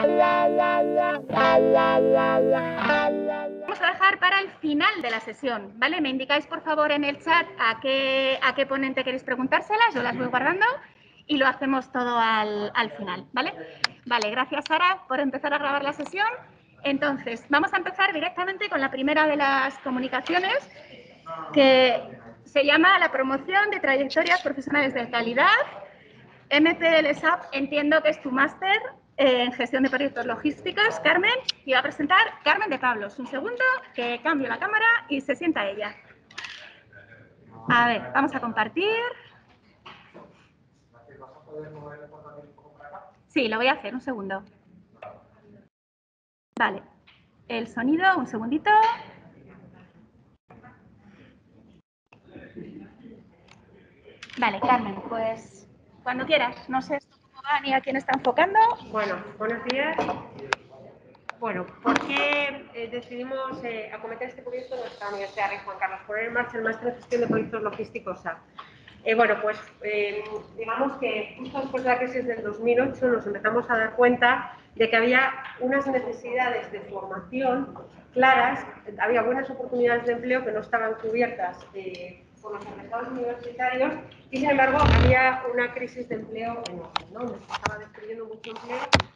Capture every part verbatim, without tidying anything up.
Vamos a dejar para el final de la sesión, ¿vale? Me indicáis, por favor, en el chat a qué, a qué ponente queréis preguntárselas, yo las voy guardando y lo hacemos todo al, al final, ¿vale? Vale, gracias, Sara, por empezar a grabar la sesión. Entonces, vamos a empezar directamente con la primera de las comunicaciones, que se llama la promoción de trayectorias profesionales de calidad. M P L S A P, entiendo que es tu máster en gestión de proyectos logísticos, Carmen, y va a presentar Carmen de Pablos. Un segundo, que cambio la cámara y se sienta ella. A ver, vamos a compartir. Sí, lo voy a hacer, un segundo. Vale, el sonido, un segundito. Vale, Carmen, pues cuando quieras. No sé cómo va ni a quién está enfocando. Bueno, buenos días. Bueno, ¿por qué eh, decidimos eh, acometer este proyecto en nuestra Universidad Rey Juan Carlos? Poner en marcha el máster en gestión de proyectos logísticos S A P. Eh, bueno, pues eh, digamos que justo después de la crisis del dos mil ocho nos empezamos a dar cuenta de que había unas necesidades de formación claras, había buenas oportunidades de empleo que no estaban cubiertas eh, por los egresados universitarios y, sin embargo, había una crisis de empleo enorme, ¿no? Nos estaba destruyendo mucho empleo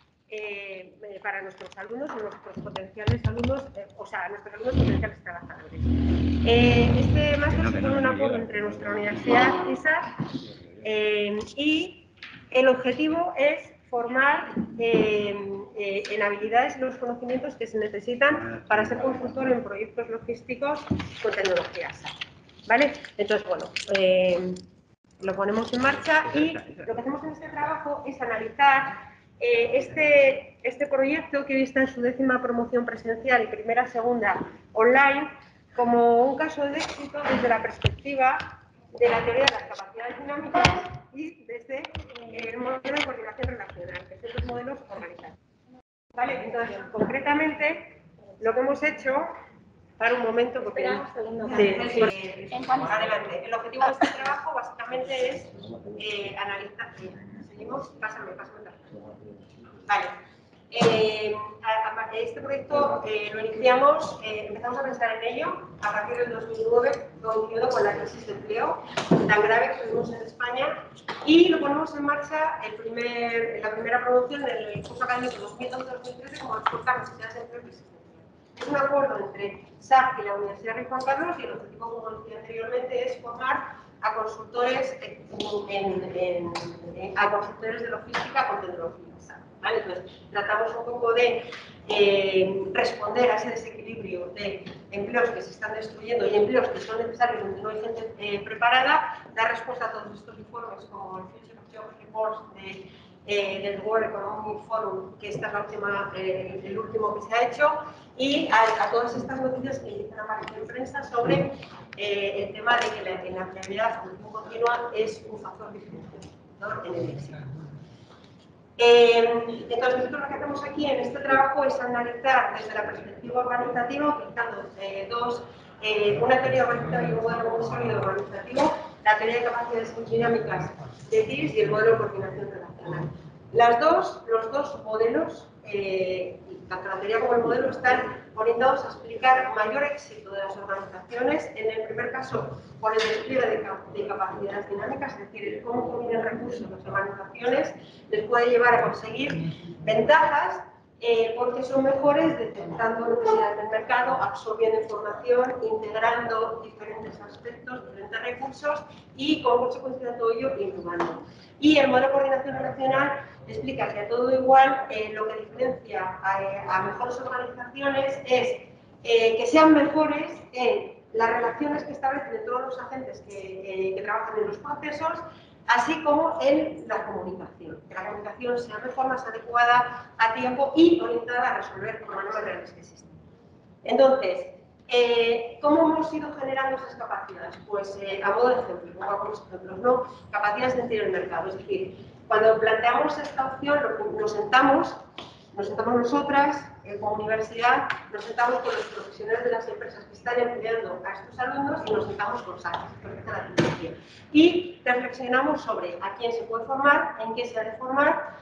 eh, eh, para nuestros alumnos y nuestros potenciales alumnos, eh, o sea, nuestros alumnos potenciales trabajadores. Eh, este máster supone un acuerdo entre nuestra universidad y S A P eh, y el objetivo es formar eh, eh, en habilidades y los conocimientos que se necesitan para ser consultor en proyectos logísticos con tecnología S A P. ¿Vale? Entonces, bueno, eh, lo ponemos en marcha y lo que hacemos en este trabajo es analizar eh, este, este proyecto que hoy está en su décima promoción presencial y primera, segunda online, como un caso de éxito desde la perspectiva de la teoría de las capacidades dinámicas y desde el modelo de coordinación relacional, que son los modelos organizativos. ¿Vale? Entonces, concretamente, lo que hemos hecho, para un momento, porque... Sí, sí. Eh, adelante. El objetivo de este trabajo, básicamente, es eh, analizar... Seguimos, pásame, pásame. Vale. Eh, a, a, este proyecto eh, lo iniciamos, eh, empezamos a pensar en ello a partir del dos mil nueve, coincidiendo con la crisis de empleo tan grave que tuvimos en España, y lo ponemos en marcha el primer, la primera promoción en el curso académico dos mil doce dos mil trece como respuesta a necesidades de empleo y crisis de empleo. Es un acuerdo entre S A P y la Universidad Rey Juan Carlos y el objetivo, como decía anteriormente, es formar a consultores, en, en, en, en, a consultores de logística con tecnología S A P. ¿Vale? Entonces, tratamos un poco de eh, responder a ese desequilibrio de empleos que se están destruyendo y empleos que son necesarios donde no hay gente eh, preparada, dar respuesta a todos estos informes como el Future of Jobs Report de, eh, del World Economic Forum, que esta es la última, eh, el último que se ha hecho, y a, a todas estas noticias que empiezan a aparecer en prensa sobre eh, el tema de que la, en la empleabilidad, la formación continua es un factor diferencial, ¿no?, en el éxito. Eh, entonces, nosotros lo que hacemos aquí en este trabajo es analizar desde la perspectiva organizativa, utilizando eh, dos, eh, una teoría organizativa y un modelo muy sólido organizativo, la teoría de capacidades dinámicas de T I S y el modelo de coordinación relacional. Las dos, los dos modelos, eh, tanto la teoría como el modelo, están orientados a explicar mayor éxito de las organizaciones, en el primer caso por el despliegue de, de capacidades dinámicas, es decir, cómo combinan recursos las organizaciones, les puede llevar a conseguir ventajas eh, porque son mejores detectando necesidades del mercado, absorbiendo información, integrando diferentes aspectos, diferentes recursos y, como consecuencia de todo ello, innovando. Y el modelo de coordinación relacional explica que a todo igual eh, lo que diferencia a, a mejores organizaciones es eh, que sean mejores en las relaciones que establecen entre todos los agentes que, eh, que trabajan en los procesos, así como en la comunicación. Que la comunicación sea mejor, más adecuada a tiempo y orientada a resolver problemas reales que existen. Entonces, eh, ¿cómo hemos ido generando esas capacidades? Pues eh, a modo de ejemplo, pongo algunos ejemplos, ¿no? Capacidades de sentir el mercado, es decir, cuando planteamos esta opción, nos sentamos, nos sentamos nosotras, eh, como universidad, nos sentamos con los profesionales de las empresas que están empleando a estos alumnos y nos sentamos con S A C, y reflexionamos sobre a quién se puede formar, en qué se ha de formar,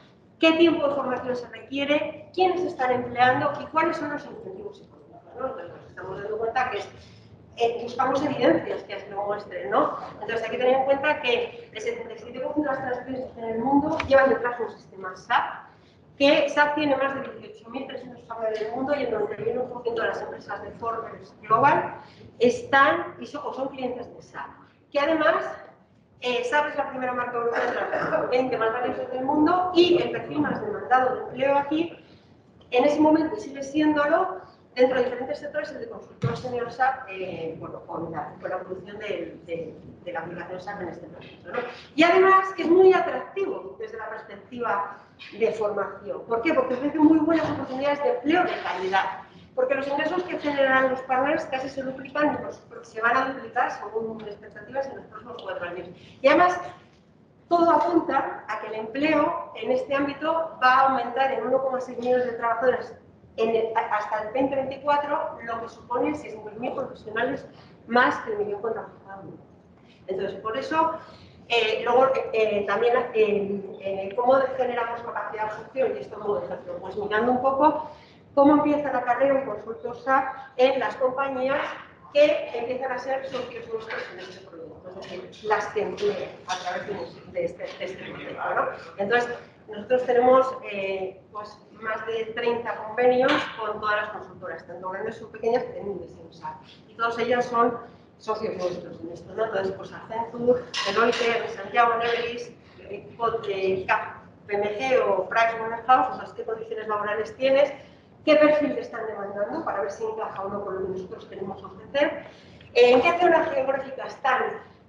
qué tiempo de formación se requiere, quiénes están empleando y cuáles son los incentivos económicos, ¿no? Entonces nos estamos dando cuenta que es, eh, buscamos evidencias que así lo muestren, ¿no? Entonces hay que tener en cuenta que el setenta y siete por ciento de las transacciones en el mundo llevan detrás un sistema S A P, que S A P tiene más de dieciocho mil trescientos fábricas en el mundo y el noventa y uno por ciento de las empresas de Forbes Global están y son, o son clientes de S A P. Que además, eh, S A P es la primera marca europea de las veinte más valiosas del mundo y el perfil más demandado de empleo aquí, en ese momento sigue siéndolo, dentro de diferentes sectores, el de consultor senior S A P, eh, bueno, con la, con la evolución de, de, de la aplicación S A P en este momento, ¿no? Y además que es muy atractivo desde la perspectiva de formación. ¿Por qué? Porque ofrece muy buenas oportunidades de empleo de calidad. Porque los ingresos que generan los partners casi se duplican y los, se van a duplicar según expectativas en los próximos cuatro años. Y además, todo apunta a que el empleo en este ámbito va a aumentar en uno coma seis millones de trabajadores en el, hasta el veinte veinticuatro, lo que supone seiscientos mil profesionales más que el millón contratados. Entonces, por eso, eh, luego eh, también eh, eh, cómo generamos capacidad de absorción, y esto como ejemplo, pues mirando un poco cómo empieza la carrera en consultor S A P en las compañías que empiezan a ser socios nuestros en este proyecto, es decir, las que emplean a través de este, de este proyecto, ¿no? Entonces, nosotros tenemos eh, pues, más de treinta convenios con todas las consultoras, tanto grandes o pequeñas, que tienen S A P. Y todos ellos son socios nuestros en esto, ¿no? Entonces, pues Accenture, Deloitte, Santiago, Neveris, eh, K P M G o Pricewaterhouse, o sea, qué condiciones laborales tienes, qué perfil te están demandando para ver si encaja o no con lo que nosotros queremos ofrecer, en qué zona geográfica están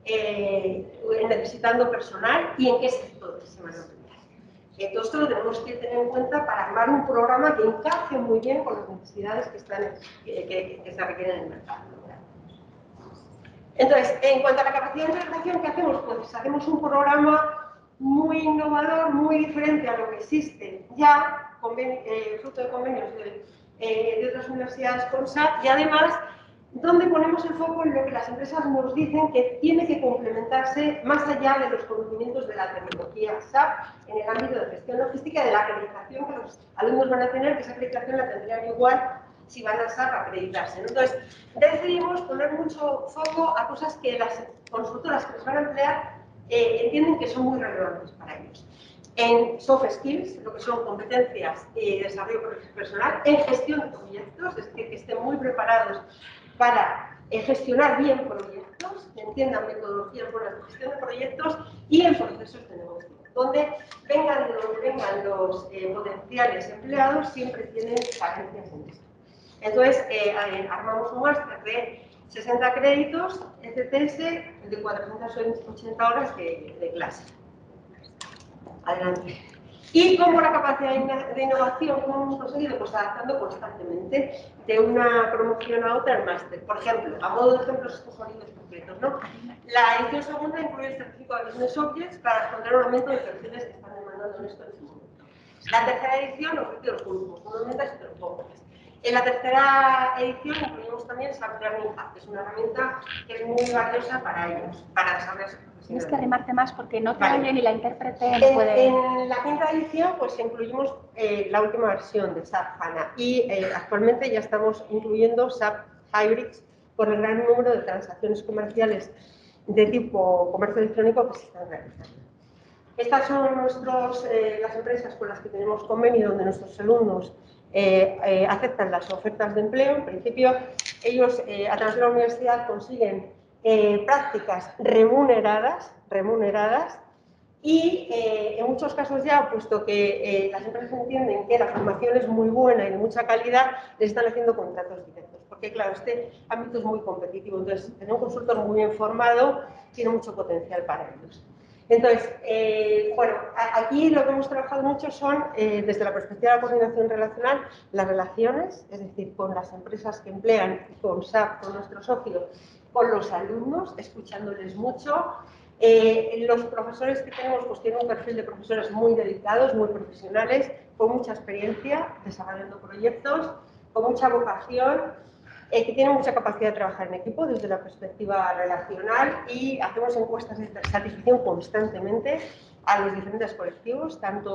eh, necesitando personal y en qué sectores se van a emplear. Todo esto lo tenemos que tener en cuenta para armar un programa que encaje muy bien con las necesidades que, están, que, que, que se requieren en el mercado. Entonces, en cuanto a la capacidad de integración, ¿qué hacemos? Pues hacemos un programa muy innovador, muy diferente a lo que existe ya, eh, fruto de convenios de, eh, de otras universidades con S A P, y además, donde ponemos el foco en lo que las empresas nos dicen que tiene que complementarse más allá de los conocimientos de la tecnología S A P en el ámbito de gestión logística y de la acreditación que los alumnos van a tener, que esa acreditación la tendrían igual si van a S A P a acreditarse. Entonces, decidimos poner mucho foco a cosas que las consultoras que les van a emplear eh, entienden que son muy relevantes para ellos. En soft skills, lo que son competencias y desarrollo personal, en gestión de proyectos, es decir, que estén muy preparados para eh, gestionar bien proyectos, que entiendan metodologías buenas de gestión de proyectos y en procesos de negocio, donde vengan, donde vengan los eh, potenciales empleados, siempre tienen carencias en esto. Entonces, eh, armamos un máster de sesenta créditos, E C T S, de cuatrocientas ochenta horas de, de clase. Adelante. Y como la capacidad de innovación, ¿cómo hemos conseguido? Pues adaptando constantemente de una promoción a otra el máster. Por ejemplo, a modo de ejemplos escogidos concretos, ¿no? La edición segunda incluye el certificado de Business Objects para responder a un aumento de perfiles que están demandando en esto en este momento. La tercera edición ofrece los grupos, monumentos y performances. En la tercera edición incluimos también S A P Learning Hub, que es una herramienta que es muy valiosa para ellos, para desarrollarse profesionalmente. Tienes que arrimarte más porque no te vale. oye ni la intérprete. No en, puede... en la quinta edición pues incluimos eh, la última versión de S A P HANA y eh, actualmente ya estamos incluyendo S A P Hybrids por el gran número de transacciones comerciales de tipo comercio electrónico que se están realizando. Estas son nuestros, eh, las empresas con las que tenemos convenio, donde nuestros alumnos eh, eh, aceptan las ofertas de empleo. En principio, ellos eh, a través de la universidad consiguen eh, prácticas remuneradas, remuneradas y eh, en muchos casos ya, puesto que eh, las empresas entienden que la formación es muy buena y de mucha calidad, les están haciendo contratos directos. Porque claro, este ámbito es muy competitivo, entonces tener un consultor muy bien formado tiene mucho potencial para ellos. Entonces, eh, bueno, aquí lo que hemos trabajado mucho son, eh, desde la perspectiva de la coordinación relacional, las relaciones, es decir, con las empresas que emplean, con S A P, con nuestros socios, con los alumnos, escuchándoles mucho. Eh, los profesores que tenemos pues tienen un perfil de profesores muy dedicados, muy profesionales, con mucha experiencia, desarrollando proyectos, con mucha vocación, Eh, que tienen mucha capacidad de trabajar en equipo desde la perspectiva relacional y hacemos encuestas de satisfacción constantemente a los diferentes colectivos, tanto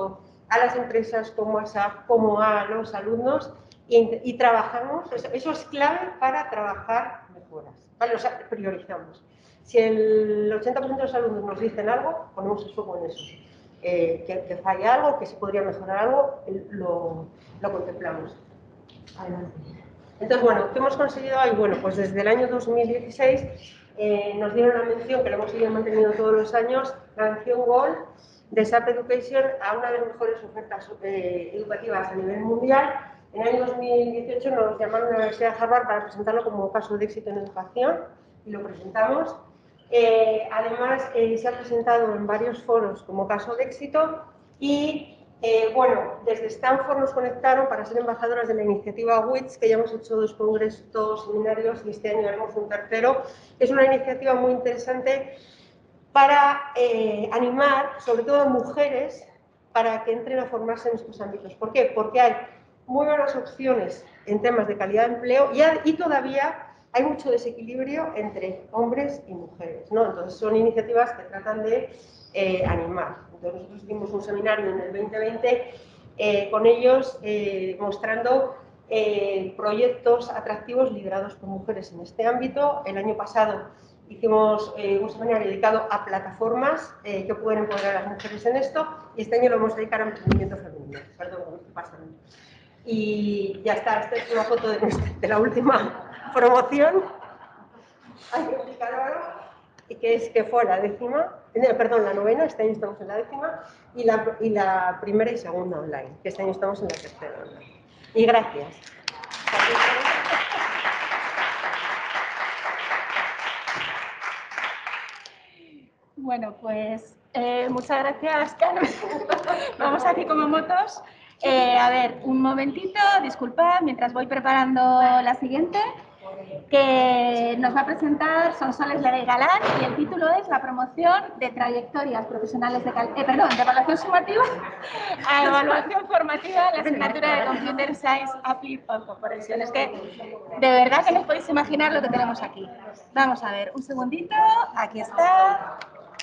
a las empresas como a S A P, como a los alumnos, y, y trabajamos, eso, eso es clave para trabajar mejoras, ¿vale? O sea, priorizamos. Si el ochenta por ciento de los alumnos nos dicen algo, ponemos el foco en eso. Eh, que, que falla algo, que se podría mejorar algo, lo, lo contemplamos. Adelante. Entonces, bueno, ¿qué hemos conseguido ahí? Bueno, pues desde el año dos mil dieciséis eh, nos dieron la mención, que lo hemos seguido manteniendo todos los años, la mención Gold de S A P Education a una de las mejores ofertas eh, educativas a nivel mundial. En el año dos mil dieciocho nos llamaron a la Universidad de Harvard para presentarlo como caso de éxito en educación y lo presentamos. Eh, además, eh, se ha presentado en varios foros como caso de éxito y Eh, bueno, desde Stanford nos conectaron para ser embajadoras de la iniciativa W I T S, que ya hemos hecho dos congresos, dos seminarios y este año haremos un tercero. Es una iniciativa muy interesante para eh, animar, sobre todo a mujeres, para que entren a formarse en estos ámbitos. ¿Por qué? Porque hay muy buenas opciones en temas de calidad de empleo y, y todavía hay mucho desequilibrio entre hombres y mujeres, ¿no? Entonces son iniciativas que tratan de eh, animar. Entonces, nosotros hicimos un seminario en el veinte veinte eh, con ellos eh, mostrando eh, proyectos atractivos liderados por mujeres en este ámbito. El año pasado hicimos eh, un seminario dedicado a plataformas eh, que pueden empoderar a las mujeres en esto y este año lo vamos a dedicar a emprendimiento femenino. Perdón, ¿qué estoy pasando? Y ya está, esta es una foto de, nuestra, de la última promoción. Hay que explicar ahora. Y que, es, que fue la décima, eh, perdón, la novena, este año estamos en la décima, y la, y la primera y segunda online, que este año estamos en la tercera online. Y gracias. Bueno, pues eh, muchas gracias, Carmen. Vamos aquí como motos. Eh, a ver, un momentito, disculpad, mientras voy preparando la siguiente, que nos va a presentar Sonsoles Lerey Galán y el título es La promoción de trayectorias profesionales de cal eh, perdón, de evaluación sumativa a evaluación formativa en la asignatura de Computer Science Applied Corporation. Es que de verdad que no os podéis imaginar lo que tenemos aquí. Vamos a ver, un segundito, aquí está.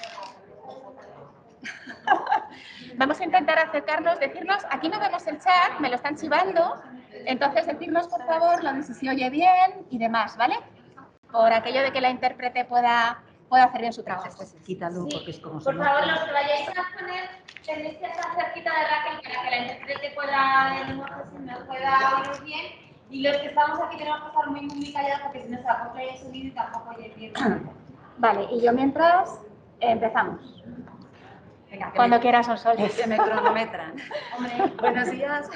Vamos a intentar acercarnos, decirnos, aquí no vemos el chat, me lo están chivando, entonces decirnos por favor lo de si se oye bien y demás, ¿vale? Por aquello de que la intérprete pueda, pueda hacer bien su trabajo. Pues quítalo, sí, porque es como por favor, los que vayáis a poner, tenéis que estar cerquita de Raquel para que la intérprete pueda, el lenguaje si nos pueda oír bien, y los que estamos aquí tenemos que estar muy, muy callados porque si no se acopla el sonido y tampoco oye bien. Vale, y yo mientras empezamos. Venga, Cuando me, quieras, Sonsoles. que me cronometran. Buenos días.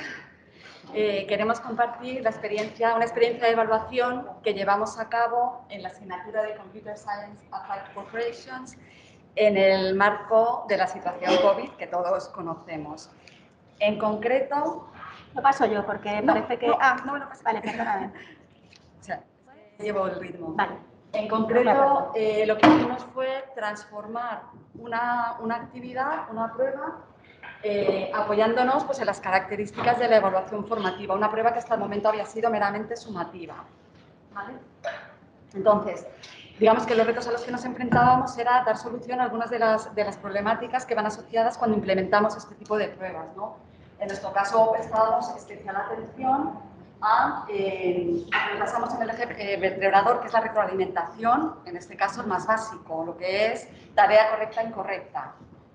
Eh, queremos compartir la experiencia, una experiencia de evaluación que llevamos a cabo en la asignatura de Computer Science Applied Corporations en el marco de la situación COVID que todos conocemos. En concreto... Lo paso yo porque no, parece que... No, ah, no me lo paso. Vale, perdóname. O sea, llevo el ritmo. Vale. En concreto, eh, lo que hicimos fue transformar una, una actividad, una prueba, eh, apoyándonos pues, en las características de la evaluación formativa, una prueba que hasta el momento había sido meramente sumativa. ¿Vale? Entonces, digamos que los retos a los que nos enfrentábamos era dar solución a algunas de las, de las problemáticas que van asociadas cuando implementamos este tipo de pruebas, ¿no? En nuestro caso prestábamos especial atención a, eh, pasamos en el eje eh, vertebrador, que es la retroalimentación, en este caso el más básico, lo que es tarea correcta e incorrecta.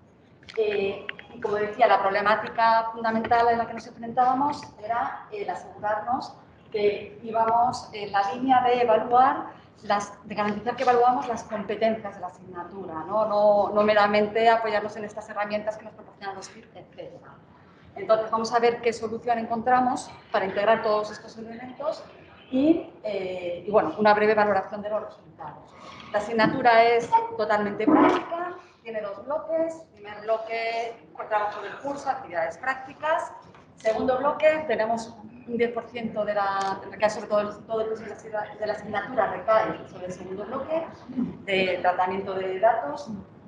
Eh, y como decía, la problemática fundamental en la que nos enfrentábamos era el asegurarnos que íbamos en la línea de evaluar, las, de garantizar que evaluamos las competencias de la asignatura, no, no, no meramente apoyarnos en estas herramientas que nos proporcionan los F I R, etcétera. Entonces, vamos a ver qué solución encontramos para integrar todos estos elementos y, eh, y bueno, una breve valoración de los resultados. La asignatura es totalmente práctica, tiene dos bloques. Primer bloque, trabajo del curso, actividades prácticas. Segundo bloque, tenemos un diez por ciento de la, recae sobre todo el, todo el curso de la asignatura, recae sobre el segundo bloque de tratamiento de datos.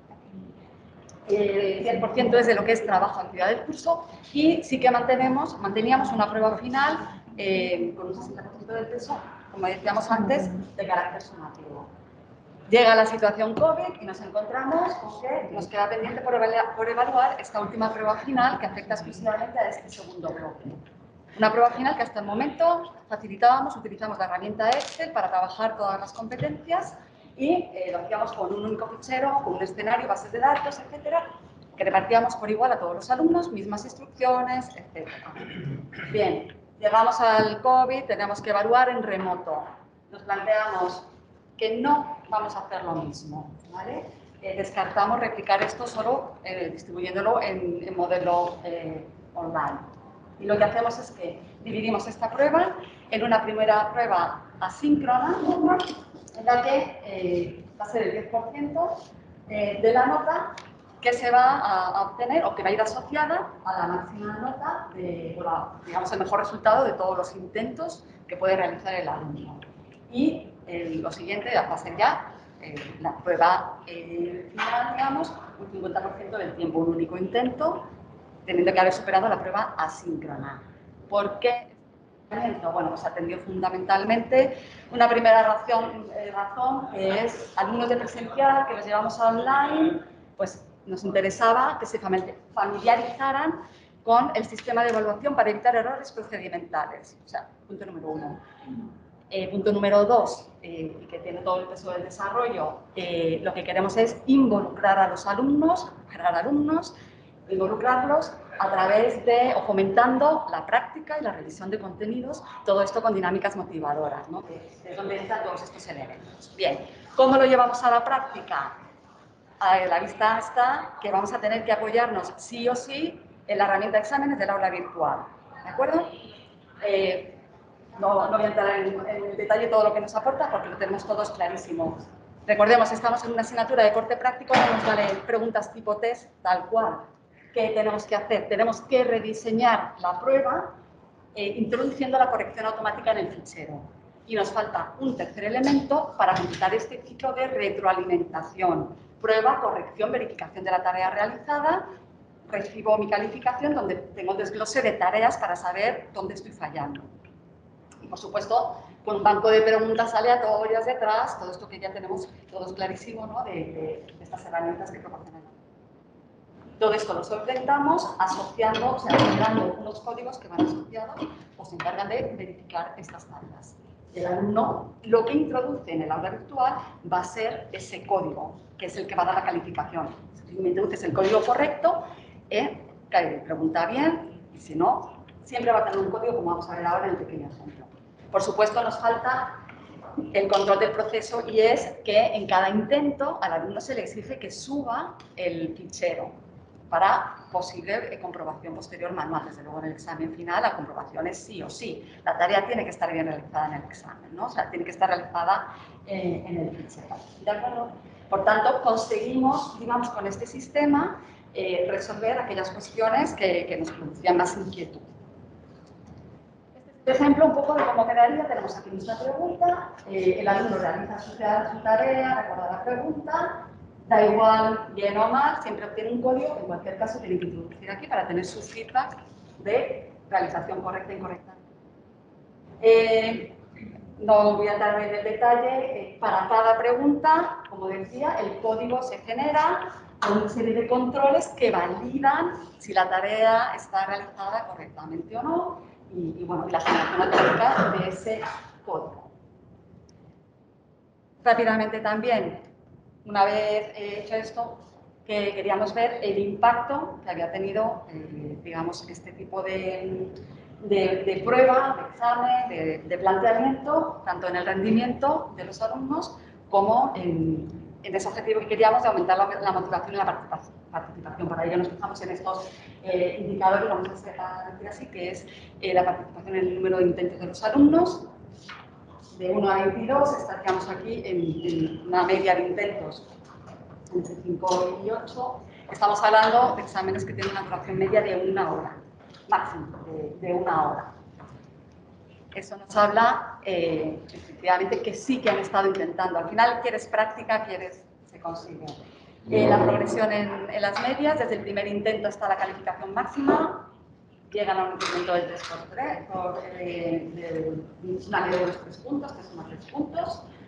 El diez por ciento es de lo que es trabajo, actividad del curso, y sí que mantenemos, manteníamos una prueba final eh, con un sesenta por ciento del peso, como decíamos antes, de carácter sumativo. Llega la situación COVID y nos encontramos con que nos queda pendiente por, evaluar, por evaluar esta última prueba final que afecta exclusivamente a este segundo bloque. Una prueba final que hasta el momento facilitábamos, utilizamos la herramienta Excel para trabajar todas las competencias y eh, lo hacíamos con un único fichero, con un escenario, bases de datos, etcétera, que repartíamos por igual a todos los alumnos, mismas instrucciones, etcétera. Bien, llegamos al COVID, tenemos que evaluar en remoto. Nos planteamos que no vamos a hacer lo mismo, ¿vale? Eh, descartamos replicar esto solo eh, distribuyéndolo en, en modelo eh, online. Y lo que hacemos es que dividimos esta prueba en una primera prueba asíncrona, en la que eh, va a ser el diez por ciento eh, de la nota que se va a obtener o que va a ir asociada a la máxima nota, de, o la, digamos, el mejor resultado de todos los intentos que puede realizar el alumno. Y eh, lo siguiente va a ser ya eh, la prueba eh, final, digamos, un cincuenta por ciento del tiempo, un único intento, teniendo que haber superado la prueba asíncrona. ¿Por qué? Bueno, pues atendió fundamentalmente una primera razón, eh, razón que es alumnos de presencial que los llevamos a online, pues nos interesaba que se familiarizaran con el sistema de evaluación para evitar errores procedimentales. O sea, punto número uno. Eh, punto número dos, eh, y que tiene todo el peso del desarrollo, eh, lo que queremos es involucrar a los alumnos, generar alumnos, involucrarlos a través de, o fomentando la práctica y la revisión de contenidos, todo esto con dinámicas motivadoras, ¿no? Que es donde están todos estos elementos. Bien, ¿cómo lo llevamos a la práctica? A la vista está que vamos a tener que apoyarnos sí o sí en la herramienta de exámenes del aula virtual, ¿de acuerdo? Eh, no, no voy a entrar en, en el detalle todo lo que nos aporta porque lo tenemos todos clarísimo. Recordemos, estamos en una asignatura de corte práctico, no nos valen preguntas tipo test tal cual. ¿Qué tenemos que hacer? Tenemos que rediseñar la prueba eh, introduciendo la corrección automática en el fichero. Y nos falta un tercer elemento para completar este ciclo de retroalimentación. Prueba, corrección, verificación de la tarea realizada, recibo mi calificación donde tengo el desglose de tareas para saber dónde estoy fallando. Y por supuesto, con un banco de preguntas aleatorias detrás, todo esto que ya tenemos todos clarísimo, ¿no? de, de, de estas herramientas que proporcionan. Todo esto lo solventamos asociando, o sea, generando unos códigos que van asociados o se encargan de verificar estas tareas. El alumno lo que introduce en el aula virtual va a ser ese código, que es el que va a dar la calificación. Si me introduces el código correcto, eh, pregunta bien, y si no, siempre va a tener un código, como vamos a ver ahora en el pequeño ejemplo. Por supuesto, nos falta el control del proceso y es que en cada intento al alumno se le exige que suba el fichero para posible comprobación posterior manual. Desde luego, en el examen final la comprobación es sí o sí. La tarea tiene que estar bien realizada en el examen, ¿no? O sea, tiene que estar realizada eh, en el fichero. ¿De acuerdo? Por tanto, conseguimos, digamos, con este sistema eh, resolver aquellas cuestiones que, que nos producían más inquietud. Este es un ejemplo un poco de cómo quedaría. Tenemos aquí nuestra pregunta, eh, el alumno realiza su, su tarea, recuerda la pregunta, da igual bien o mal, siempre obtiene un código que en cualquier caso tiene que introducir aquí para tener su feedback de realización correcta e incorrecta. Eh, no voy a entrar en el detalle, eh, para cada pregunta, como decía, el código se genera con una serie de controles que validan si la tarea está realizada correctamente o no y, y bueno, y la generación automática de ese código. Rápidamente también, una vez hecho esto, que queríamos ver el impacto que había tenido, eh, digamos, este tipo de, de, de prueba, de examen, de, de planteamiento, tanto en el rendimiento de los alumnos como en, en ese objetivo que queríamos de aumentar la, la motivación y la participación. Para ello nos fijamos en estos eh, indicadores, vamos a decir así, que es eh, la participación en el número de intentos de los alumnos. De uno a veintidós, estaríamos aquí en, en una media de intentos entre cinco y ocho. Estamos hablando de exámenes que tienen una duración media de una hora, máximo, de, de una hora. Eso nos habla, eh, efectivamente, que sí que han estado intentando. Al final, quieres práctica, quieres, se consigue. Eh, la progresión en, en las medias, desde el primer intento hasta la calificación máxima, llegan a un incremento del tres por tres, por, eh, de una media de los tres puntos, que suma tres puntos.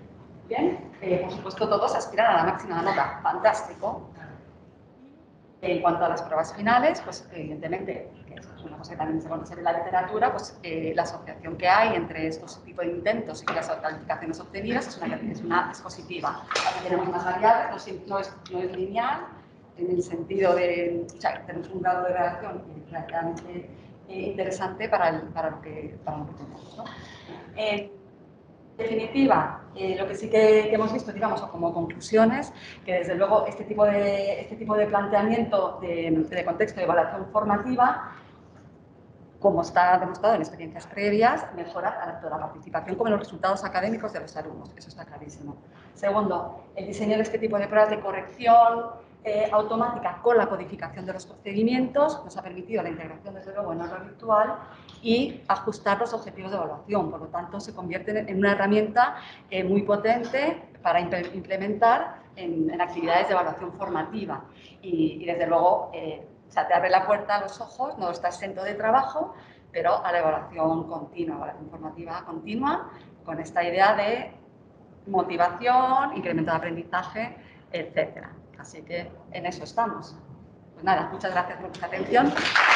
Bien, eh, por supuesto todos aspiran a la máxima nota, fantástico. En cuanto a las pruebas finales, pues evidentemente, que es una cosa que también se conoce en la literatura, pues eh, la asociación que hay entre estos tipos de intentos y las calificaciones obtenidas es una, es una es positiva. Aquí tenemos más variables, no, no, es, no es lineal, en el sentido de, o sea, tenemos un grado de relación realmente eh, interesante para, el, para, lo que, para lo que tenemos, ¿no? Eh, En definitiva, eh, lo que sí que, que hemos visto, digamos, como conclusiones, que desde luego este tipo de, este tipo de planteamiento de, de contexto de evaluación formativa, como está demostrado en experiencias previas, mejora tanto la participación como los resultados académicos de los alumnos. Eso está clarísimo. Segundo, el diseño de este tipo de pruebas de corrección eh, automática con la codificación de los procedimientos nos ha permitido la integración, desde luego, en aula virtual y ajustar los objetivos de evaluación. Por lo tanto, se convierte en una herramienta eh, muy potente para implementar en, en actividades de evaluación formativa. Y, y desde luego, eh, o sea, te abre la puerta a los ojos, no está exento de trabajo, pero a la evaluación continua, evaluación formativa continua, con esta idea de motivación, incremento de aprendizaje, etcétera. Así que en eso estamos. Pues nada, muchas gracias por vuestra atención.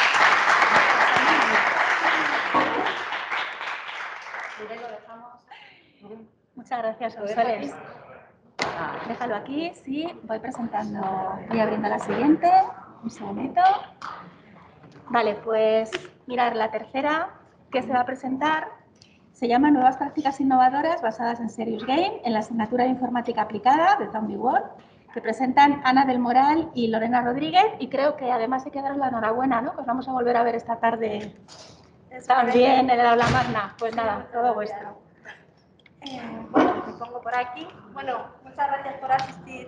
Muchas gracias, González. Déjalo aquí, sí, voy presentando, voy abriendo la siguiente, un segundito. Vale, pues mirar la tercera que se va a presentar se llama Nuevas prácticas innovadoras basadas en Serious Game en la asignatura de informática aplicada de Zombie World, que presentan Ana del Moral y Lorena Rodríguez, y creo que además hay que daros la enhorabuena, ¿no? Pues vamos a volver a ver esta tarde también en el aula magna. Pues nada, todo vuestro. Eh, bueno, me pongo por aquí. Bueno, muchas gracias por asistir.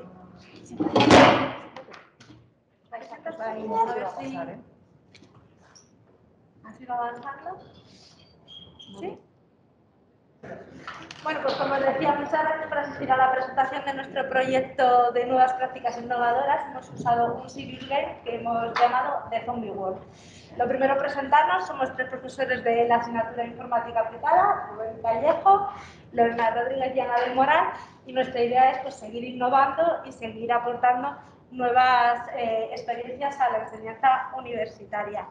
A ver si así va avanzando. ¿Sí? Bueno, pues como os decía, muchas gracias por asistir a la presentación de nuestro proyecto de nuevas prácticas innovadoras. Hemos usado un serious game que hemos llamado The Zombie World. Lo primero, presentarnos. Somos tres profesores de la asignatura de informática aplicada, Rubén Callejo, Lorena Rodríguez y Ana del Moral, y nuestra idea es pues, seguir innovando y seguir aportando nuevas eh, experiencias a la enseñanza universitaria.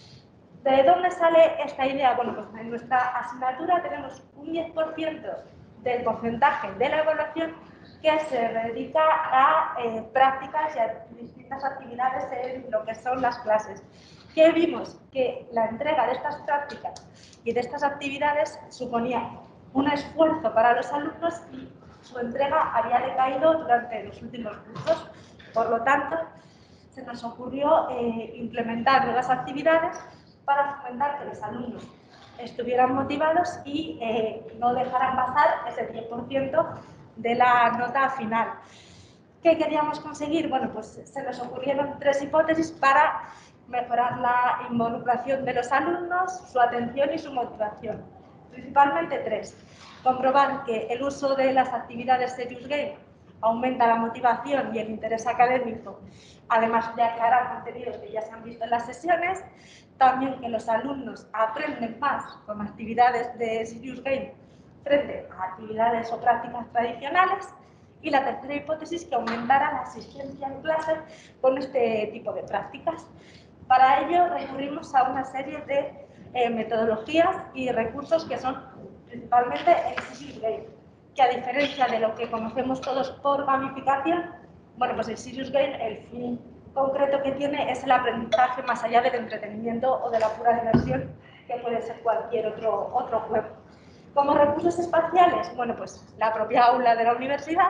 ¿De dónde sale esta idea? Bueno, pues en nuestra asignatura tenemos un diez por ciento del porcentaje de la evaluación que se dedica a eh, prácticas y a distintas actividades en lo que son las clases. ¿Qué vimos? Que la entrega de estas prácticas y de estas actividades suponía un esfuerzo para los alumnos y su entrega había decaído durante los últimos cursos. Por lo tanto, se nos ocurrió eh, implementar nuevas actividades para fomentar que los alumnos estuvieran motivados y eh, no dejaran pasar ese diez por ciento de la nota final. ¿Qué queríamos conseguir? Bueno, pues se nos ocurrieron tres hipótesis para mejorar la involucración de los alumnos, su atención y su motivación. Principalmente tres. Comprobar que el uso de las actividades Serious Game aumenta la motivación y el interés académico, además de aclarar contenidos que ya se han visto en las sesiones. También que los alumnos aprenden más con actividades de Serious Game frente a actividades o prácticas tradicionales. Y la tercera hipótesis, que aumentara la asistencia en clase con este tipo de prácticas. Para ello recurrimos a una serie de eh, metodologías y recursos que son principalmente el Serious Game, que a diferencia de lo que conocemos todos por gamificación, bueno, pues el Serious Game, el fin concreto que tiene es el aprendizaje más allá del entretenimiento o de la pura diversión, que puede ser cualquier otro, otro juego. Como recursos espaciales, bueno, pues la propia aula de la universidad,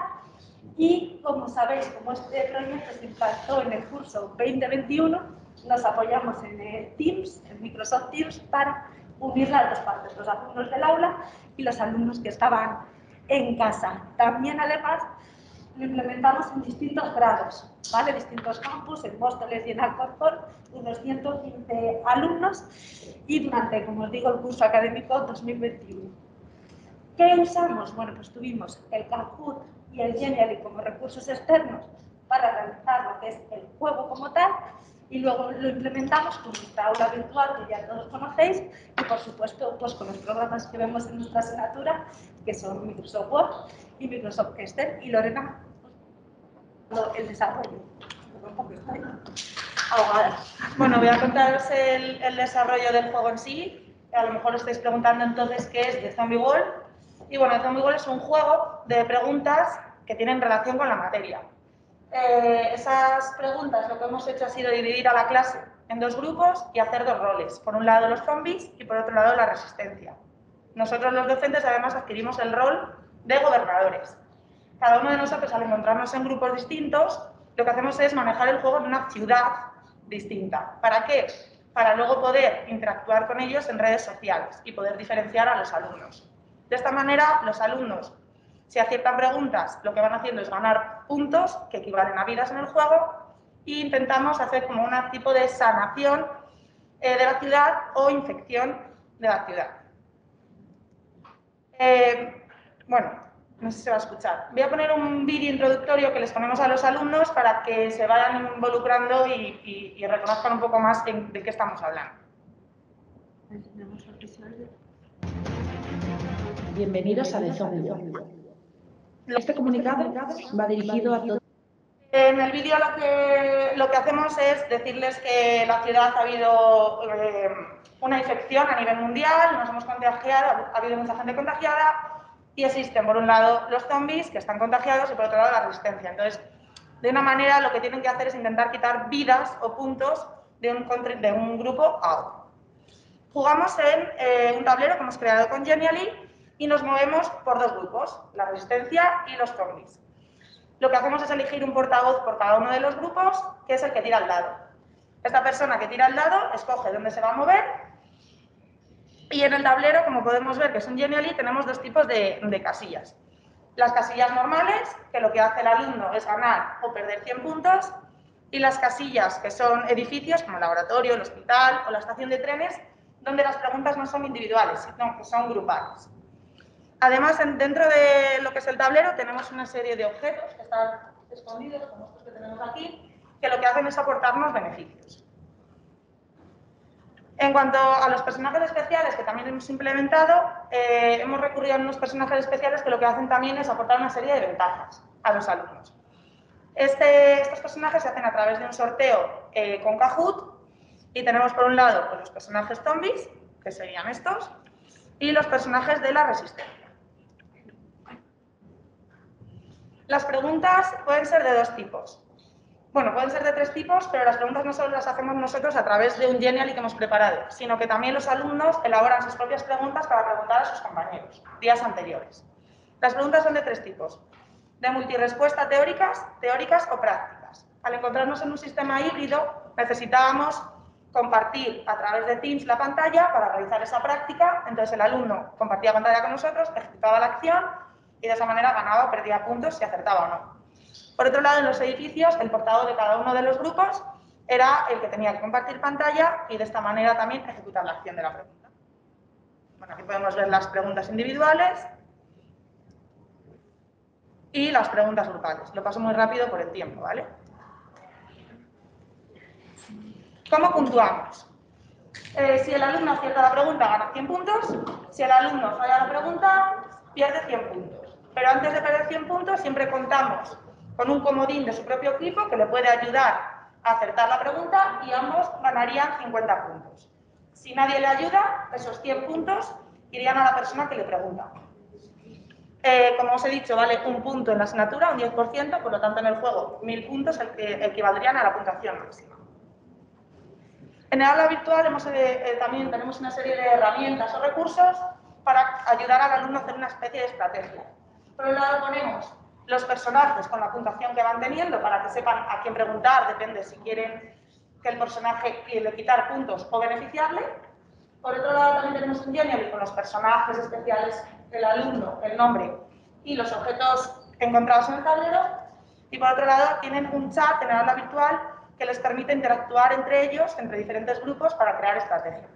y como sabéis, como este proyecto se implantó en el curso veinte veintiuno, nos apoyamos en el Teams, en Microsoft Teams, para unir las dos partes, los alumnos del aula y los alumnos que estaban en casa. También, además, lo implementamos en distintos grados, ¿vale? Distintos campus, en Móstoles y en Alcorcón, unos ciento quince alumnos, y durante, como os digo, el curso académico dos mil veintiuno. ¿Qué usamos? Bueno, pues tuvimos el Kahoot y el Genially como recursos externos para realizar lo que es el juego como tal, y luego lo implementamos con nuestra aula virtual que ya todos conocéis y por supuesto pues con los programas que vemos en nuestra asignatura que son Microsoft Word y Microsoft Excel. Y Lorena, el desarrollo. Ahogada. Bueno, voy a contaros el, el desarrollo del juego en sí. A lo mejor os estáis preguntando entonces qué es de Zombie World. Y bueno, Zombie World es un juego de preguntas que tienen relación con la materia. Eh, esas preguntas lo que hemos hecho ha sido dividir a la clase en dos grupos y hacer dos roles. Por un lado los zombies y por otro lado la resistencia. Nosotros los docentes además adquirimos el rol de gobernadores. Cada uno de nosotros al encontrarnos en grupos distintos lo que hacemos es manejar el juego en una ciudad distinta. ¿Para qué? Para luego poder interactuar con ellos en redes sociales y poder diferenciar a los alumnos. De esta manera los alumnos, si aciertan preguntas, lo que van haciendo es ganar puntos que equivalen a vidas en el juego e intentamos hacer como un tipo de sanación eh, de la ciudad o infección de la ciudad. Eh, bueno, no sé si se va a escuchar. Voy a poner un vídeo introductorio que les ponemos a los alumnos para que se vayan involucrando y, y, y reconozcan un poco más de, de qué estamos hablando. Bienvenidos a The Zombie World. Este comunicado va dirigido a todos. En el vídeo lo que, lo que hacemos es decirles que en la ciudad ha habido eh, una infección a nivel mundial, nos hemos contagiado, ha habido mucha gente contagiada y existen por un lado los zombies que están contagiados y por otro lado la resistencia. Entonces, de una manera lo que tienen que hacer es intentar quitar vidas o puntos de un, de un grupo a otro. Jugamos en eh, un tablero que hemos creado con Genially y nos movemos por dos grupos, la resistencia y los zombies. Lo que hacemos es elegir un portavoz por cada uno de los grupos, que es el que tira el dado. Esta persona que tira el dado escoge dónde se va a mover y en el tablero, como podemos ver que es un Genially, tenemos dos tipos de, de casillas. Las casillas normales, que lo que hace el alumno es ganar o perder cien puntos, y las casillas que son edificios, como el laboratorio, el hospital o la estación de trenes, donde las preguntas no son individuales, sino que son grupales. Además, dentro de lo que es el tablero tenemos una serie de objetos que están escondidos, como estos que tenemos aquí, que lo que hacen es aportarnos beneficios. En cuanto a los personajes especiales que también hemos implementado, eh, hemos recurrido a unos personajes especiales que lo que hacen también es aportar una serie de ventajas a los alumnos. Este, estos personajes se hacen a través de un sorteo eh, con Kahoot y tenemos por un lado pues, los personajes zombies, que serían estos, y los personajes de la resistencia. Las preguntas pueden ser de dos tipos. Bueno, pueden ser de tres tipos, pero las preguntas no solo las hacemos nosotros a través de un Genially que hemos preparado, sino que también los alumnos elaboran sus propias preguntas para preguntar a sus compañeros, días anteriores. Las preguntas son de tres tipos, de multirespuesta teóricas, teóricas o prácticas. Al encontrarnos en un sistema híbrido, necesitábamos compartir a través de Teams la pantalla para realizar esa práctica, entonces el alumno compartía pantalla con nosotros, ejecutaba la acción y de esa manera ganaba o perdía puntos si acertaba o no. Por otro lado, en los edificios, el portavoz de cada uno de los grupos era el que tenía que compartir pantalla y de esta manera también ejecutar la acción de la pregunta. Bueno, aquí podemos ver las preguntas individuales y las preguntas grupales. Lo paso muy rápido por el tiempo, ¿vale? ¿Cómo puntuamos? Eh, si el alumno acierta la pregunta, gana cien puntos. Si el alumno falla la pregunta, pierde cien puntos. Pero antes de perder cien puntos, siempre contamos con un comodín de su propio equipo que le puede ayudar a acertar la pregunta y ambos ganarían cincuenta puntos. Si nadie le ayuda, esos cien puntos irían a la persona que le pregunta. Eh, como os he dicho, vale un punto en la asignatura, un diez por ciento, por lo tanto en el juego mil puntos equivaldrían a la puntuación máxima. En el aula virtual hemos, eh, eh, también tenemos una serie de herramientas o recursos para ayudar al alumno a hacer una especie de estrategia. Por un lado ponemos los personajes con la puntuación que van teniendo para que sepan a quién preguntar, depende si quieren que el personaje le quitar puntos o beneficiarle. Por otro lado también tenemos un Genially con los personajes especiales del alumno, el nombre y los objetos encontrados en el tablero. Y por otro lado tienen un chat en el aula virtual que les permite interactuar entre ellos, entre diferentes grupos, para crear estrategias.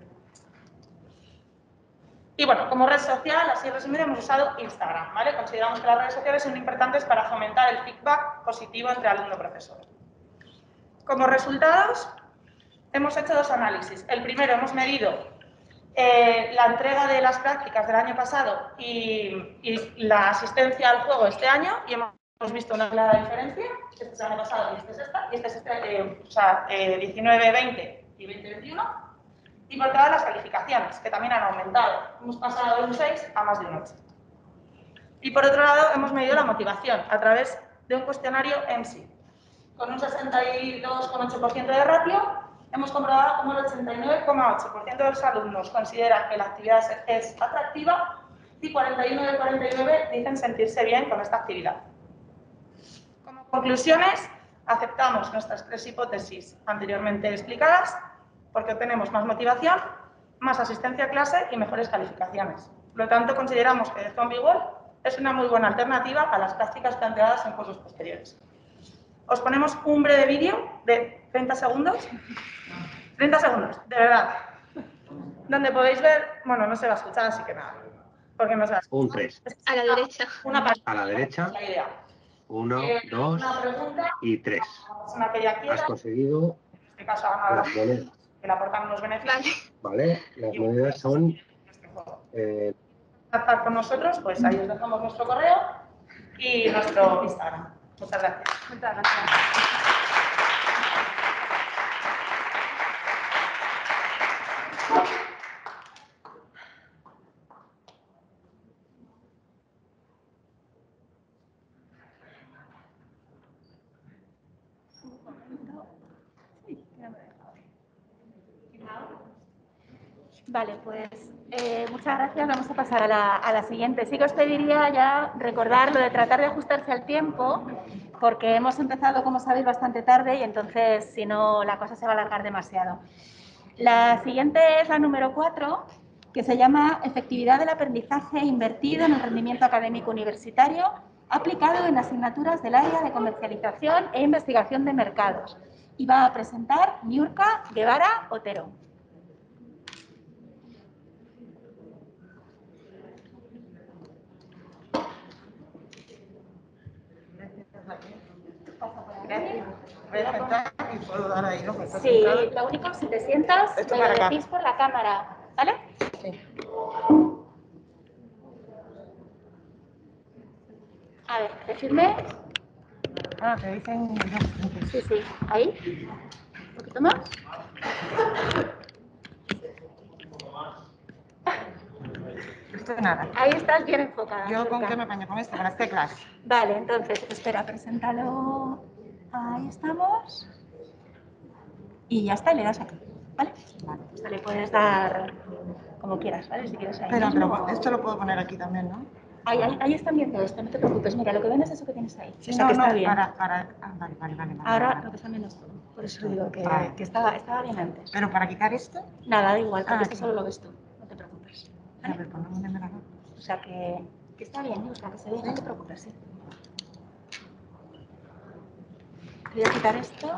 Y bueno, como red social, así resumido, hemos usado Instagram, ¿vale? Consideramos que las redes sociales son importantes para fomentar el feedback positivo entre alumno y profesor. Como resultados, hemos hecho dos análisis. El primero, hemos medido eh, la entrega de las prácticas del año pasado y, y la asistencia al juego este año y hemos visto una clara diferencia. Este es el año pasado y este es esta, y este es este, eh, o sea, eh, diecinueve veinte y veinte veintiuno. Y por todas las calificaciones, que también han aumentado. Hemos pasado de un seis a más de un ocho. Y por otro lado, hemos medido la motivación a través de un cuestionario M S I. Con un sesenta y dos coma ocho por ciento de ratio, hemos comprobado cómo el ochenta y nueve coma ocho por ciento de los alumnos considera que la actividad es atractiva y cuarenta y nueve coma cuarenta y nueve por ciento dicen sentirse bien con esta actividad. Como conclusiones, aceptamos nuestras tres hipótesis anteriormente explicadas porque obtenemos más motivación, más asistencia a clase y mejores calificaciones. Por lo tanto, consideramos que The Zombie World es una muy buena alternativa a las prácticas planteadas en cursos posteriores. Os ponemos un breve vídeo de treinta segundos. treinta segundos, de verdad. Donde podéis ver, bueno, no se va a escuchar, así que nada. Porque no se va a escuchar. Un tres. A la derecha. Una A la derecha. la idea. Uno, Eh, dos una pregunta, y tres. la persona que ya quiera, Has conseguido en este caso ha ganado las monedas. que le aportan unos beneficios. ¿Vale? Las monedas son... Eh, Contactar con nosotros, pues ahí os dejamos nuestro correo y nuestro Instagram. Muchas gracias. Muchas gracias. Vale, pues eh, muchas gracias. Vamos a pasar a la, a la siguiente. Sí que os pediría ya recordar lo de tratar de ajustarse al tiempo, porque hemos empezado, como sabéis, bastante tarde y entonces, si no, la cosa se va a alargar demasiado. La siguiente es la número cuatro, que se llama Efectividad del aprendizaje invertido en el rendimiento académico universitario aplicado en asignaturas del área de comercialización e investigación de mercados. Y va a presentar Niurka Guevara Otero. Gracias. Voy a sentar y puedo dar ahí, ¿no? Sí, lo único, si te sientas, Esto me para lo acá. decís por la cámara, ¿vale? Sí. A ver, decidme. Ah, te dicen... Sí, sí, ahí. Un poquito más. Esto de nada. Ahí estás bien enfocada. ¿Yo con Niurka. qué me apaño? Con esto, con las teclas. Vale, entonces, espera, preséntalo. Ahí estamos. Y ya está, le das aquí, ¿vale? Vale, pues le puedes dar como quieras, ¿vale? Si quieres ahí Pero, mismo. pero esto lo puedo poner aquí también, ¿no? Ahí, ahí, ahí están viendo esto, no te preocupes. Mira, lo que ven es eso que tienes ahí. Sí, o sea, no, que está no, bien. para... para ah, vale, vale, vale. vale, Ahora vale. lo que están viendo es todo. Por eso digo que, Vale. que estaba, estaba bien antes. Pero para quitar esto... Nada, da igual, porque Ah, esto aquí. solo lo ves tú. No te preocupes. A ver, pues no me la hago. O sea, que, que está bien, ¿no? O sea, que se ve, no te preocupes, sí. Voy a quitar esto.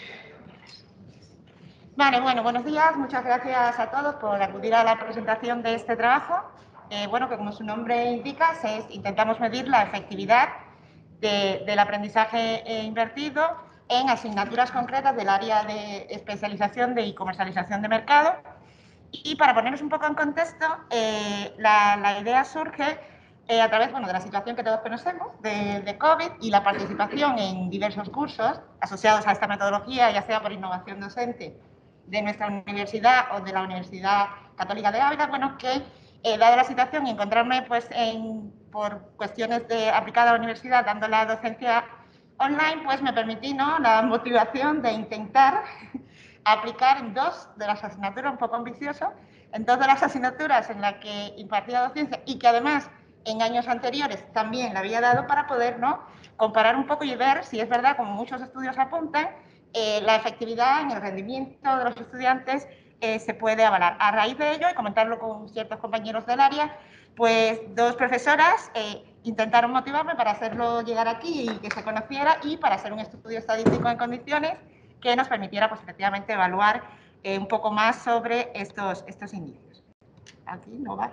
Vale, bueno, buenos días. Muchas gracias a todos por acudir a la presentación de este trabajo. Eh, bueno, que como su nombre indica, se, intentamos medir la efectividad de, del aprendizaje eh, invertido en asignaturas concretas del área de especialización de y comercialización de mercado. Y para ponernos un poco en contexto, eh, la, la idea surge eh, a través bueno, de la situación que todos conocemos de, de COVID y la participación en diversos cursos asociados a esta metodología, ya sea por innovación docente de nuestra universidad o de la Universidad Católica de Ávila, bueno, que eh, dada la situación y encontrarme pues, en, por cuestiones de aplicada a la universidad dando la docencia online, pues me permití ¿no? la motivación de intentar aplicar en dos de las asignaturas, un poco ambicioso, en dos de las asignaturas en las que impartía docencia y que además en años anteriores también la había dado para poder ¿no? comparar un poco y ver si es verdad, como muchos estudios apuntan, eh, la efectividad en el rendimiento de los estudiantes eh, se puede avalar. A raíz de ello, y comentarlo con ciertos compañeros del área, pues dos profesoras eh, intentaron motivarme para hacerlo llegar aquí y que se conociera y para hacer un estudio estadístico en condiciones que nos permitiera pues, efectivamente evaluar eh, un poco más sobre estos, estos indicios. Aquí no va.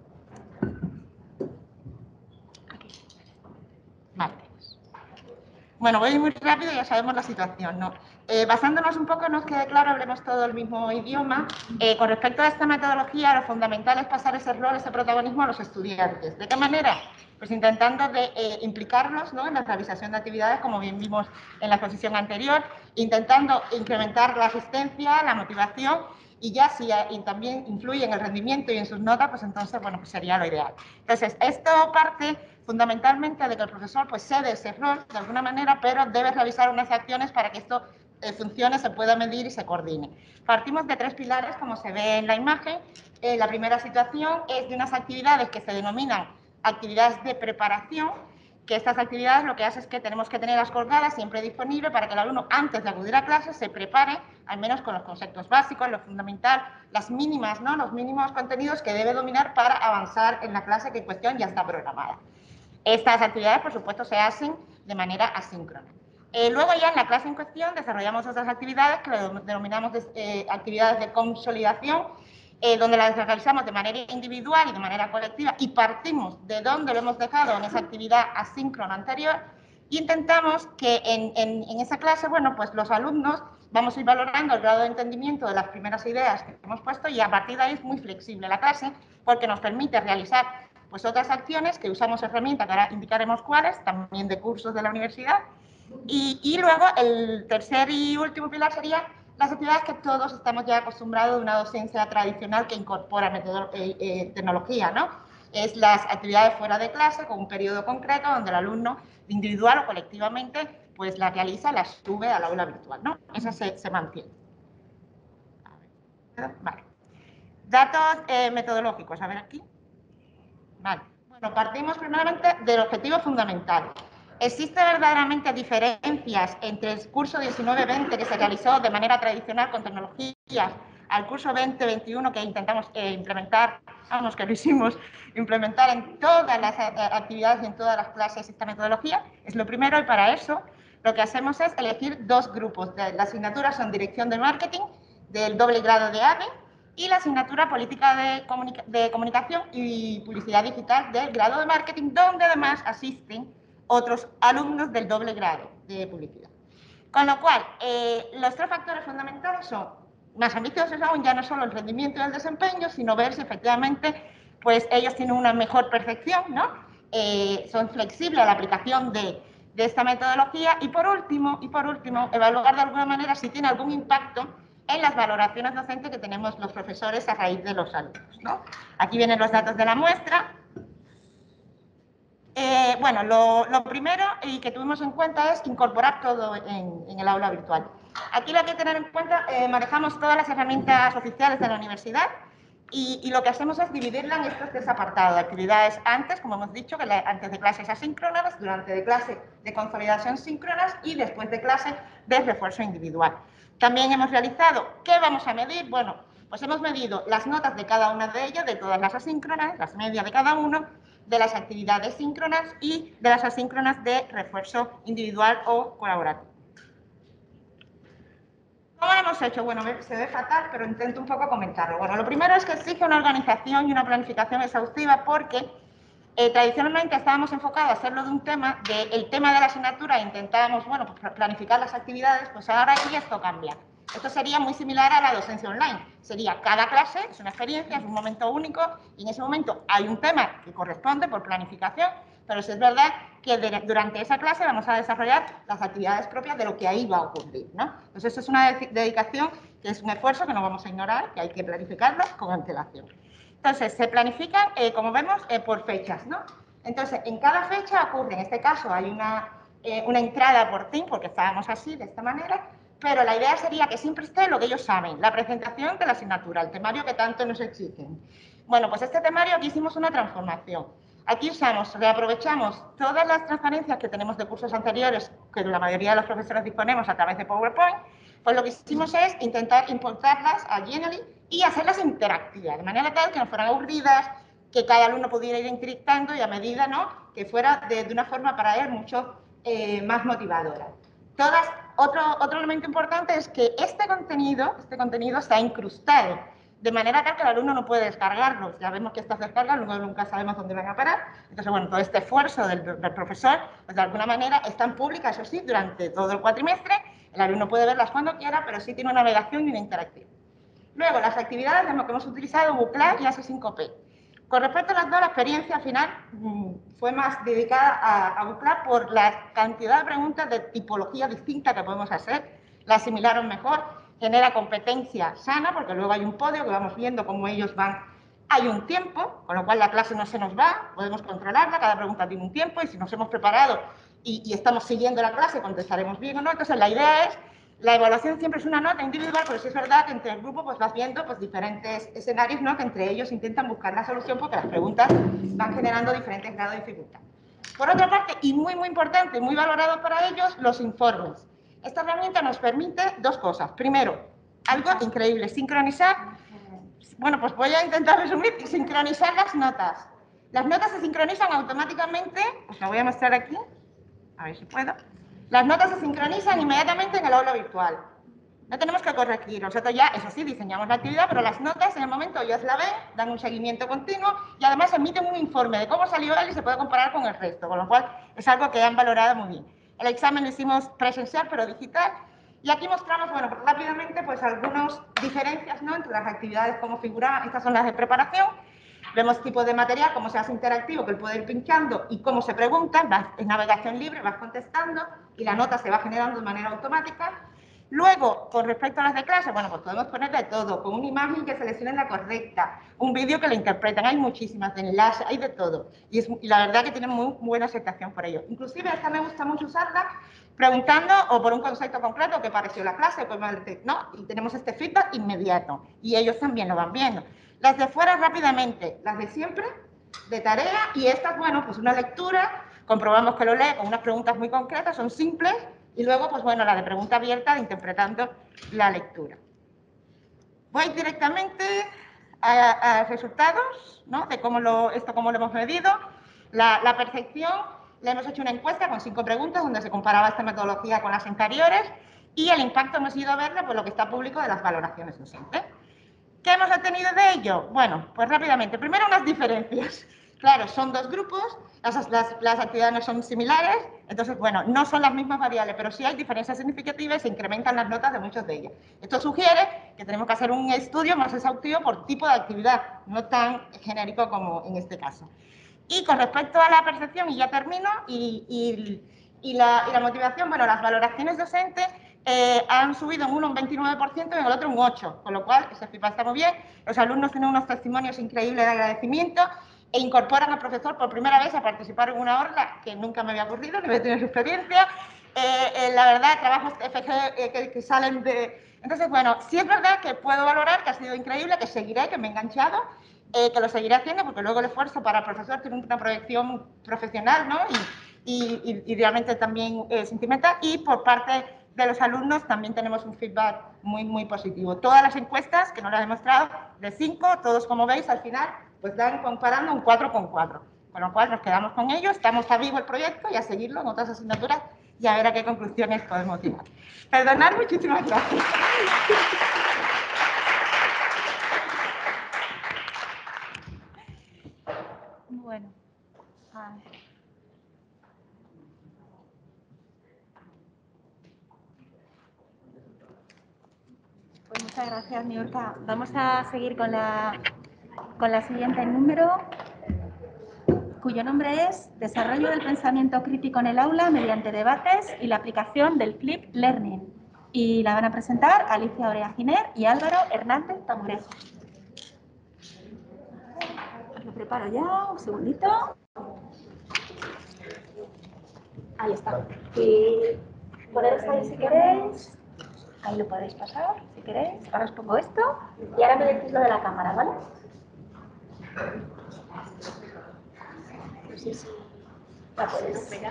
Aquí. Vale. Bueno, voy muy rápido, ya sabemos la situación, ¿no? Eh, basándonos un poco, nos quede claro, hablemos todo el mismo idioma. Eh, con respecto a esta metodología, lo fundamental es pasar ese rol, ese protagonismo a los estudiantes. ¿De qué manera? Pues intentando de, eh, implicarlos, ¿no?, en la realización de actividades, como bien vimos en la exposición anterior, intentando incrementar la asistencia, la motivación, y ya si y también influye en el rendimiento y en sus notas, pues entonces, bueno, pues sería lo ideal. Entonces, esto parte fundamentalmente de que el profesor pues cede ese rol de alguna manera, pero debe realizar unas acciones para que esto eh, funcione, se pueda medir y se coordine. Partimos de tres pilares, como se ve en la imagen. Eh, la primera situación es de unas actividades que se denominan actividades de preparación, que estas actividades lo que hace es que tenemos que tenerlas colgadas siempre disponibles para que el alumno, antes de acudir a clase, se prepare, al menos con los conceptos básicos, lo fundamental, las mínimas, ¿no?, los mínimos contenidos que debe dominar para avanzar en la clase que en cuestión ya está programada. Estas actividades, por supuesto, se hacen de manera asíncrona. Eh, luego ya en la clase en cuestión desarrollamos otras actividades que denominamos eh, actividades de consolidación, eh, donde las realizamos de manera individual y de manera colectiva y partimos de donde lo hemos dejado en esa actividad asíncrona anterior e intentamos que en, en, en esa clase, bueno, pues los alumnos vamos a ir valorando el grado de entendimiento de las primeras ideas que hemos puesto y a partir de ahí es muy flexible la clase porque nos permite realizar pues otras acciones que usamos herramientas, que ahora indicaremos cuáles, también de cursos de la universidad. Y, y luego el tercer y último pilar sería las actividades que todos estamos ya acostumbrados de una docencia tradicional que incorpora eh, eh, tecnología, ¿no? Es las actividades fuera de clase con un periodo concreto donde el alumno individual o colectivamente pues las realiza, las sube al aula virtual, ¿no? Eso se, se mantiene. A ver, vale. Datos eh, metodológicos, a ver aquí. Vale. Bueno, partimos primeramente del objetivo fundamental. ¿Existen verdaderamente diferencias entre el curso diecinueve veinte que se realizó de manera tradicional con tecnologías al curso veinte veintiuno que intentamos eh, implementar, vamos, que lo hicimos, implementar en todas las eh, actividades y en todas las clases esta metodología? Es lo primero y para eso lo que hacemos es elegir dos grupos. La asignatura son Dirección de Marketing del doble grado de A D E y la asignatura Política de, Comunica de Comunicación y Publicidad Digital del grado de Marketing, donde además asisten otros alumnos del doble grado de Publicidad. Con lo cual, eh, los tres factores fundamentales son más ambiciosos aún, ya no solo el rendimiento y el desempeño, sino ver si efectivamente pues, ellos tienen una mejor percepción, ¿no? Eh, son flexibles a la aplicación de, de esta metodología y por último, y por último, evaluar de alguna manera si tiene algún impacto en las valoraciones docentes que tenemos los profesores a raíz de los alumnos, ¿no? Aquí vienen los datos de la muestra. Eh, bueno, lo, lo primero y que tuvimos en cuenta es incorporar todo en, en el aula virtual. Aquí lo que hay que tener en cuenta, eh, manejamos todas las herramientas oficiales de la universidad y, y lo que hacemos es dividirla en estos tres apartados de actividades antes, como hemos dicho, que la, antes de clases asíncronas, durante de clase de consolidación síncronas y después de clase de refuerzo individual. También hemos realizado, ¿qué vamos a medir? Bueno, pues hemos medido las notas de cada una de ellas, de todas las asíncronas, las medias de cada uno, de las actividades síncronas y de las asíncronas de refuerzo individual o colaborativo. ¿Cómo lo hemos hecho? Bueno, se ve fatal, pero intento un poco comentarlo. Bueno, lo primero es que exige una organización y una planificación exhaustiva porque eh, tradicionalmente estábamos enfocados a hacerlo de un tema, del tema de la asignatura e intentábamos, bueno, pues planificar las actividades, pues ahora aquí esto cambia. Esto sería muy similar a la docencia online. Sería cada clase, es una experiencia, es un momento único y en ese momento hay un tema que corresponde por planificación, pero sí es verdad que de, durante esa clase vamos a desarrollar las actividades propias de lo que ahí va a ocurrir, ¿no? Entonces eso es una de dedicación que es un esfuerzo que no vamos a ignorar, que hay que planificarlo con antelación. Entonces se planifican, eh, como vemos, eh, por fechas, ¿no? Entonces en cada fecha ocurre, en este caso hay una, eh, una entrada por team, porque estábamos así, de esta manera, pero la idea sería que siempre esté lo que ellos saben, la presentación de la asignatura, el temario que tanto nos exigen. Bueno, pues este temario aquí hicimos una transformación. Aquí usamos, reaprovechamos todas las transparencias que tenemos de cursos anteriores, que la mayoría de los profesores disponemos a través de PowerPoint, pues lo que hicimos es intentar importarlas a Genially y hacerlas interactivas, de manera tal que no fueran aburridas, que cada alumno pudiera ir encriptando y a medida, ¿no?, que fuera de, de una forma para él mucho eh, más motivadora. Todas, otro, otro elemento importante es que este contenido, este contenido está incrustado de manera tal que el alumno no puede descargarlos. Ya vemos que estas descargas luego nunca sabemos dónde van a parar. Entonces, bueno, todo este esfuerzo del, del profesor, pues de alguna manera están públicas, eso sí, durante todo el cuatrimestre. El alumno puede verlas cuando quiera, pero sí tiene una navegación y una interactiva. Luego, las actividades de lo que hemos utilizado, Bucla y A S cinco P. Con respecto a las dos, la experiencia final mmm, fue más dedicada a, a Bucla por la cantidad de preguntas de tipología distinta que podemos hacer. La asimilaron mejor, genera competencia sana, porque luego hay un podio que vamos viendo cómo ellos van. Hay un tiempo, con lo cual la clase no se nos va, podemos controlarla, cada pregunta tiene un tiempo, y si nos hemos preparado y, y estamos siguiendo la clase, contestaremos bien o no. Entonces, la idea es, la evaluación siempre es una nota individual, pero sí es verdad que entre el grupo pues vas viendo pues, diferentes escenarios, ¿no? Que entre ellos intentan buscar la solución, porque las preguntas van generando diferentes grados de dificultad. Por otra parte, y muy, muy importante, muy valorado para ellos, los informes. Esta herramienta nos permite dos cosas. Primero, algo increíble, sincronizar. Bueno, pues voy a intentar resumir, sincronizar las notas. Las notas se sincronizan automáticamente, os la voy a mostrar aquí, a ver si puedo. Las notas se sincronizan inmediatamente en el aula virtual. No tenemos que corregir. Nosotros ya, eso sí, diseñamos la actividad, pero las notas en el momento ellos la ven, dan un seguimiento continuo y además emiten un informe de cómo salió él y se puede comparar con el resto, con lo cual es algo que han valorado muy bien. El examen lo hicimos presencial, pero digital. Y aquí mostramos, bueno, pues rápidamente, pues algunas diferencias, ¿no?, entre las actividades, cómo figuraban. Estas son las de preparación. Vemos tipo de material, cómo se hace interactivo, que él puede ir pinchando y cómo se preguntan. Vas en navegación libre, vas contestando y la nota se va generando de manera automática. Luego, con respecto a las de clase, bueno, pues podemos poner de todo, con una imagen que seleccione la correcta, un vídeo que la interpretan, hay muchísimas de enlaces, hay de todo. Y, es, y la verdad que tienen muy buena aceptación por ello. Inclusive esta me gusta mucho usarla preguntando o por un concepto concreto que pareció la clase, pues, ¿no? Y tenemos este feedback inmediato y ellos también lo van viendo. Las de fuera rápidamente, las de siempre, de tarea, y estas, bueno, pues una lectura, comprobamos que lo lee con unas preguntas muy concretas, son simples, y luego, pues bueno, la de pregunta abierta, de interpretando la lectura. Voy directamente a, a resultados, ¿no?, de cómo lo, esto cómo lo hemos medido. La, la percepción, le hemos hecho una encuesta con cinco preguntas donde se comparaba esta metodología con las anteriores, y el impacto hemos ido a verlo por lo que está público de las valoraciones docentes. ¿Qué hemos obtenido de ello? Bueno, pues rápidamente. Primero, unas diferencias. Claro, son dos grupos, las, las, las actividades no son similares, entonces, bueno, no son las mismas variables, pero sí hay diferencias significativas y se incrementan las notas de muchos de ellas. Esto sugiere que tenemos que hacer un estudio más exhaustivo por tipo de actividad, no tan genérico como en este caso. Y con respecto a la percepción, y ya termino, y, y, y, la, y la motivación, bueno, las valoraciones docentes eh, han subido en uno un veintinueve por ciento y en el otro un ocho por ciento, con lo cual ese feedback está muy bien. Los alumnos tienen unos testimonios increíbles de agradecimiento e incorporan al profesor por primera vez a participar en una orla, que nunca me había ocurrido, ni había tenido experiencia. Eh, eh, la verdad, trabajos F G eh, que, que salen de... Entonces, bueno, sí es verdad que puedo valorar que ha sido increíble, que seguiré, que me he enganchado, eh, que lo seguiré haciendo, porque luego el esfuerzo para el profesor tiene una proyección profesional, ¿no?, y, y, y, y realmente también eh, sentimental, y por parte de los alumnos también tenemos un feedback muy, muy positivo. Todas las encuestas, que no las he mostrado, de cinco, todos como veis al final, pues dan comparando un cuatro con cuatro, con lo cual nos quedamos con ellos, estamos a vivo el proyecto y a seguirlo en otras asignaturas y a ver a qué conclusiones podemos llegar. Perdonad, muchísimas gracias. Bueno, a ver. Pues muchas gracias, Niurka. Vamos a seguir con la, con la siguiente número, cuyo nombre es Desarrollo del pensamiento crítico en el aula mediante debates y la aplicación del Flip Learning. Y la van a presentar Alicia Orea Giner y Álvaro Hernández Tamurejo. Os lo preparo ya, un segundito. Ahí está. Y poneros ahí si queréis. Ahí lo podéis pasar, si queréis. Ahora os pongo esto y ahora me decís lo de la cámara, ¿vale? No sé si la podéis ver.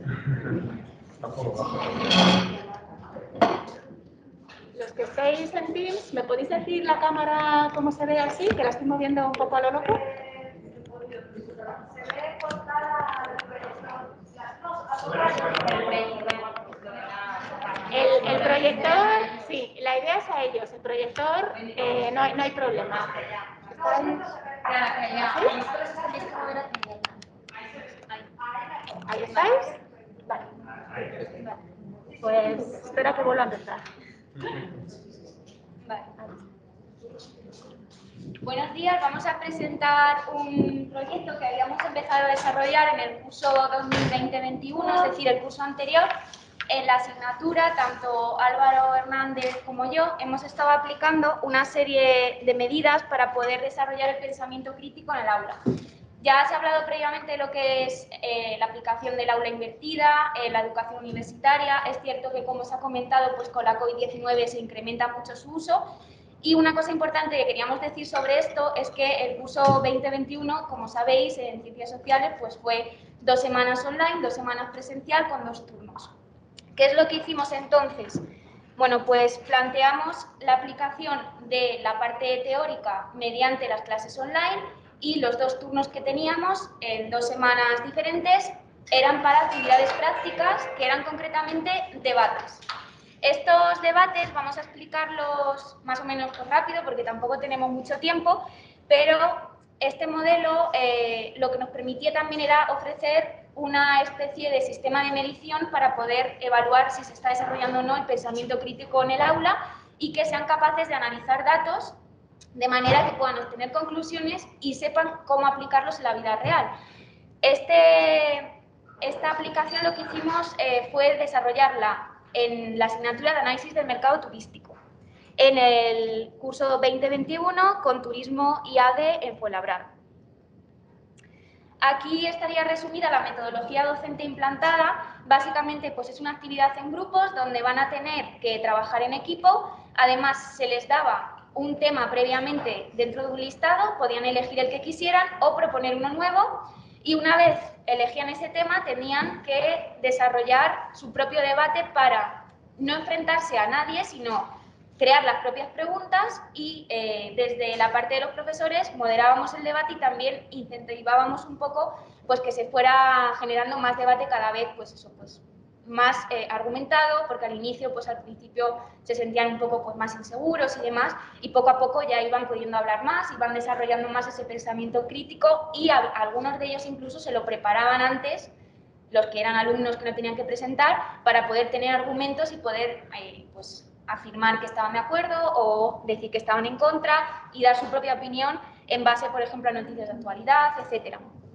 Los que estéis en Teams, ¿me podéis decir la cámara cómo se ve así? Que la estoy moviendo un poco a lo loco. Se ve cortada el, el proyector, sí. Sí, la idea es a ellos. El proyector, eh, no, hay, no hay problema. ¿Ahí estáis? Vale. Pues espera que vuelva a empezar. Vale. Buenos días, vamos a presentar un proyecto que habíamos empezado a desarrollar en el curso dos mil veinte veintiuno, es decir, el curso anterior. En la asignatura, tanto Álvaro Hernández como yo hemos estado aplicando una serie de medidas para poder desarrollar el pensamiento crítico en el aula. Ya se ha hablado previamente de lo que es eh, la aplicación del aula invertida, eh, la educación universitaria. Es cierto que, como se ha comentado, pues con la COVID diecinueve se incrementa mucho su uso. Y una cosa importante que queríamos decir sobre esto es que el curso veinte veintiuno, como sabéis, en Ciencias Sociales, pues fue dos semanas online, dos semanas presencial con dos turnos. ¿Qué es lo que hicimos entonces? Bueno, pues planteamos la aplicación de la parte teórica mediante las clases online y los dos turnos que teníamos en dos semanas diferentes eran para actividades prácticas que eran concretamente debates. Estos debates vamos a explicarlos más o menos rápido porque tampoco tenemos mucho tiempo, pero este modelo eh, lo que nos permitía también era ofrecer una especie de sistema de medición para poder evaluar si se está desarrollando o no el pensamiento crítico en el aula y que sean capaces de analizar datos de manera que puedan obtener conclusiones y sepan cómo aplicarlos en la vida real. Este, esta aplicación lo que hicimos eh, fue desarrollarla en la asignatura de análisis del mercado turístico, en el curso veinte veintiuno con turismo I A D en Fuenlabrada. Aquí estaría resumida la metodología docente implantada. Básicamente, pues es una actividad en grupos donde van a tener que trabajar en equipo. Además, se les daba un tema previamente dentro de un listado, podían elegir el que quisieran o proponer uno nuevo. Y una vez elegían ese tema, tenían que desarrollar su propio debate para no enfrentarse a nadie, sino crear las propias preguntas y eh, desde la parte de los profesores moderábamos el debate y también incentivábamos un poco pues, que se fuera generando más debate cada vez, pues eso, pues más eh, argumentado, porque al inicio, pues al principio se sentían un poco pues, más inseguros y demás, y poco a poco ya iban pudiendo hablar más, iban desarrollando más ese pensamiento crítico y a, a algunos de ellos incluso se lo preparaban antes, los que eran alumnos que no tenían que presentar, para poder tener argumentos y poder eh, pues, afirmar que estaban de acuerdo o decir que estaban en contra y dar su propia opinión en base, por ejemplo, a noticias de actualidad, etcétera.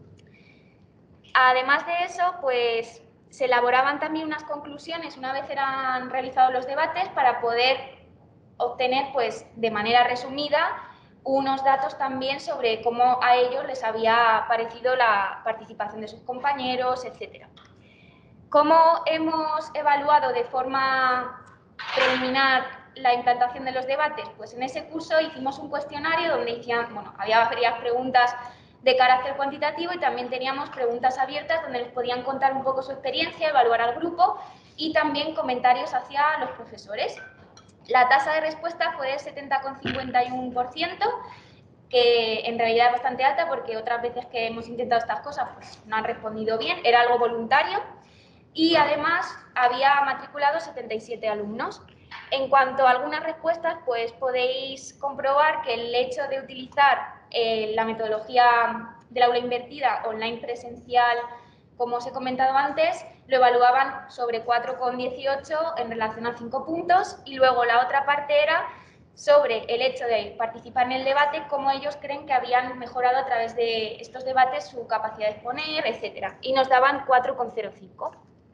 Además de eso, pues se elaboraban también unas conclusiones una vez eran realizados los debates para poder obtener, pues, de manera resumida, unos datos también sobre cómo a ellos les había parecido la participación de sus compañeros, etcétera. ¿Cómo hemos evaluado de forma preliminar la implantación de los debates? Pues en ese curso hicimos un cuestionario donde hicieron, bueno, había varias preguntas de carácter cuantitativo y también teníamos preguntas abiertas donde les podían contar un poco su experiencia, evaluar al grupo y también comentarios hacia los profesores. La tasa de respuesta fue del setenta coma cincuenta y uno por ciento, que en realidad es bastante alta porque otras veces que hemos intentado estas cosas pues no han respondido bien, era algo voluntario. Y además había matriculado setenta y siete alumnos. En cuanto a algunas respuestas, pues podéis comprobar que el hecho de utilizar eh, la metodología del aula invertida online presencial, como os he comentado antes, lo evaluaban sobre cuatro coma dieciocho en relación a cinco puntos y luego la otra parte era sobre el hecho de participar en el debate, cómo ellos creen que habían mejorado a través de estos debates su capacidad de exponer, etcétera. Y nos daban cuatro coma cero cinco.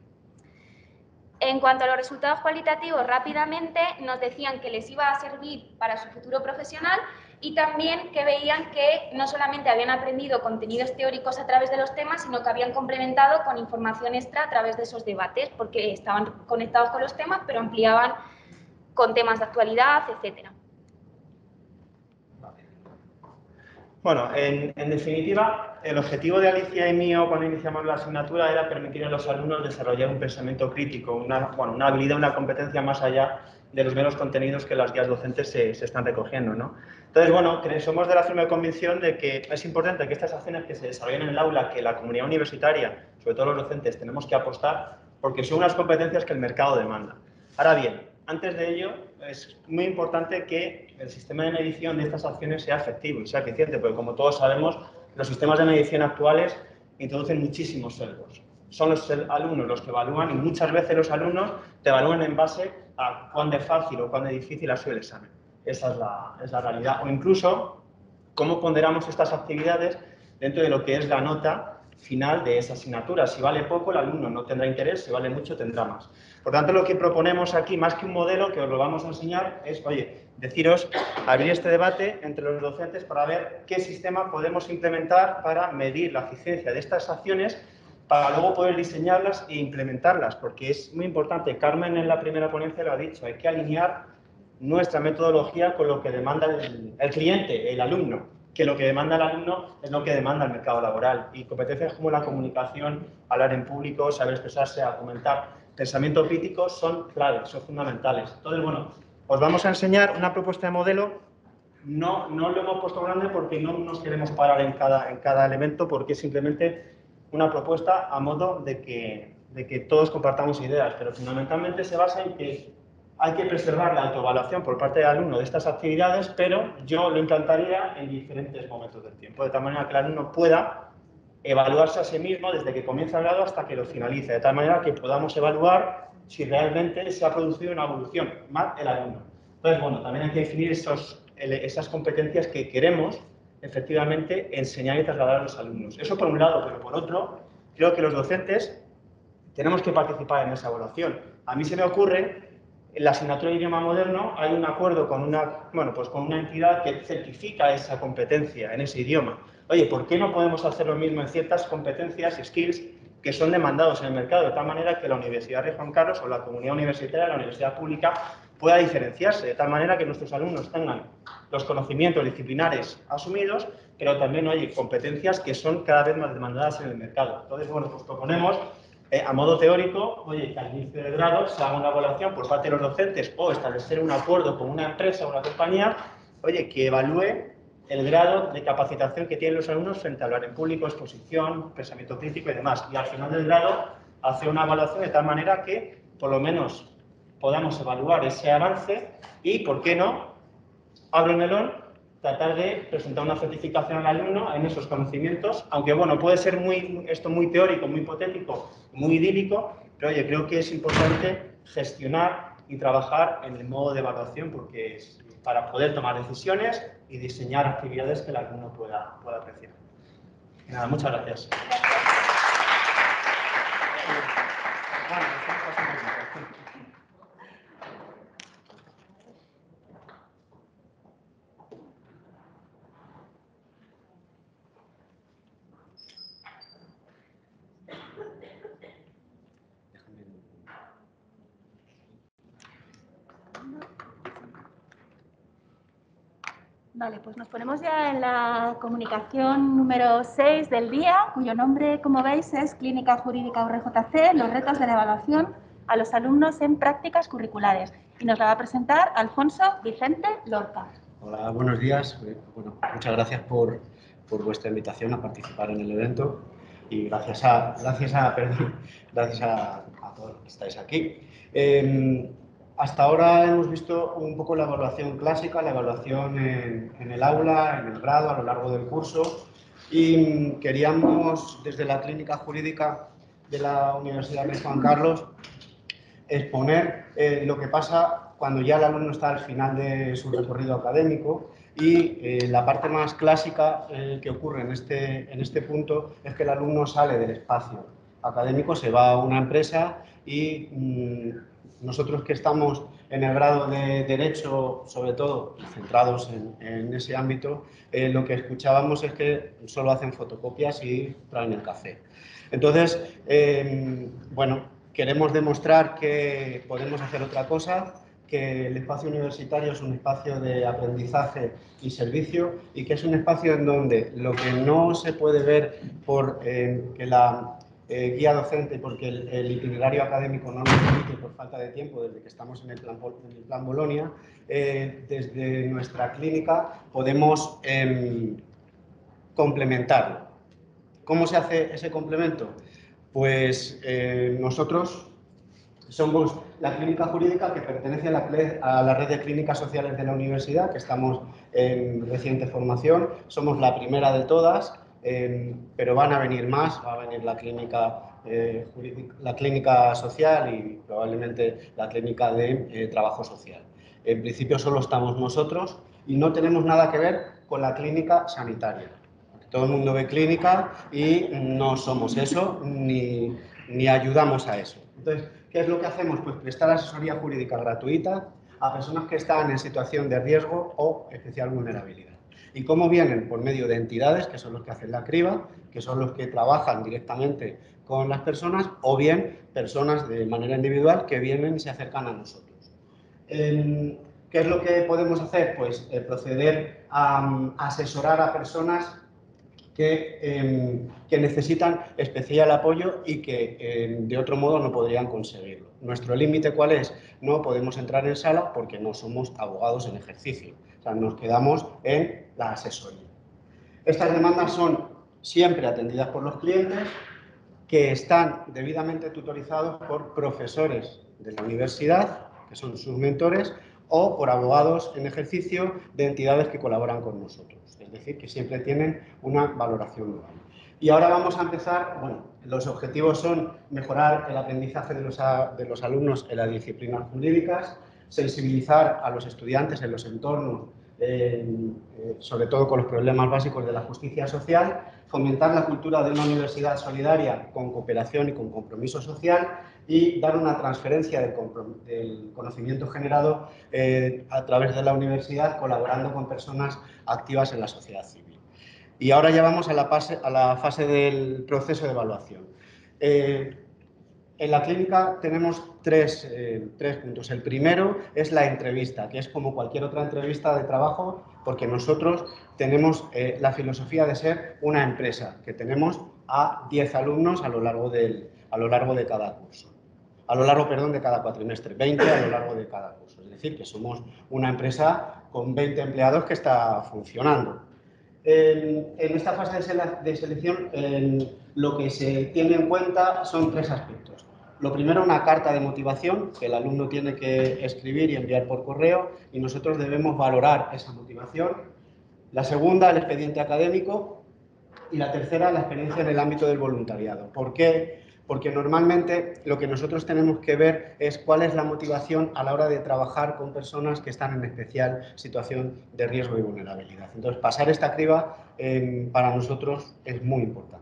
En cuanto a los resultados cualitativos, rápidamente nos decían que les iba a servir para su futuro profesional y también que veían que no solamente habían aprendido contenidos teóricos a través de los temas, sino que habían complementado con información extra a través de esos debates, porque estaban conectados con los temas, pero ampliaban con temas de actualidad, etcétera. Bueno, en, en definitiva, el objetivo de Alicia y mío cuando iniciamos la asignatura era permitir a los alumnos desarrollar un pensamiento crítico, una, bueno, una habilidad, una competencia más allá de los meros contenidos que las guías docentes se, se están recogiendo, ¿no? Entonces, bueno, somos de la firme convicción de que es importante que estas acciones que se desarrollen en el aula, que la comunidad universitaria, sobre todo los docentes, tenemos que apostar porque son unas competencias que el mercado demanda. Ahora bien, antes de ello, es muy importante que el sistema de medición de estas acciones sea efectivo y sea eficiente, porque como todos sabemos, los sistemas de medición actuales introducen muchísimos sesgos. Son los alumnos los que evalúan y muchas veces los alumnos te evalúan en base a cuán de fácil o cuán de difícil ha sido el examen. Esa es la, es la realidad. O incluso, cómo ponderamos estas actividades dentro de lo que es la nota final de esa asignatura. Si vale poco, el alumno no tendrá interés, si vale mucho, tendrá más. Por tanto, lo que proponemos aquí, más que un modelo, que os lo vamos a enseñar, es, oye, deciros, abrir este debate entre los docentes para ver qué sistema podemos implementar para medir la eficiencia de estas acciones, para luego poder diseñarlas e implementarlas, porque es muy importante. Carmen en la primera ponencia lo ha dicho, hay que alinear nuestra metodología con lo que demanda el, el cliente, el alumno, que lo que demanda el alumno es lo que demanda el mercado laboral. Y competencias como la comunicación, hablar en público, saber expresarse, argumentar, pensamiento crítico son claves, son fundamentales. Entonces, bueno, os vamos a enseñar una propuesta de modelo. No, no lo hemos puesto grande porque no nos queremos parar en cada, en cada elemento, porque es simplemente una propuesta a modo de que, de que todos compartamos ideas, pero fundamentalmente se basa en que hay que preservar la autoevaluación por parte del alumno de estas actividades, pero yo lo implantaría en diferentes momentos del tiempo, de tal manera que el alumno pueda evaluarse a sí mismo desde que comienza el grado hasta que lo finalice, de tal manera que podamos evaluar si realmente se ha producido una evolución, más el alumno. Entonces, bueno, también hay que definir esos, esas competencias que queremos efectivamente enseñar y trasladar a los alumnos. Eso por un lado, pero por otro, creo que los docentes tenemos que participar en esa evaluación. A mí se me ocurre, en la asignatura de idioma moderno hay un acuerdo con una, bueno, pues con una entidad que certifica esa competencia en ese idioma. Oye, ¿por qué no podemos hacer lo mismo en ciertas competencias y skills que son demandados en el mercado? De tal manera que la Universidad Rey Juan Carlos o la comunidad universitaria, la universidad pública, pueda diferenciarse, de tal manera que nuestros alumnos tengan los conocimientos disciplinares asumidos, pero también, oye, competencias que son cada vez más demandadas en el mercado. Entonces, bueno, pues proponemos, eh, a modo teórico, oye, que al inicio del grado se haga una evaluación por parte de los docentes o establecer un acuerdo con una empresa o una compañía, oye, que evalúe el grado de capacitación que tienen los alumnos frente a hablar en público, exposición, pensamiento crítico y demás. Y al final del grado, hacer una evaluación de tal manera que, por lo menos, podamos evaluar ese avance y, ¿por qué no?, abro el melón, tratar de presentar una certificación al alumno en esos conocimientos, aunque, bueno, puede ser muy, esto muy teórico, muy hipotético, muy idílico, pero, oye, creo que es importante gestionar y trabajar en el modo de evaluación porque es para poder tomar decisiones y diseñar actividades que el alumno pueda, pueda apreciar. Y nada, muchas gracias. Vale, pues nos ponemos ya en la comunicación número seis del día, cuyo nombre, como veis, es Clínica Jurídica U R J C, los retos de la evaluación a los alumnos en prácticas curriculares. Y nos la va a presentar Alfonso Vicente Lorca. Hola, buenos días. Bueno, muchas gracias por, por vuestra invitación a participar en el evento y gracias a, gracias a, perdón, gracias a, a todos los que estáis aquí. Eh, Hasta ahora hemos visto un poco la evaluación clásica, la evaluación en, en el aula, en el grado, a lo largo del curso, y queríamos, desde la Clínica Jurídica de la Universidad Rey Juan Carlos, exponer eh, lo que pasa cuando ya el alumno está al final de su recorrido académico y eh, la parte más clásica eh, que ocurre en este, en este punto es que el alumno sale del espacio académico, se va a una empresa y mmm, nosotros que estamos en el grado de Derecho, sobre todo centrados en, en ese ámbito, eh, lo que escuchábamos es que solo hacen fotocopias y traen el café. Entonces, eh, bueno, queremos demostrar que podemos hacer otra cosa, que el espacio universitario es un espacio de aprendizaje y servicio y que es un espacio en donde lo que no se puede ver por eh, que la Eh, guía docente, porque el, el itinerario académico no nos permite por falta de tiempo desde que estamos en el plan, en el plan Bolonia, eh, desde nuestra clínica podemos eh, complementarlo. ¿Cómo se hace ese complemento? Pues eh, nosotros Somos la clínica jurídica que pertenece a la, a la red de clínicas sociales de la universidad, que estamos en reciente formación. Somos la primera de todas, eh, pero van a venir más. Va a venir la clínica, eh, jurídica, la clínica social y probablemente la clínica de eh, trabajo social. En principio solo estamos nosotros y no tenemos nada que ver con la clínica sanitaria. Todo el mundo ve clínica y no somos eso ni, ni ayudamos a eso. Entonces, ¿qué es lo que hacemos? Pues prestar asesoría jurídica gratuita a personas que están en situación de riesgo o especial vulnerabilidad. ¿Y cómo vienen? Por medio de entidades, que son los que hacen la criba, que son los que trabajan directamente con las personas, o bien personas de manera individual que vienen y se acercan a nosotros. Eh, ¿Qué es lo que podemos hacer? Pues eh, proceder a um, asesorar a personas Que, eh, que necesitan especial apoyo y que eh, de otro modo no podrían conseguirlo. ¿Nuestro límite cuál es? No podemos entrar en sala porque no somos abogados en ejercicio. O sea, nos quedamos en la asesoría. Estas demandas son siempre atendidas por los clientes, que están debidamente tutorizados por profesores de la universidad, que son sus mentores, o por abogados en ejercicio de entidades que colaboran con nosotros. Es decir, que siempre tienen una valoración dual. Y ahora vamos a empezar, bueno, los objetivos son mejorar el aprendizaje de los, a, de los alumnos en las disciplinas jurídicas, sensibilizar a los estudiantes en los entornos, eh, eh, sobre todo con los problemas básicos de la justicia social, fomentar la cultura de una universidad solidaria con cooperación y con compromiso social y dar una transferencia del, del conocimiento generado eh, a través de la universidad colaborando con personas activas en la sociedad civil. Y ahora ya vamos a la fase, a la fase del proceso de evaluación. Eh, en la clínica tenemos tres, eh, tres puntos. El primero es la entrevista, que es como cualquier otra entrevista de trabajo, porque nosotros tenemos eh, la filosofía de ser una empresa, que tenemos a diez alumnos a lo largo, del, a lo largo de cada curso. A lo largo, perdón, de cada cuatrimestre, veinte a lo largo de cada curso. Es decir, que somos una empresa con veinte empleados que está funcionando. En, en esta fase de, sele de selección, en, lo que se tiene en cuenta son tres aspectos. Lo primero, una carta de motivación que el alumno tiene que escribir y enviar por correo y nosotros debemos valorar esa motivación. La segunda, el expediente académico y la tercera, la experiencia en el ámbito del voluntariado. ¿Por qué? Porque normalmente lo que nosotros tenemos que ver es cuál es la motivación a la hora de trabajar con personas que están en especial situación de riesgo y vulnerabilidad. Entonces, pasar esta criba eh, para nosotros es muy importante.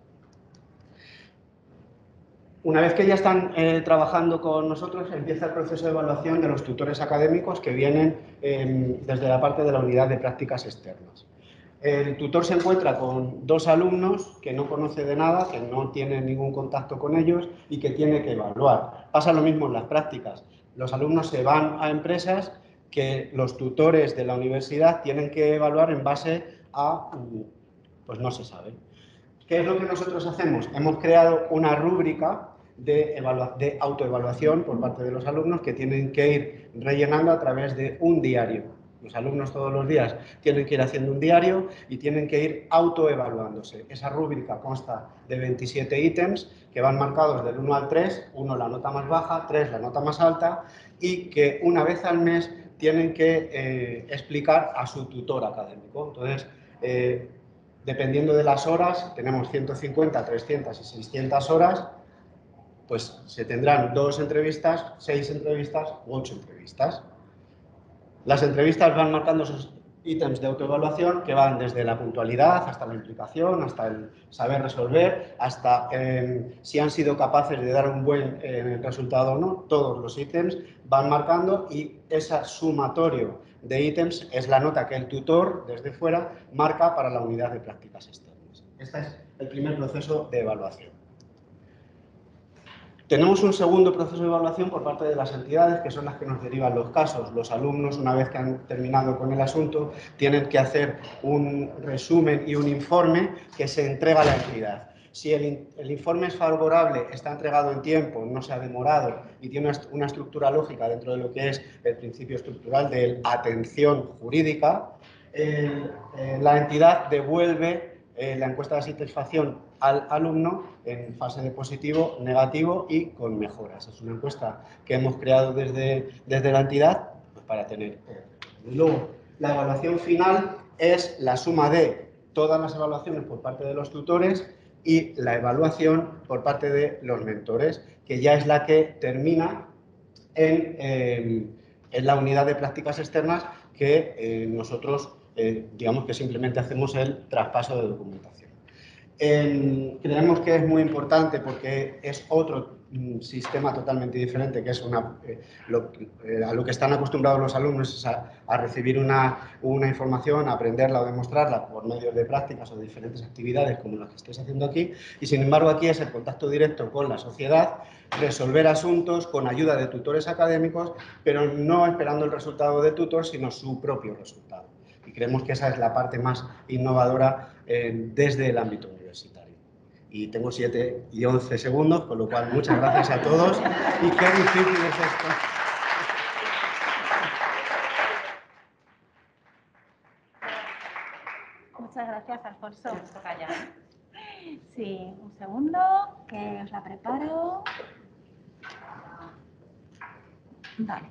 Una vez que ya están eh, trabajando con nosotros, empieza el proceso de evaluación de los tutores académicos que vienen eh, desde la parte de la unidad de prácticas externas. El tutor se encuentra con dos alumnos que no conoce de nada, que no tiene ningún contacto con ellos y que tiene que evaluar. Pasa lo mismo en las prácticas. Los alumnos se van a empresas que los tutores de la universidad tienen que evaluar en base a, pues no se sabe. ¿Qué es lo que nosotros hacemos? Hemos creado una rúbrica de, de autoevaluación por parte de los alumnos que tienen que ir rellenando a través de un diario. Los alumnos todos los días tienen que ir haciendo un diario y tienen que ir autoevaluándose. Esa rúbrica consta de veintisiete ítems que van marcados del uno al tres, uno la nota más baja, tres la nota más alta y que una vez al mes tienen que eh, explicar a su tutor académico. Entonces, eh, dependiendo de las horas, tenemos ciento cincuenta, trescientas y seiscientas horas, pues se tendrán dos entrevistas, seis entrevistas u ocho entrevistas. Las entrevistas van marcando esos ítems de autoevaluación que van desde la puntualidad hasta la implicación, hasta el saber resolver, hasta eh, si han sido capaces de dar un buen eh, resultado o no. Todos los ítems van marcando y ese sumatorio de ítems es la nota que el tutor desde fuera marca para la unidad de prácticas externas. Este es el primer proceso de evaluación. Tenemos un segundo proceso de evaluación por parte de las entidades, que son las que nos derivan los casos. Los alumnos, una vez que han terminado con el asunto, tienen que hacer un resumen y un informe que se entrega a la entidad. Si el, el informe es favorable, está entregado en tiempo, no se ha demorado y tiene una, una estructura lógica dentro de lo que es el principio estructural de atención jurídica, el, eh, la entidad devuelve eh, la encuesta de satisfacción al alumno en fase de positivo, negativo y con mejoras. Es una encuesta que hemos creado desde, desde la entidad pues, para tener. Y luego, la evaluación final es la suma de todas las evaluaciones por parte de los tutores y la evaluación por parte de los mentores, que ya es la que termina en, eh, en la unidad de prácticas externas que eh, nosotros, eh, digamos que simplemente hacemos el traspaso de documentación. Eh, creemos que es muy importante porque es otro mm, sistema totalmente diferente, que es una, eh, lo, eh, a lo que están acostumbrados los alumnos es a, a recibir una, una información, a aprenderla o demostrarla por medio de prácticas o de diferentes actividades como las que estáis haciendo aquí, y sin embargo aquí es el contacto directo con la sociedad, resolver asuntos con ayuda de tutores académicos, pero no esperando el resultado del tutor, sino su propio resultado. Y creemos que esa es la parte más innovadora eh, desde el ámbito universitario. Y tengo siete y once segundos, con lo cual muchas gracias a todos y qué difícil es esto. Muchas gracias, Alfonso. Sí, un segundo, que os la preparo. Vale.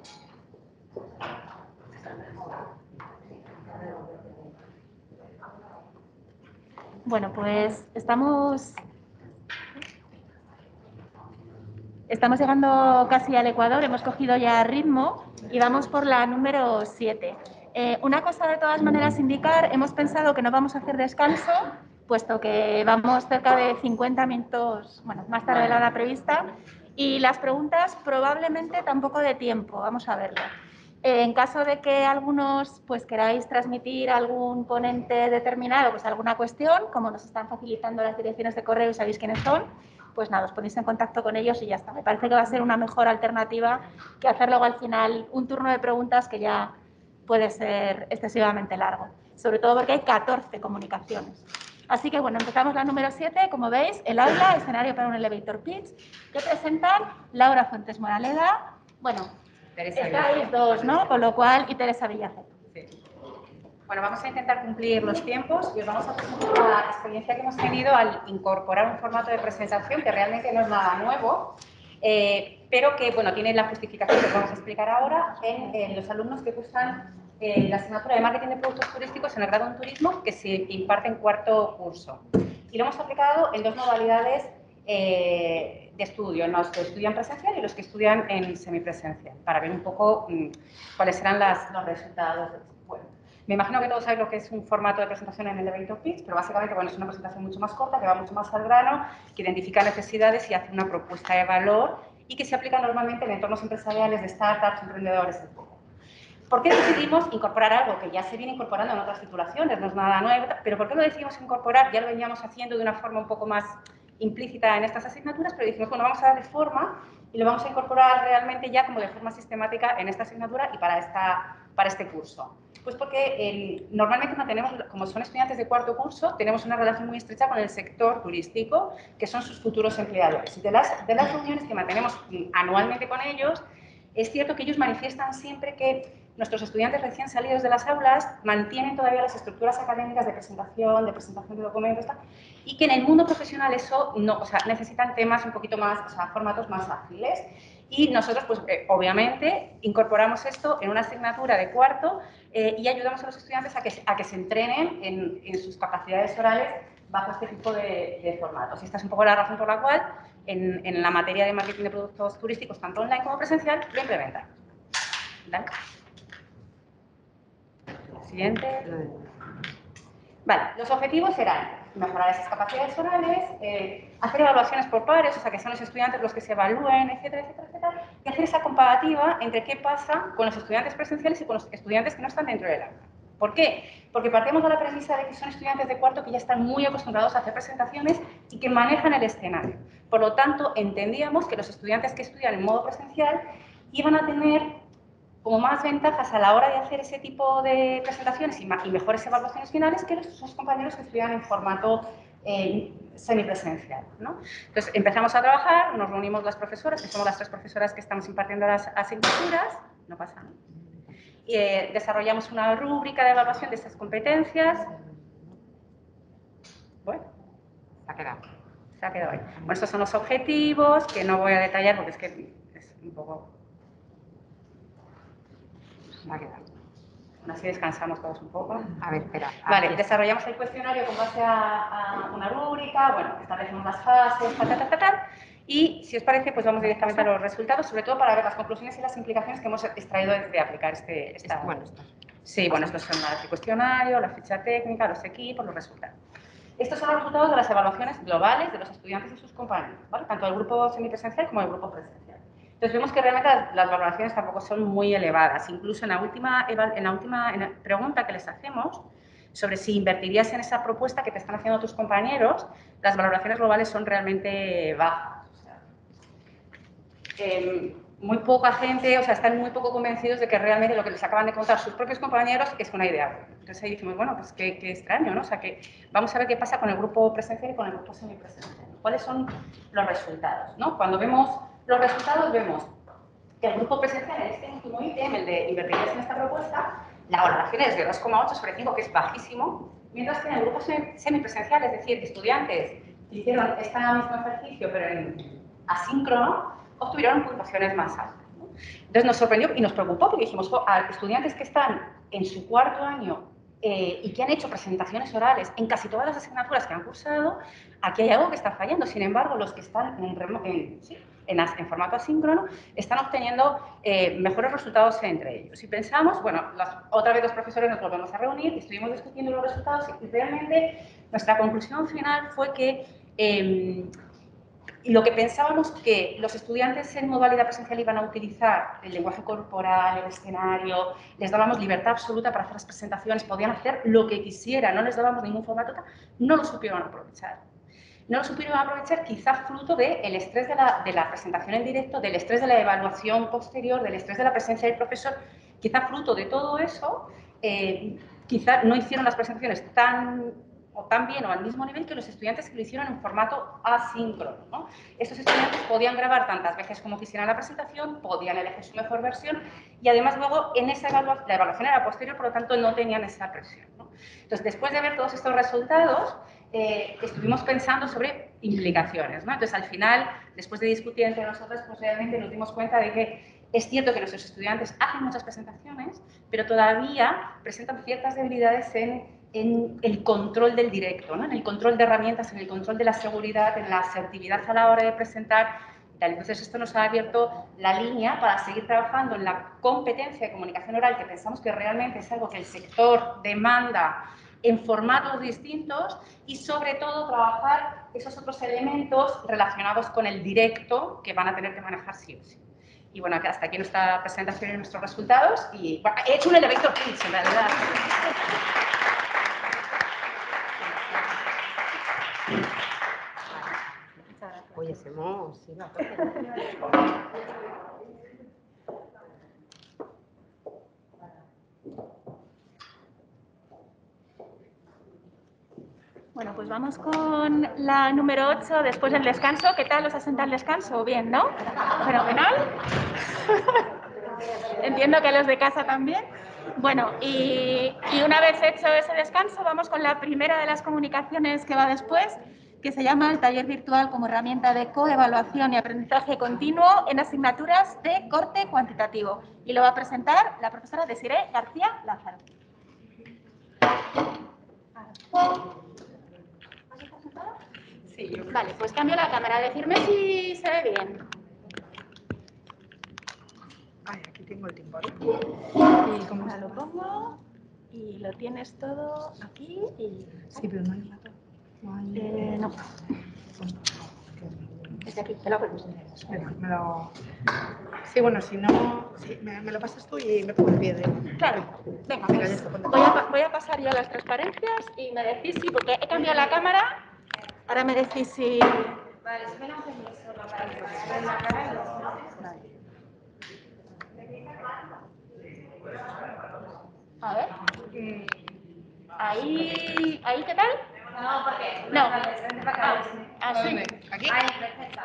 Bueno, pues estamos, estamos llegando casi al Ecuador, hemos cogido ya ritmo y vamos por la número siete. Eh, una cosa de todas maneras indicar, hemos pensado que no vamos a hacer descanso, puesto que vamos cerca de cincuenta minutos, bueno, más tarde de la hora prevista, y las preguntas probablemente tampoco de tiempo, vamos a verlo. En caso de que algunos pues, queráis transmitir a algún ponente determinado pues, alguna cuestión, como nos están facilitando las direcciones de correo y sabéis quiénes son, pues nada, os ponéis en contacto con ellos y ya está. Me parece que va a ser una mejor alternativa que hacer luego al final un turno de preguntas que ya puede ser excesivamente largo, sobre todo porque hay catorce comunicaciones. Así que bueno, empezamos la número siete, como veis, el aula, escenario para un elevator pitch, que presentan Laura Fuentes Moraleda, bueno, estáis dos, ¿no? Con lo cual, y Teresa Villaceto. Sí. Bueno, vamos a intentar cumplir los tiempos y os vamos a presentar la experiencia que hemos tenido al incorporar un formato de presentación que realmente no es nada nuevo, eh, pero que, bueno, tiene la justificación que os vamos a explicar ahora en, en los alumnos que cursan eh, la asignatura de Marketing de Productos Turísticos en el grado en Turismo, que se imparte en cuarto curso. Y lo hemos aplicado en dos modalidades eh, de estudio, los que estudian presencial y los que estudian en semipresencial, para ver un poco mmm, cuáles serán las, los resultados. Bueno, me imagino que todos sabéis lo que es un formato de presentación en el elevator pitch, pero básicamente bueno, es una presentación mucho más corta, que va mucho más al grano, que identifica necesidades y hace una propuesta de valor y que se aplica normalmente en entornos empresariales de startups, emprendedores, etcétera. ¿Por qué decidimos incorporar algo que ya se viene incorporando en otras titulaciones? No es nada nuevo, pero ¿por qué lo decidimos incorporar? Ya lo veníamos haciendo de una forma un poco más implícita en estas asignaturas, pero dijimos, bueno, vamos a darle forma y lo vamos a incorporar realmente ya como de forma sistemática en esta asignatura y para, esta, para este curso. Pues porque el, normalmente mantenemos, como son estudiantes de cuarto curso, tenemos una relación muy estrecha con el sector turístico, que son sus futuros empleadores. Y de las, de las reuniones que mantenemos anualmente con ellos, es cierto que ellos manifiestan siempre que nuestros estudiantes recién salidos de las aulas mantienen todavía las estructuras académicas de presentación, de presentación de documentos, tal, y que en el mundo profesional eso no, o sea, necesitan temas un poquito más, o sea, formatos más ágiles. Y nosotros, pues, eh, obviamente, incorporamos esto en una asignatura de cuarto eh, y ayudamos a los estudiantes a que, a que se entrenen en, en sus capacidades orales bajo este tipo de, de formatos. Y esta es un poco la razón por la cual en, en la materia de marketing de productos turísticos, tanto online como presencial, lo implementamos. ¿Vale? Siguiente. Vale, los objetivos serán mejorar esas capacidades orales, eh, hacer evaluaciones por pares, o sea, que sean los estudiantes los que se evalúen, etcétera, etcétera, etcétera, y hacer esa comparativa entre qué pasa con los estudiantes presenciales y con los estudiantes que no están dentro del aula. ¿Por qué? Porque partimos de la premisa de que son estudiantes de cuarto que ya están muy acostumbrados a hacer presentaciones y que manejan el escenario. Por lo tanto, entendíamos que los estudiantes que estudian en modo presencial iban a tener como más ventajas a la hora de hacer ese tipo de presentaciones y, y mejores evaluaciones finales que los, sus compañeros que estudian en formato eh, semipresencial, ¿no? Entonces empezamos a trabajar, nos reunimos las profesoras, que somos las tres profesoras que estamos impartiendo las asignaturas, no pasa nada. Y, eh, desarrollamos una rúbrica de evaluación de estas competencias Bueno, se ha quedado. Se ha quedado ahí. Bueno, estos son los objetivos, que no voy a detallar porque es que es un poco... Se ha quedado. Bueno, así descansamos todos un poco. A ver, espera. Vale, antes. desarrollamos el cuestionario con base a, a una rúbrica, bueno, establecemos las fases, ta, ta, ta, ta, ta, y si os parece, pues vamos directamente a los resultados, sobre todo para ver las conclusiones y las implicaciones que hemos extraído de aplicar este... Esta, Bueno, sí, bueno, estos son el cuestionario, la ficha técnica, los equipos, los resultados. Estos son los resultados de las evaluaciones globales de los estudiantes y sus compañeros, ¿vale? Tanto del grupo semipresencial como del grupo presencial. Entonces vemos que realmente las, las valoraciones tampoco son muy elevadas. Incluso en la última, en la última en la pregunta que les hacemos sobre si invertirías en esa propuesta que te están haciendo tus compañeros, las valoraciones globales son realmente bajas. O sea, eh, muy poca gente, o sea, están muy poco convencidos de que realmente lo que les acaban de contar sus propios compañeros es una idea buena. Entonces ahí decimos, bueno, pues qué, qué extraño, ¿no? O sea, que vamos a ver qué pasa con el grupo presencial y con el grupo semipresencial. ¿Cuáles son los resultados, ¿no? Cuando vemos los resultados, vemos que el grupo presencial, en este último ítem, el de invertirías en esta propuesta, la valoración es de dos coma ocho sobre cinco, que es bajísimo, mientras que en el grupo semipresencial, es decir, estudiantes que hicieron este mismo ejercicio, pero en asíncrono, obtuvieron puntuaciones más altas, ¿no? Entonces nos sorprendió y nos preocupó porque dijimos, oh, a estudiantes que están en su cuarto año eh, y que han hecho presentaciones orales en casi todas las asignaturas que han cursado, aquí hay algo que está fallando. Sin embargo, los que están en, en, sí, en, en formato asíncrono están obteniendo eh, mejores resultados entre ellos. Y pensamos, bueno, las, otra vez los profesores nos volvemos a reunir y estuvimos discutiendo los resultados y realmente nuestra conclusión final fue que eh, lo que pensábamos que los estudiantes en modalidad presencial iban a utilizar el lenguaje corporal, el escenario, les dábamos libertad absoluta para hacer las presentaciones, podían hacer lo que quisieran, no les dábamos ningún formato, no lo supieron aprovechar. No lo supieron aprovechar quizás fruto del estrés de la, de la presentación en directo, del estrés de la evaluación posterior, del estrés de la presencia del profesor, quizás fruto de todo eso, eh, quizás no hicieron las presentaciones tan o tan bien o al mismo nivel que los estudiantes que lo hicieron en formato asíncrono, ¿no? Estos estudiantes podían grabar tantas veces como quisieran la presentación, podían elegir su mejor versión y además luego en esa evaluación, la evaluación era posterior, por lo tanto no tenían esa presión, ¿no? Entonces, después de ver todos estos resultados, eh, estuvimos pensando sobre implicaciones, ¿no? Entonces, al final, después de discutir entre nosotros, pues realmente nos dimos cuenta de que es cierto que nuestros estudiantes hacen muchas presentaciones, pero todavía presentan ciertas debilidades en en el control del directo, ¿no? En el control de herramientas, en el control de la seguridad, en la asertividad a la hora de presentar. Entonces, esto nos ha abierto la línea para seguir trabajando en la competencia de comunicación oral, que pensamos que realmente es algo que el sector demanda en formatos distintos y, sobre todo, trabajar esos otros elementos relacionados con el directo que van a tener que manejar sí o sí. Y bueno, hasta aquí nuestra presentación y nuestros resultados. Y bueno, he hecho un elevator pitch, en realidad. Oye, hacemos... Sí, no, bueno, pues vamos con la número ocho, después del descanso. ¿Qué tal os ha sentado el descanso? Bien, ¿no? Fenomenal. Entiendo que los de casa también. Bueno, y, y una vez hecho ese descanso, vamos con la primera de las comunicaciones que va después, que se llama el taller virtual como herramienta de coevaluación y aprendizaje continuo en asignaturas de corte cuantitativo. Y lo va a presentar la profesora Desiree García Lázaro. Sí. Vale, pues cambio la cámara. Decirme si se ve bien. Ay, aquí tengo el tiempo. Y como lo pongo y lo tienes todo aquí y... Sí, pero no hay rato. No. Hay... Eh, no. Desde aquí, te lo hago. Venga, me lo... Sí, bueno, si no... Sí, me, me lo pasas tú y me pongo el pie de... Claro. Venga, Venga, pues, ya está. voy, a, voy a pasar yo las transparencias y me decís sí, porque he cambiado la cámara. Ahora me decís si... Vale, si me lo hacen solo para que se la cara y los... A ver. Ahí... ¿Ahí qué tal? No, porque... No. Ah, así. ¿Aquí? Ahí, perfecto.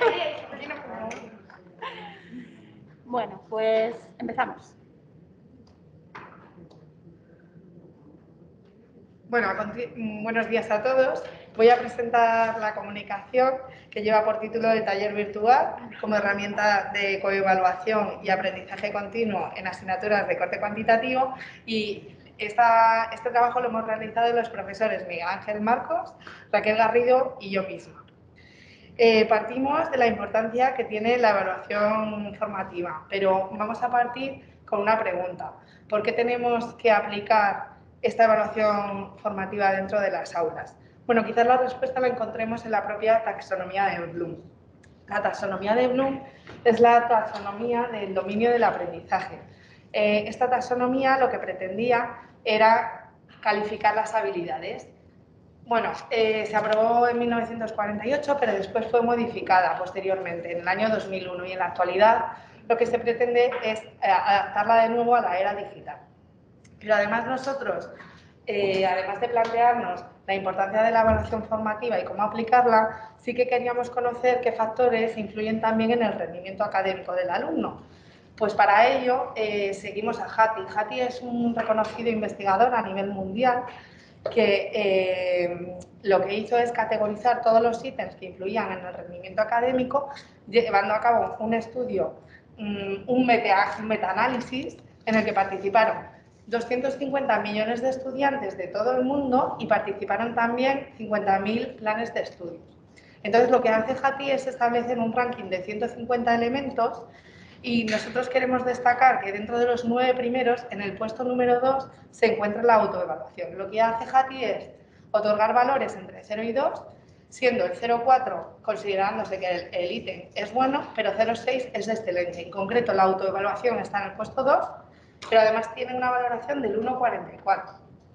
Bueno, pues empezamos. Bueno, buenos días a todos. Voy a presentar la comunicación que lleva por título el taller virtual como herramienta de coevaluación y aprendizaje continuo en asignaturas de corte cuantitativo, y esta, este trabajo lo hemos realizado los profesores Miguel Ángel Marcos, Raquel Garrido y yo misma. Eh, partimos de la importancia que tiene la evaluación formativa, pero vamos a partir con una pregunta. ¿Por qué tenemos que aplicar esta evaluación formativa dentro de las aulas? Bueno, quizás la respuesta la encontremos en la propia taxonomía de Bloom. La taxonomía de Bloom es la taxonomía del dominio del aprendizaje. Eh, esta taxonomía lo que pretendía era calificar las habilidades. Bueno, eh, se aprobó en mil novecientos cuarenta y ocho, pero después fue modificada posteriormente, en el año dos mil uno, y en la actualidad lo que se pretende es eh, adaptarla de nuevo a la era digital. Pero además nosotros, eh, además de plantearnos la importancia de la evaluación formativa y cómo aplicarla, sí que queríamos conocer qué factores influyen también en el rendimiento académico del alumno. Pues para ello eh, seguimos a Hattie. Hattie es un reconocido investigador a nivel mundial que eh, lo que hizo es categorizar todos los ítems que influían en el rendimiento académico, llevando a cabo un estudio, um, un meta, un metaanálisis en el que participaron doscientos cincuenta millones de estudiantes de todo el mundo y participaron también cincuenta mil planes de estudios. Entonces, lo que hace Hattie es establecer un ranking de ciento cincuenta elementos, y nosotros queremos destacar que dentro de los nueve primeros, en el puesto número dos, se encuentra la autoevaluación. Lo que hace Hattie es otorgar valores entre cero y dos, siendo el cero coma cuatro considerándose que el, el ítem es bueno, pero cero coma seis es excelente. En concreto, la autoevaluación está en el puesto dos, pero además tiene una valoración del uno coma cuarenta y cuatro.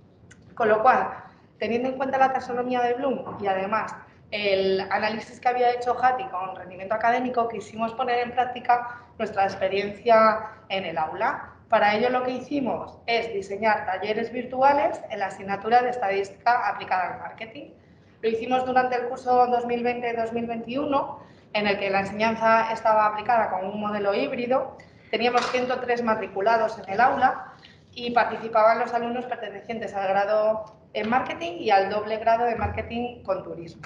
Con lo cual, teniendo en cuenta la taxonomía de Bloom y además el análisis que había hecho Hattie con rendimiento académico, quisimos poner en práctica nuestra experiencia en el aula. Para ello lo que hicimos es diseñar talleres virtuales en la asignatura de Estadística aplicada al marketing. Lo hicimos durante el curso dos mil veinte dos mil veintiuno, en el que la enseñanza estaba aplicada con un modelo híbrido. Teníamos ciento tres matriculados en el aula y participaban los alumnos pertenecientes al grado en marketing y al doble grado de marketing con turismo.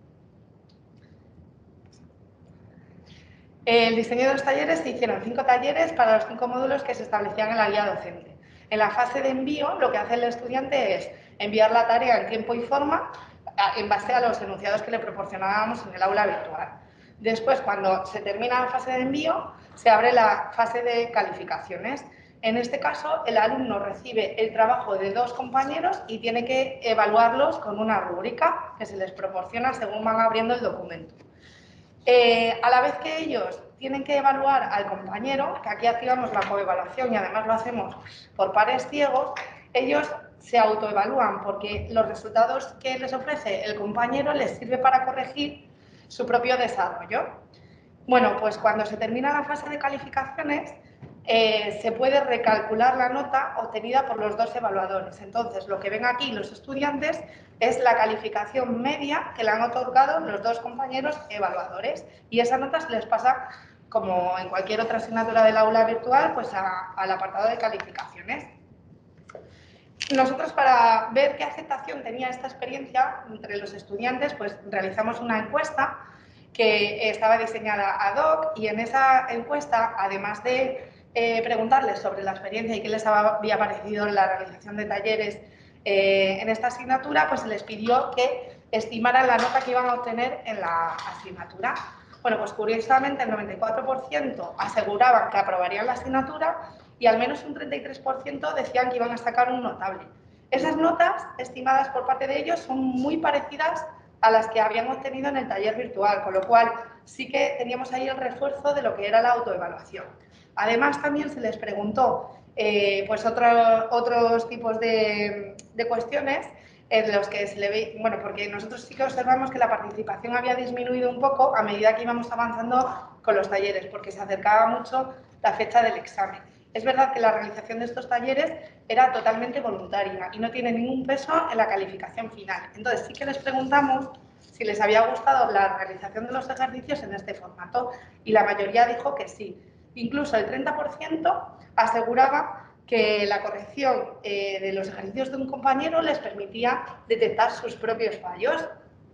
El diseño de los talleres, se hicieron cinco talleres para los cinco módulos que se establecían en la guía docente. En la fase de envío, lo que hace el estudiante es enviar la tarea en tiempo y forma en base a los enunciados que le proporcionábamos en el aula virtual. Después, cuando se termina la fase de envío, se abre la fase de calificaciones. En este caso, el alumno recibe el trabajo de dos compañeros y tiene que evaluarlos con una rúbrica que se les proporciona según van abriendo el documento. Eh, a la vez que ellos tienen que evaluar al compañero, que aquí activamos la coevaluación y además lo hacemos por pares ciegos, ellos se autoevalúan porque los resultados que les ofrece el compañero les sirve para corregir su propio desarrollo. Bueno, pues cuando se termina la fase de calificaciones, eh, se puede recalcular la nota obtenida por los dos evaluadores. Entonces, lo que ven aquí los estudiantes es la calificación media que le han otorgado los dos compañeros evaluadores, y esa nota se les pasa, como en cualquier otra asignatura del aula virtual, pues a, al apartado de calificaciones. Nosotros, para ver qué aceptación tenía esta experiencia entre los estudiantes, pues realizamos una encuesta que estaba diseñada ad hoc, y en esa encuesta, además de eh, preguntarles sobre la experiencia y qué les había parecido la realización de talleres eh, en esta asignatura, pues se les pidió que estimaran la nota que iban a obtener en la asignatura. Bueno, pues curiosamente el noventa y cuatro por ciento aseguraban que aprobarían la asignatura y al menos un treinta y tres por ciento decían que iban a sacar un notable. Esas notas estimadas por parte de ellos son muy parecidas a las que habían obtenido en el taller virtual, con lo cual sí que teníamos ahí el refuerzo de lo que era la autoevaluación. Además, también se les preguntó eh, pues otro, otros tipos de, de cuestiones en los que se le ve, bueno, porque nosotros sí que observamos que la participación había disminuido un poco a medida que íbamos avanzando con los talleres, porque se acercaba mucho la fecha del examen. Es verdad que la realización de estos talleres era totalmente voluntaria y no tiene ningún peso en la calificación final. Entonces, sí que les preguntamos si les había gustado la realización de los ejercicios en este formato, y la mayoría dijo que sí. Incluso el treinta por ciento aseguraba que la corrección eh, de los ejercicios de un compañero les permitía detectar sus propios fallos.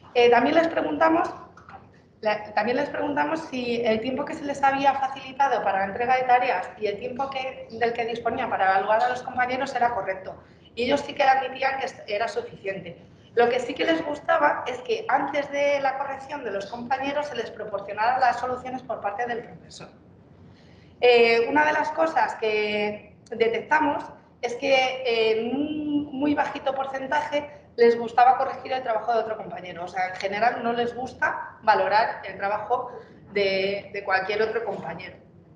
Eh, también les preguntamos, la, también les preguntamos si el tiempo que se les había facilitado para la entrega de tareas y el tiempo que, del que disponían para evaluar a los compañeros era correcto. Y ellos sí que admitían que era suficiente. Lo que sí que les gustaba es que antes de la corrección de los compañeros se les proporcionaran las soluciones por parte del profesor. Eh, una de las cosas que detectamos es que en un muy bajito porcentaje les gustaba corregir el trabajo de otro compañero. O sea, en general no les gusta valorar el trabajo de, de cualquier otro compañero.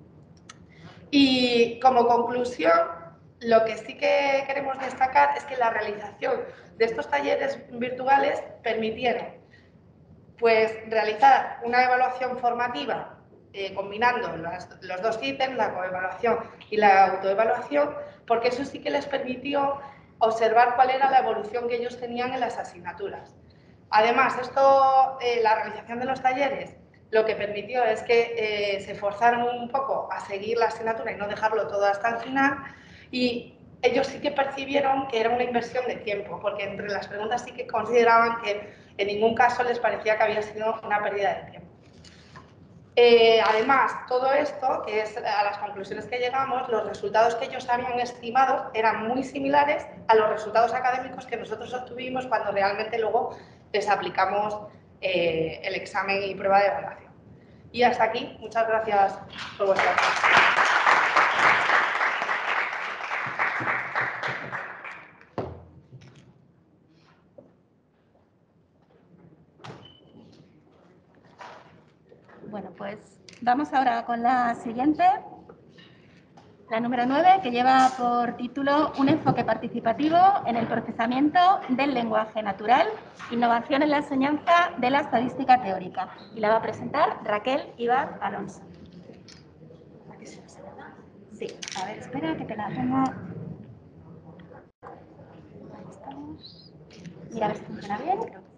Y como conclusión, lo que sí que queremos destacar es que la realización de estos talleres virtuales permitieron pues, realizar una evaluación formativa eh, combinando las, los dos ítems, la coevaluación y la autoevaluación, porque eso sí que les permitió observar cuál era la evolución que ellos tenían en las asignaturas. Además, esto, eh, la realización de los talleres, lo que permitió es que eh, se forzaron un poco a seguir la asignatura y no dejarlo todo hasta el final, y ellos sí que percibieron que era una inversión de tiempo, porque entre las preguntas sí que consideraban que en ningún caso les parecía que había sido una pérdida de tiempo. Eh, además, todo esto, que es a las conclusiones que llegamos, los resultados que ellos habían estimado eran muy similares a los resultados académicos que nosotros obtuvimos cuando realmente luego les aplicamos eh, el examen y prueba de evaluación. Y hasta aquí, muchas gracias por vuestra atención. Bueno, pues vamos ahora con la siguiente, la número nueve, que lleva por título Un enfoque participativo en el procesamiento del lenguaje natural, innovación en la enseñanza de la estadística teórica. Y la va a presentar Raquel Ibar Alonso. Sí, a ver, espera que te la pongo. Ahí estamos. Mira a ver si funciona bien.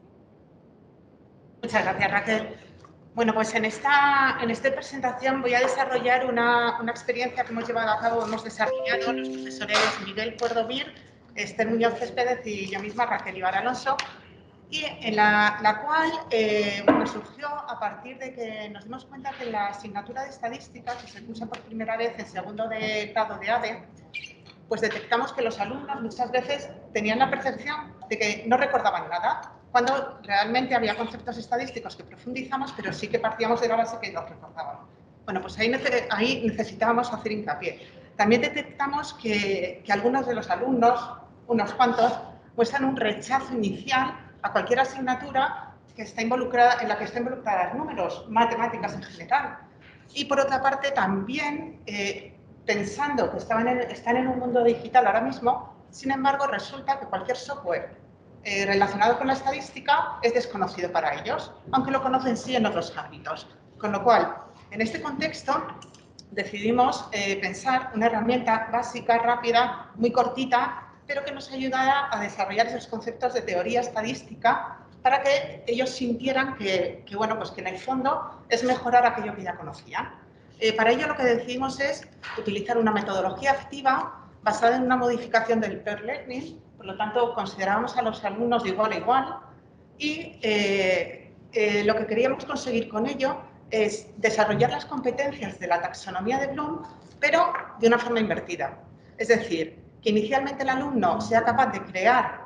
Muchas gracias, Raquel. Bueno, pues en esta, en esta presentación voy a desarrollar una, una experiencia que hemos llevado a cabo, hemos desarrollado los profesores Miguel Cordovir, Esther Muñoz Céspedes y yo misma, Raquel Ibar Alonso, y en la, la cual eh, bueno, surgió a partir de que nos dimos cuenta que la asignatura de estadística, que se cursa por primera vez en segundo de grado de A D E, pues detectamos que los alumnos muchas veces tenían la percepción de que no recordaban nada, cuando realmente había conceptos estadísticos que profundizamos, pero sí que partíamos de la base que los recordaban. Bueno, pues ahí, nece ahí necesitábamos hacer hincapié. También detectamos que, que algunos de los alumnos, unos cuantos, muestran un rechazo inicial a cualquier asignatura que está involucrada, en la que estén involucradas números, matemáticas en general. Y por otra parte, también eh, pensando que estaban en, están en un mundo digital ahora mismo, sin embargo, resulta que cualquier software eh, relacionado con la estadística es desconocido para ellos, aunque lo conocen sí en otros ámbitos. Con lo cual, en este contexto, decidimos eh, pensar una herramienta básica, rápida, muy cortita, pero que nos ayudara a desarrollar esos conceptos de teoría estadística para que ellos sintieran que, que, bueno, pues que en el fondo es mejorar aquello que ya conocían. Eh, para ello lo que decidimos es utilizar una metodología activa basada en una modificación del peer learning, por lo tanto considerábamos a los alumnos de igual a igual y eh, eh, lo que queríamos conseguir con ello es desarrollar las competencias de la taxonomía de Bloom, pero de una forma invertida. Es decir, que inicialmente el alumno sea capaz de crear,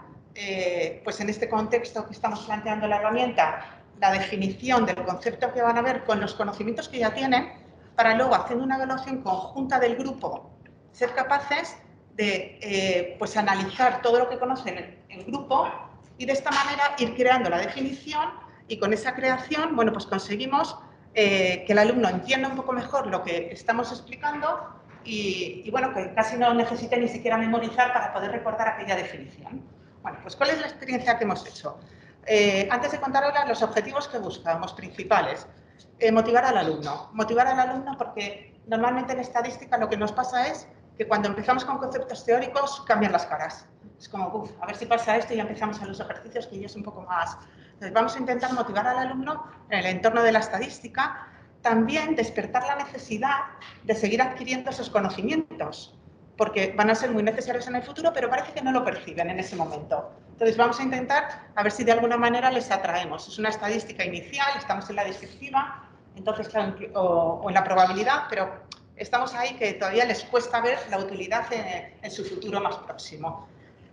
eh, pues en este contexto que estamos planteando la herramienta, la definición del concepto que van a ver con los conocimientos que ya tienen, para luego, haciendo una evaluación conjunta del grupo, ser capaces de eh, pues analizar todo lo que conocen en, en grupo y de esta manera ir creando la definición y con esa creación, bueno, pues conseguimos eh, que el alumno entienda un poco mejor lo que estamos explicando y, y, bueno, que casi no necesite ni siquiera memorizar para poder recordar aquella definición. Bueno, pues ¿cuál es la experiencia que hemos hecho? Eh, antes de contar ahora los objetivos que buscamos principales. Eh, motivar al alumno. Motivar al alumno porque normalmente en estadística lo que nos pasa es que cuando empezamos con conceptos teóricos cambian las caras. Es como, uff, a ver si pasa esto y ya empezamos a los ejercicios que ya es un poco más... Entonces vamos a intentar motivar al alumno en el entorno de la estadística, también despertar la necesidad de seguir adquiriendo esos conocimientos, porque van a ser muy necesarios en el futuro, pero parece que no lo perciben en ese momento. Entonces vamos a intentar a ver si de alguna manera les atraemos. Es una estadística inicial, estamos en la descriptiva, entonces, claro, o, o en la probabilidad, pero estamos ahí que todavía les cuesta ver la utilidad en, en su futuro más próximo.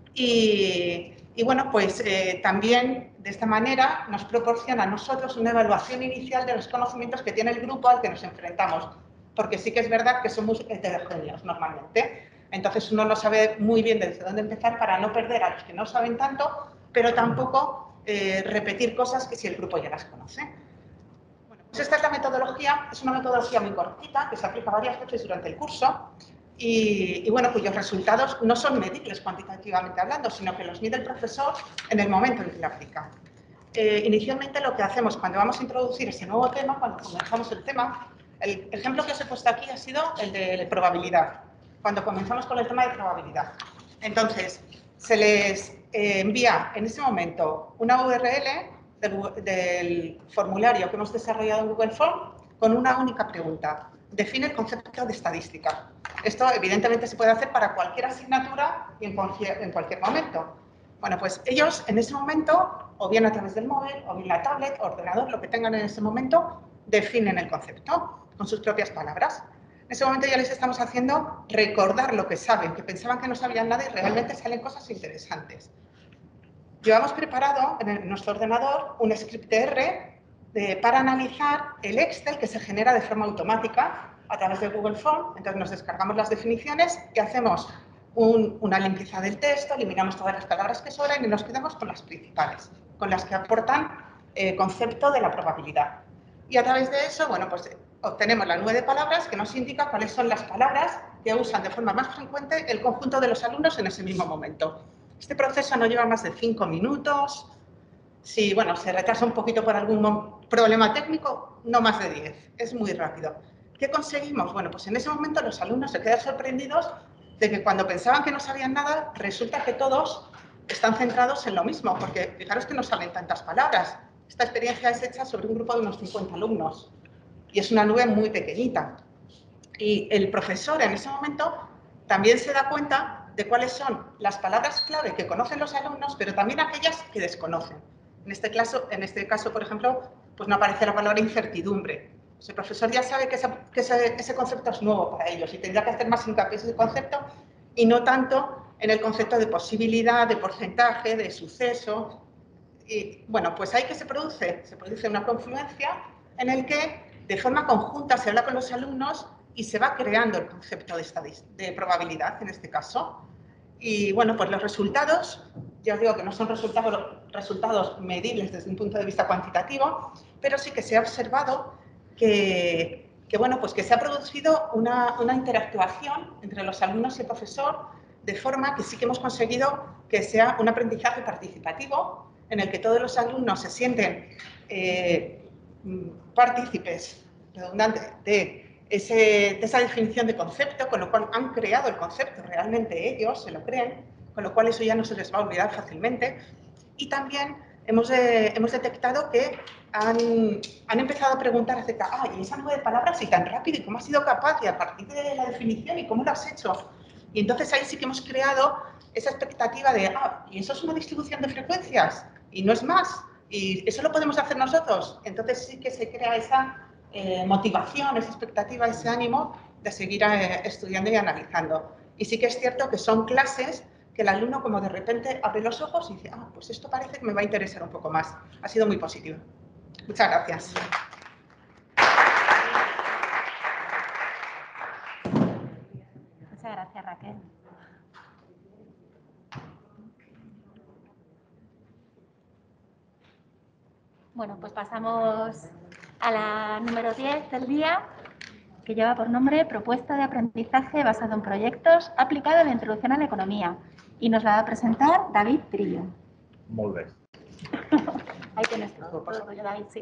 Y, y bueno, pues eh, también de esta manera nos proporciona a nosotros una evaluación inicial de los conocimientos que tiene el grupo al que nos enfrentamos, porque sí que es verdad que somos heterogéneos normalmente. Entonces uno no sabe muy bien desde dónde empezar para no perder a los que no saben tanto, pero tampoco eh, repetir cosas que si el grupo ya las conoce. Bueno, pues esta es la metodología, es una metodología muy cortita que se aplica varias veces durante el curso y, y bueno, cuyos resultados no son medibles cuantitativamente hablando, sino que los mide el profesor en el momento en que la aplica. Eh, inicialmente lo que hacemos cuando vamos a introducir ese nuevo tema, cuando comenzamos el tema, el ejemplo que os he puesto aquí ha sido el de la probabilidad. Cuando comenzamos con el tema de probabilidad. Entonces, se les eh, envía en ese momento una U R L del, del formulario que hemos desarrollado en Google Form con una única pregunta. Define el concepto de estadística. Esto, evidentemente, se puede hacer para cualquier asignatura y en cualquier, en cualquier momento. Bueno, pues ellos en ese momento, o bien a través del móvil, o bien la tablet, ordenador, lo que tengan en ese momento, definen el concepto con sus propias palabras. En ese momento ya les estamos haciendo recordar lo que saben, que pensaban que no sabían nada y realmente salen cosas interesantes. Llevamos preparado en, el, en nuestro ordenador un script R de, para analizar el Excel que se genera de forma automática a través de Google Form. Entonces nos descargamos las definiciones y hacemos un, una limpieza del texto, eliminamos todas las palabras que sobran y nos quedamos con las principales, con las que aportan el concepto de la probabilidad. Y a través de eso, bueno, pues obtenemos la nube de palabras que nos indica cuáles son las palabras que usan de forma más frecuente el conjunto de los alumnos en ese mismo momento. Este proceso no lleva más de cinco minutos. Si bueno, se retrasa un poquito por algún problema técnico, no más de diez. Es muy rápido. ¿Qué conseguimos? Bueno, pues en ese momento los alumnos se quedan sorprendidos de que cuando pensaban que no sabían nada, resulta que todos están centrados en lo mismo, porque fijaros que no saben tantas palabras. Esta experiencia es hecha sobre un grupo de unos cincuenta alumnos. Y es una nube muy pequeñita. Y el profesor en ese momento también se da cuenta de cuáles son las palabras clave que conocen los alumnos, pero también aquellas que desconocen. En este caso, en este caso por ejemplo, pues no aparece la palabra incertidumbre. Pues el profesor ya sabe que, esa, que ese, ese concepto es nuevo para ellos y tendrá que hacer más hincapié en ese concepto y no tanto en el concepto de posibilidad, de porcentaje, de suceso. Y bueno, pues ahí que se produce, se produce una confluencia en el que de forma conjunta se habla con los alumnos y se va creando el concepto de, de probabilidad en este caso. Y bueno, pues los resultados, ya os digo que no son resultados, resultados medibles desde un punto de vista cuantitativo, pero sí que se ha observado que, que, bueno, pues que se ha producido una, una interactuación entre los alumnos y el profesor, de forma que sí que hemos conseguido que sea un aprendizaje participativo, en el que todos los alumnos se sienten eh, partícipes, redundante, de, ese, de esa definición de concepto, con lo cual han creado el concepto realmente ellos, se lo creen, con lo cual eso ya no se les va a olvidar fácilmente. Y también hemos, eh, hemos detectado que han, han empezado a preguntar acerca, ah, ¿y esa nube de palabras y tan rápido? ¿Y cómo has sido capaz? Y a partir de la definición, ¿y cómo lo has hecho? Y entonces ahí sí que hemos creado esa expectativa de, ah, ¿y eso es una distribución de frecuencias? Y no es más. Y eso lo podemos hacer nosotros. Entonces sí que se crea esa eh, motivación, esa expectativa, ese ánimo de seguir eh, estudiando y analizando. Y sí que es cierto que son clases que el alumno como de repente abre los ojos y dice, ah, pues esto parece que me va a interesar un poco más. Ha sido muy positivo. Muchas gracias. Muchas gracias, Raquel. Bueno, pues pasamos a la número diez del día, que lleva por nombre Propuesta de aprendizaje basado en proyectos aplicado a la introducción a la economía. Y nos la va a presentar David Trillo. Molt bé. Ahí tienes todo, tuyo, David, sí.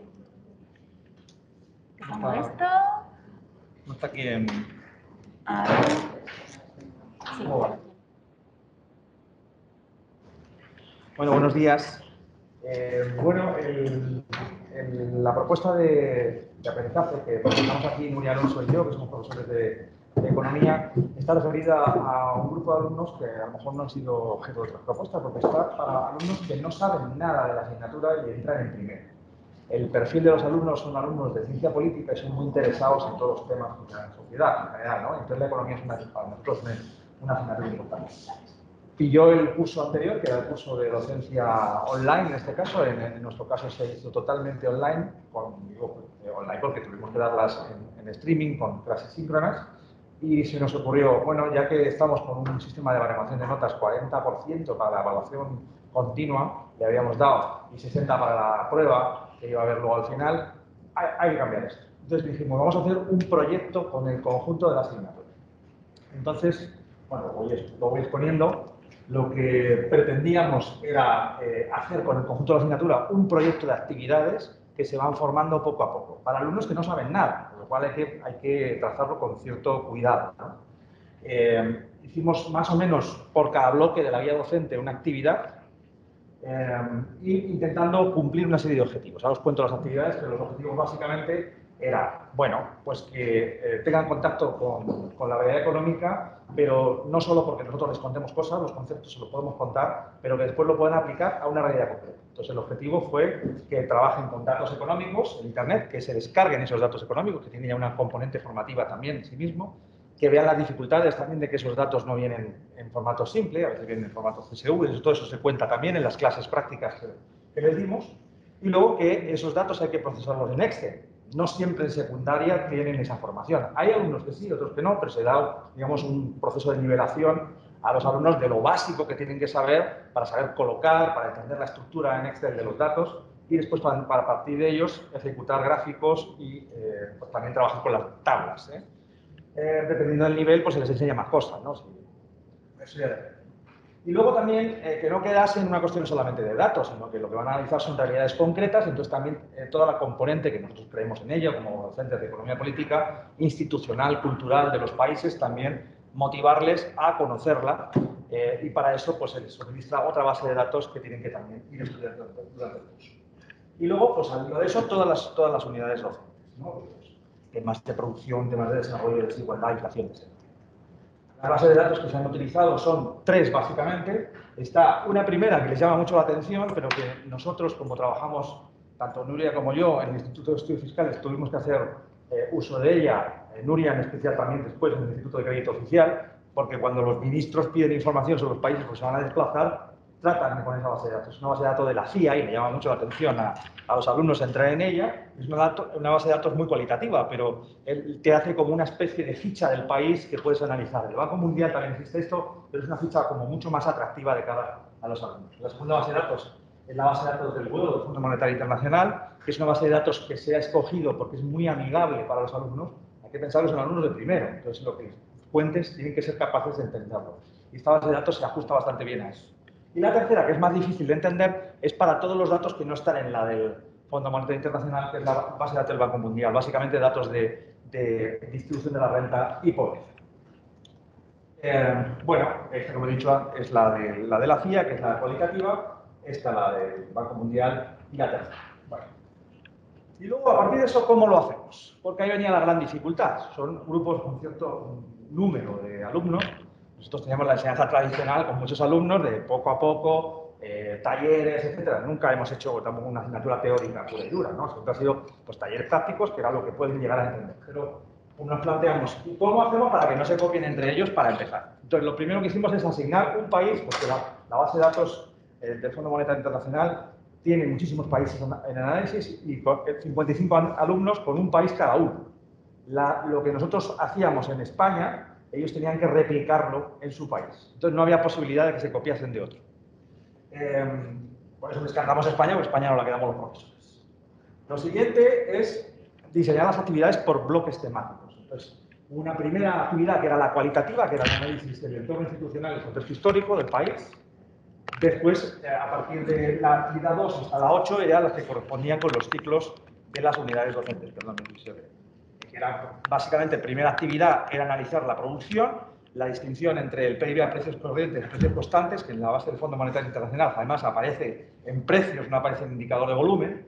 Te pongo esto. No está aquí en... A ver. Sí. Bueno, buenos días. Eh, bueno, el, el, la propuesta de, de aprendizaje que presentamos aquí Nuria Alonso y yo, que somos profesores de de Economía está referida a un grupo de alumnos que a lo mejor no han sido objeto de otras propuestas, porque está para alumnos que no saben nada de la asignatura y entran en primero. El perfil de los alumnos son alumnos de ciencia política y son muy interesados en todos los temas de la sociedad en general, ¿no? Entonces la economía es una, para nosotros una asignatura importante. Y yo el curso anterior, que era el curso de docencia online, en este caso, en, en nuestro caso se hizo totalmente online, con, digo, online porque tuvimos que darlas en, en streaming con clases síncronas, y se nos ocurrió, bueno, ya que estamos con un sistema de baremación de notas, cuarenta por ciento para la evaluación continua, le habíamos dado, y sesenta por ciento para la prueba, que iba a haber luego al final, hay, hay que cambiar esto. Entonces dijimos, vamos a hacer un proyecto con el conjunto de la asignatura. Entonces, bueno, lo voy exponiendo. Lo que pretendíamos era eh, hacer con el conjunto de la asignatura un proyecto de actividades que se van formando poco a poco, para alumnos que no saben nada, por lo cual hay que, hay que trazarlo con cierto cuidado, ¿no? Eh, hicimos más o menos por cada bloque de la guía docente una actividad eh, y intentando cumplir una serie de objetivos. Ahora os cuento las actividades, pero los objetivos básicamente era, bueno, pues que eh, tengan contacto con, con la realidad económica, pero no solo porque nosotros les contemos cosas, los conceptos se los podemos contar, pero que después lo puedan aplicar a una realidad concreta. Entonces el objetivo fue que trabajen con datos económicos en Internet, que se descarguen esos datos económicos, que tienen ya una componente formativa también en sí mismo, que vean las dificultades también de que esos datos no vienen en formato simple, a veces vienen en formato C S V, todo eso se cuenta también en las clases prácticas que, que les dimos, y luego que esos datos hay que procesarlos en Excel. No siempre en secundaria tienen esa formación. Hay alumnos que sí, otros que no, pero se da, digamos, un proceso de nivelación a los alumnos de lo básico que tienen que saber para saber colocar, para entender la estructura en Excel de los datos y después para, para partir de ellos ejecutar gráficos y eh, pues también trabajar con las tablas, ¿eh? Eh, dependiendo del nivel, pues se les enseña más cosas, ¿no? Sí. Eso ya depende. Y luego también eh, que no quedase en una cuestión solamente de datos, sino que lo que van a analizar son realidades concretas, entonces también eh, toda la componente que nosotros creemos en ella, como docentes de economía política, institucional, cultural de los países, también motivarles a conocerla eh, y para eso pues se les suministra otra base de datos que tienen que también ir estudiando durante el curso. Y luego, pues al hilo de eso, todas las, todas las unidades docentes, ¿no? Temas de producción, temas de desarrollo, desigualdad, inflación, etcétera. Las bases de datos que se han utilizado son tres, básicamente. Está una primera que les llama mucho la atención, pero que nosotros, como trabajamos, tanto Nuria como yo, en el Instituto de Estudios Fiscales, tuvimos que hacer eh, uso de ella, eh, Nuria en especial también después en el Instituto de Crédito Oficial, porque cuando los ministros piden información sobre los países que se van a desplazar, tratan con esa base de datos. Es una base de datos de la C I A y me llama mucho la atención a, a los alumnos entrar en ella. Es una, dato, una base de datos muy cualitativa, pero él te hace como una especie de ficha del país que puedes analizar. El Banco Mundial también existe esto, pero es una ficha como mucho más atractiva de cara a los alumnos. La segunda base de datos es la base de datos del World, del Fondo Monetario Internacional, que es una base de datos que se ha escogido porque es muy amigable para los alumnos. Hay que pensar que son alumnos de primero, entonces lo que cuentes tienen que ser capaces de entenderlo. Y esta base de datos se ajusta bastante bien a eso. Y la tercera, que es más difícil de entender, es para todos los datos que no están en la del Fondo Monetario Internacional, que es la base de datos del Banco Mundial, básicamente datos de, de distribución de la renta y pobreza. Eh, bueno, esta, como he dicho, es la de, la de la C I A, que es la cualitativa, esta la del Banco Mundial y la tercera. Bueno. Y luego, a partir de eso, ¿cómo lo hacemos? Porque ahí venía la gran dificultad. Son grupos con cierto número de alumnos. Nosotros teníamos la enseñanza tradicional con muchos alumnos de poco a poco, eh, talleres, etcétera. Nunca hemos hecho tampoco una asignatura teórica pura y dura, ¿no? Siempre ha sido pues, talleres prácticos, que era lo que pueden llegar a entender. Pero nos planteamos, ¿y cómo hacemos para que no se copien entre ellos para empezar? Entonces, lo primero que hicimos es asignar un país, porque la, la base de datos eh, del Fondo Monetario Internacional tiene muchísimos países en análisis y con cincuenta y cinco alumnos con un país cada uno. La, lo que nosotros hacíamos en España, ellos tenían que replicarlo en su país. Entonces no había posibilidad de que se copiasen de otro. Eh, por eso descartamos España, porque España no la quedamos los profesores. Lo siguiente es diseñar las actividades por bloques temáticos. Entonces, una primera actividad que era la cualitativa, que era el análisis del entorno institucional y el contexto histórico del país. Después, a partir de la actividad dos hasta la ocho, eran las que correspondían con los ciclos de las unidades docentes. Perdón, que era, básicamente, primera actividad era analizar la producción, la distinción entre el P I B a precios corrientes y precios constantes, que en la base del Fondo Monetario Internacional además aparece en precios, no aparece en indicador de volumen,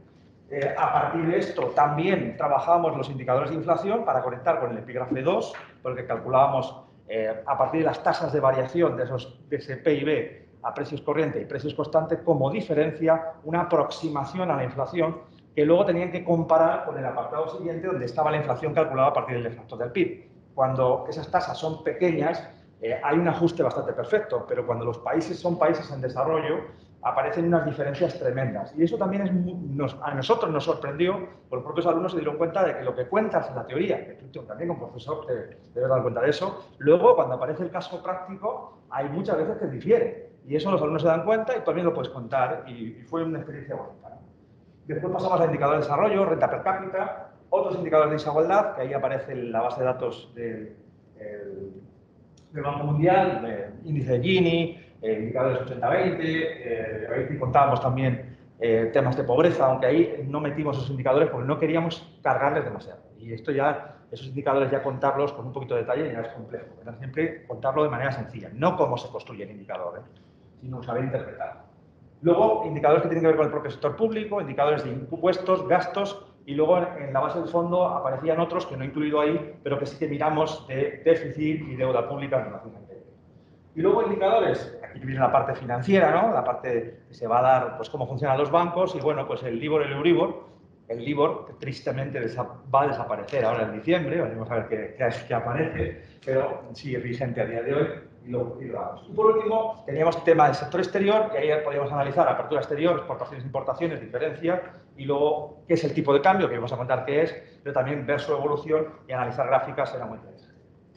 Eh, a partir de esto también trabajábamos los indicadores de inflación para conectar con el epígrafe dos, porque calculábamos eh, a partir de las tasas de variación de, esos, de ese P I B a precios corrientes y precios constantes como diferencia, una aproximación a la inflación que luego tenían que comparar con el apartado siguiente donde estaba la inflación calculada a partir del deflactor del P I B. Cuando esas tasas son pequeñas, eh, hay un ajuste bastante perfecto, pero cuando los países son países en desarrollo, aparecen unas diferencias tremendas. Y eso también es muy, nos, a nosotros nos sorprendió, porque los propios alumnos se dieron cuenta de que lo que cuentas en la teoría, que tú también como profesor te, te debes dar cuenta de eso, luego cuando aparece el caso práctico, hay muchas veces que difiere. Y eso los alumnos se dan cuenta y también lo puedes contar, y, y fue una experiencia bonita, ¿no? Después pasamos a indicadores de desarrollo, renta per cápita, otros indicadores de desigualdad, que ahí aparece la base de datos del, el, del Banco Mundial, el índice de Gini, eh, indicadores ochenta veinte, eh, ahí contábamos también eh, temas de pobreza, aunque ahí no metimos esos indicadores porque no queríamos cargarles demasiado. Y esto ya, esos indicadores ya contarlos con un poquito de detalle ya es complejo. Era siempre contarlo de manera sencilla, no cómo se construye el indicador, ¿eh? Sino saber interpretarlo. Luego, indicadores que tienen que ver con el propio sector público, indicadores de impuestos, gastos, y luego en la base del fondo aparecían otros que no he incluido ahí, pero que sí que miramos de déficit y deuda pública en relación al P I B. Y luego indicadores, aquí viene la parte financiera, ¿no? La parte que se va a dar, pues cómo funcionan los bancos, y bueno, pues el LIBOR y el Euribor. El LIBOR, que tristemente va a desaparecer ahora en diciembre, veremos a ver qué, qué, qué aparece, pero sigue vigente a día de hoy. Y, lo, y, lo y por último, teníamos el tema del sector exterior, y ahí podíamos analizar apertura exterior, exportaciones, importaciones, diferencia, y luego qué es el tipo de cambio, que vamos a contar qué es, pero también ver su evolución y analizar gráficas era muy interesante.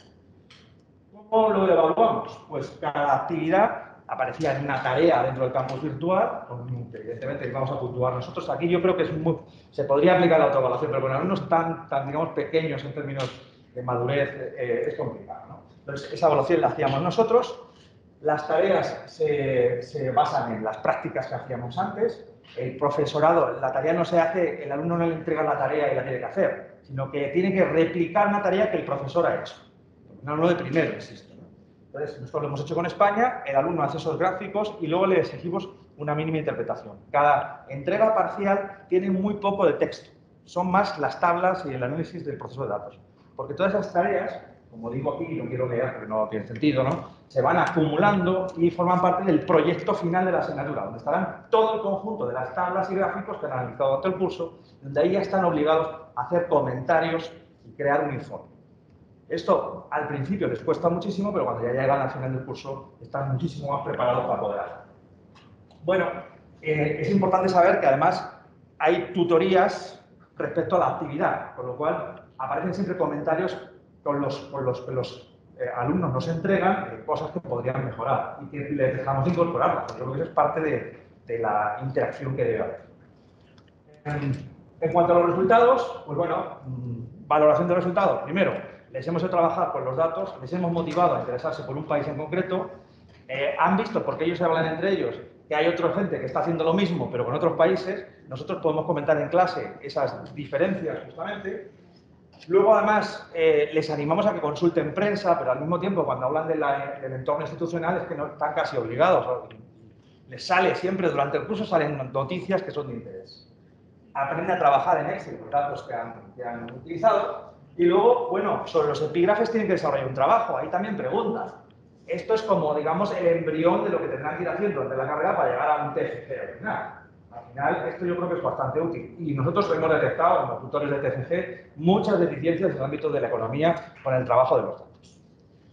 ¿Cómo lo evaluamos? Pues cada actividad aparecía en una tarea dentro del campus virtual, evidentemente vamos a puntuar nosotros. Aquí yo creo que es muy, se podría aplicar la autoevaluación, pero con alumnos tan, tan digamos, pequeños en términos de madurez eh, es complicado, ¿no? Entonces, esa evaluación la hacíamos nosotros. Las tareas se, se basan en las prácticas que hacíamos antes. El profesorado, la tarea no se hace, el alumno no le entrega la tarea y la tiene que hacer, sino que tiene que replicar una tarea que el profesor ha hecho. Un alumno de primero, insisto, ¿no? Entonces, nosotros lo hemos hecho con España, el alumno hace esos gráficos y luego le exigimos una mínima interpretación. Cada entrega parcial tiene muy poco de texto, son más las tablas y el análisis del proceso de datos. Porque todas esas tareas, como digo aquí, no quiero leer porque no tiene sentido, ¿no? Se van acumulando y forman parte del proyecto final de la asignatura, donde estarán todo el conjunto de las tablas y gráficos que han analizado durante el curso, donde ahí ya están obligados a hacer comentarios y crear un informe. Esto al principio les cuesta muchísimo, pero cuando ya llegan al final del curso están muchísimo más preparados para poder hacerlo. Bueno, eh, es importante saber que además hay tutorías respecto a la actividad, con lo cual aparecen siempre comentarios con los, con los que los eh, alumnos nos entregan eh, cosas que podrían mejorar y que les dejamos incorporarlas. Yo creo que eso es parte de, de la interacción que debe haber. En, en cuanto a los resultados, pues bueno, mmm, valoración de resultados. Primero, les hemos hecho trabajar con los datos, les hemos motivado a interesarse por un país en concreto, eh, han visto, porque ellos se hablan entre ellos, que hay otra gente que está haciendo lo mismo, pero con otros países. Nosotros podemos comentar en clase esas diferencias, justamente. Luego, además, eh, les animamos a que consulten prensa, pero al mismo tiempo, cuando hablan de la, del entorno institucional, es que no están casi obligados. Les sale siempre, durante el curso, salen noticias que son de interés. Aprenden a trabajar en Excel, los datos que han, que han utilizado. Y luego, bueno, sobre los epígrafes tienen que desarrollar un trabajo. Ahí también preguntas. Esto es como, digamos, el embrión de lo que tendrán que ir haciendo durante la carrera para llegar a un T F G al final. Al final, esto yo creo que es bastante útil. Y nosotros hemos detectado, como tutores de T F G, muchas deficiencias en el ámbito de la economía con el trabajo de los datos.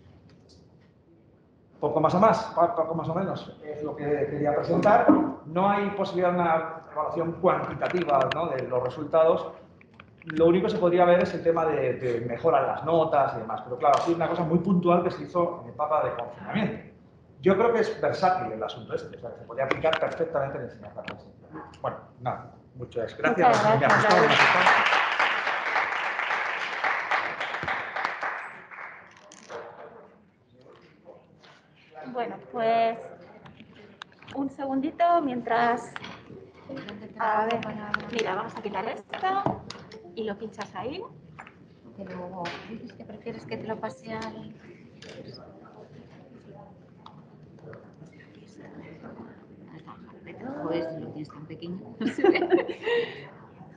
Poco más o más, poco más o menos, es lo que quería presentar. No hay posibilidad de una evaluación cuantitativa, ¿no?, de los resultados. Lo único que se podría ver es el tema de, de mejora en las notas y demás, pero claro, sí es una cosa muy puntual que se hizo en etapa de confinamiento. Yo creo que es versátil el asunto este, o sea, que se podría aplicar perfectamente en enseñanza presencial. Bueno, nada, muchas gracias. Muchas gracias. Bueno, pues un segundito mientras... A ver, mira, vamos a quitar esto y lo pinchas ahí. Que luego dices que prefieres que te lo pase al... Joder, si lo tienes tan pequeño.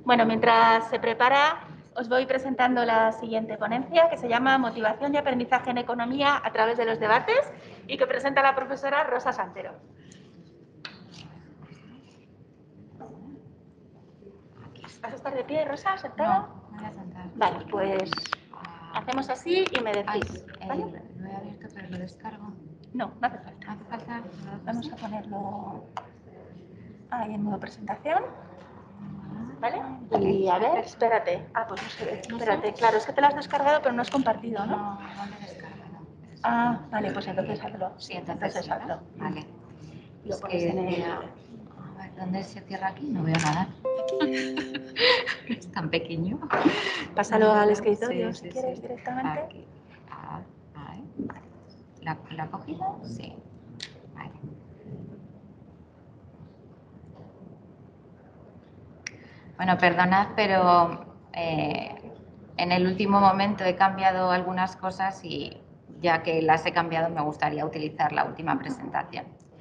Bueno, mientras se prepara, os voy presentando la siguiente ponencia, que se llama Motivación y aprendizaje en economía a través de los debates, y que presenta la profesora Rosa Santero. ¿Vas a estar de pie, Rosa, sentada? No, me voy a sentar. Vale, pues hacemos así y me decís. Ay, ¿vale? eh, lo he abierto, pero lo descargo. No, no hace falta. ¿Hace falta? Vamos a ponerlo ahí en modo presentación. ¿Vale? Y a ver, espérate. Ah, pues no se ve. Espérate, claro, es que te lo has descargado, pero no has compartido, ¿no? No, no lo he descargado. Ah, vale, pues entonces hazlo. Sí, entonces, sí, hazlo. ¿no? Vale. Lo Es pones que, en el... eh, a ver, ¿dónde se cierra aquí? No veo nada. Es tan pequeño. Pásalo al Sí, escritorio sí, si sí. quieres directamente. Aquí. Ah, ahí. ¿La, ¿La ha cogido? Sí. Vale. Bueno, perdonad, pero eh, en el último momento he cambiado algunas cosas y ya que las he cambiado me gustaría utilizar la última presentación.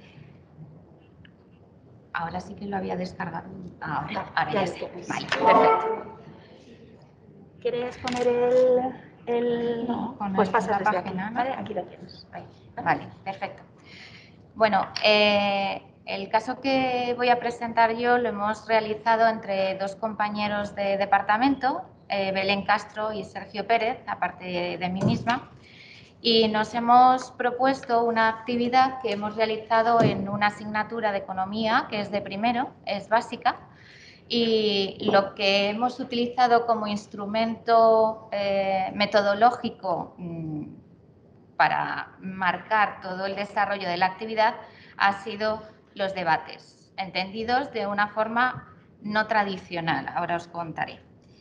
Ahora sí que lo había descargado. Ahora, ahora ya, ya sí. Vale, perfecto. ¿Quieres poner el...? el... No, con pues el- pasas la desde página, aquí, ¿no? ¿vale? Aquí lo tienes. Ahí. Vale, perfecto. Bueno, eh, el caso que voy a presentar yo lo hemos realizado entre dos compañeros de departamento, eh, Belén Castro y Sergio Pérez, aparte de mí misma, y nos hemos propuesto una actividad que hemos realizado en una asignatura de economía que es de primero, es básica, y lo que hemos utilizado como instrumento eh, metodológico mmm, para marcar todo el desarrollo de la actividad ha sido los debates, entendidos de una forma no tradicional. Ahora os contaré.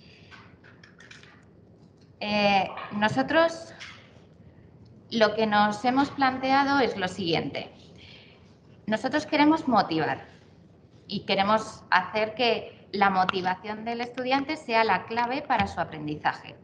Eh, nosotros lo que nos hemos planteado es lo siguiente. Nosotros queremos motivar y queremos hacer que la motivación del estudiante sea la clave para su aprendizaje.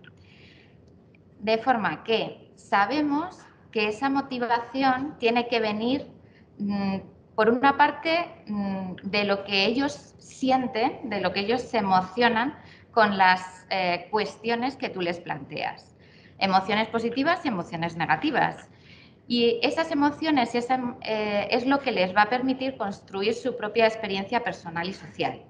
De forma que sabemos que esa motivación tiene que venir, mmm, por una parte, mmm, de lo que ellos sienten, de lo que ellos se emocionan con las eh, cuestiones que tú les planteas. Emociones positivas y emociones negativas. Y esas emociones esa, eh, es lo que les va a permitir construir su propia experiencia personal y social.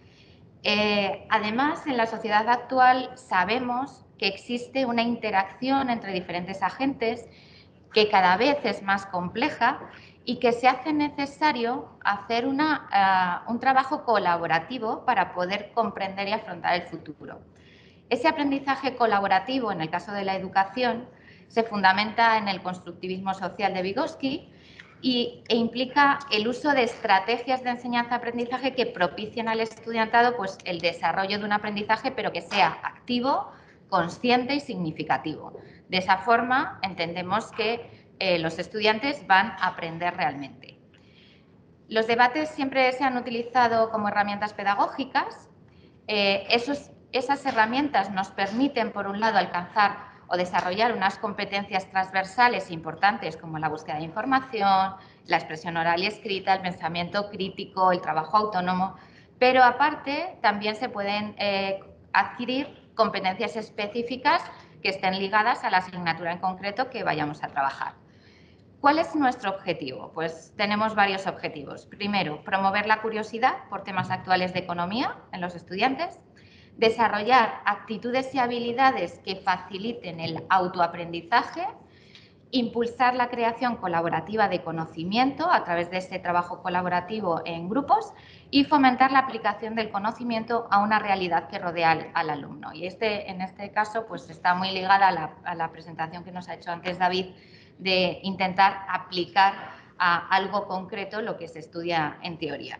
Eh, además, en la sociedad actual sabemos que existe una interacción entre diferentes agentes que cada vez es más compleja y que se hace necesario hacer una, uh, un trabajo colaborativo para poder comprender y afrontar el futuro. Ese aprendizaje colaborativo, en el caso de la educación, se fundamenta en el constructivismo social de Vygotsky y, e implica el uso de estrategias de enseñanza-aprendizaje que propicien al estudiantado pues, el desarrollo de un aprendizaje, pero que sea activo, consciente y significativo. De esa forma, entendemos que eh, los estudiantes van a aprender realmente. Los debates siempre se han utilizado como herramientas pedagógicas. Eh, esos, esas herramientas nos permiten, por un lado, alcanzar o desarrollar unas competencias transversales importantes como la búsqueda de información, la expresión oral y escrita, el pensamiento crítico, el trabajo autónomo, pero aparte también se pueden eh, adquirir competencias específicas que estén ligadas a la asignatura en concreto que vayamos a trabajar. ¿Cuál es nuestro objetivo? Pues tenemos varios objetivos. Primero, promover la curiosidad por temas actuales de economía en los estudiantes, desarrollar actitudes y habilidades que faciliten el autoaprendizaje, impulsar la creación colaborativa de conocimiento a través de este trabajo colaborativo en grupos y fomentar la aplicación del conocimiento a una realidad que rodea al, al alumno. Y este, en este caso pues, está muy ligada a la, a la presentación que nos ha hecho antes David, de intentar aplicar a algo concreto lo que se estudia en teoría.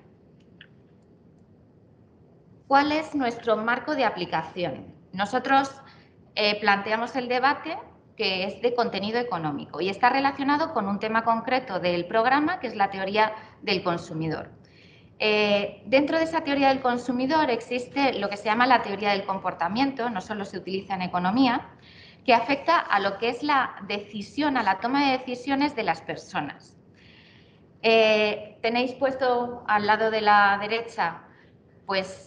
¿Cuál es nuestro marco de aplicación? Nosotros eh, planteamos el debate que es de contenido económico y está relacionado con un tema concreto del programa, que es la teoría del consumidor. Eh, dentro de esa teoría del consumidor existe lo que se llama la teoría del comportamiento, no solo se utiliza en economía, que afecta a lo que es la decisión, a la toma de decisiones de las personas. Eh, tenéis puesto al lado de la derecha, pues,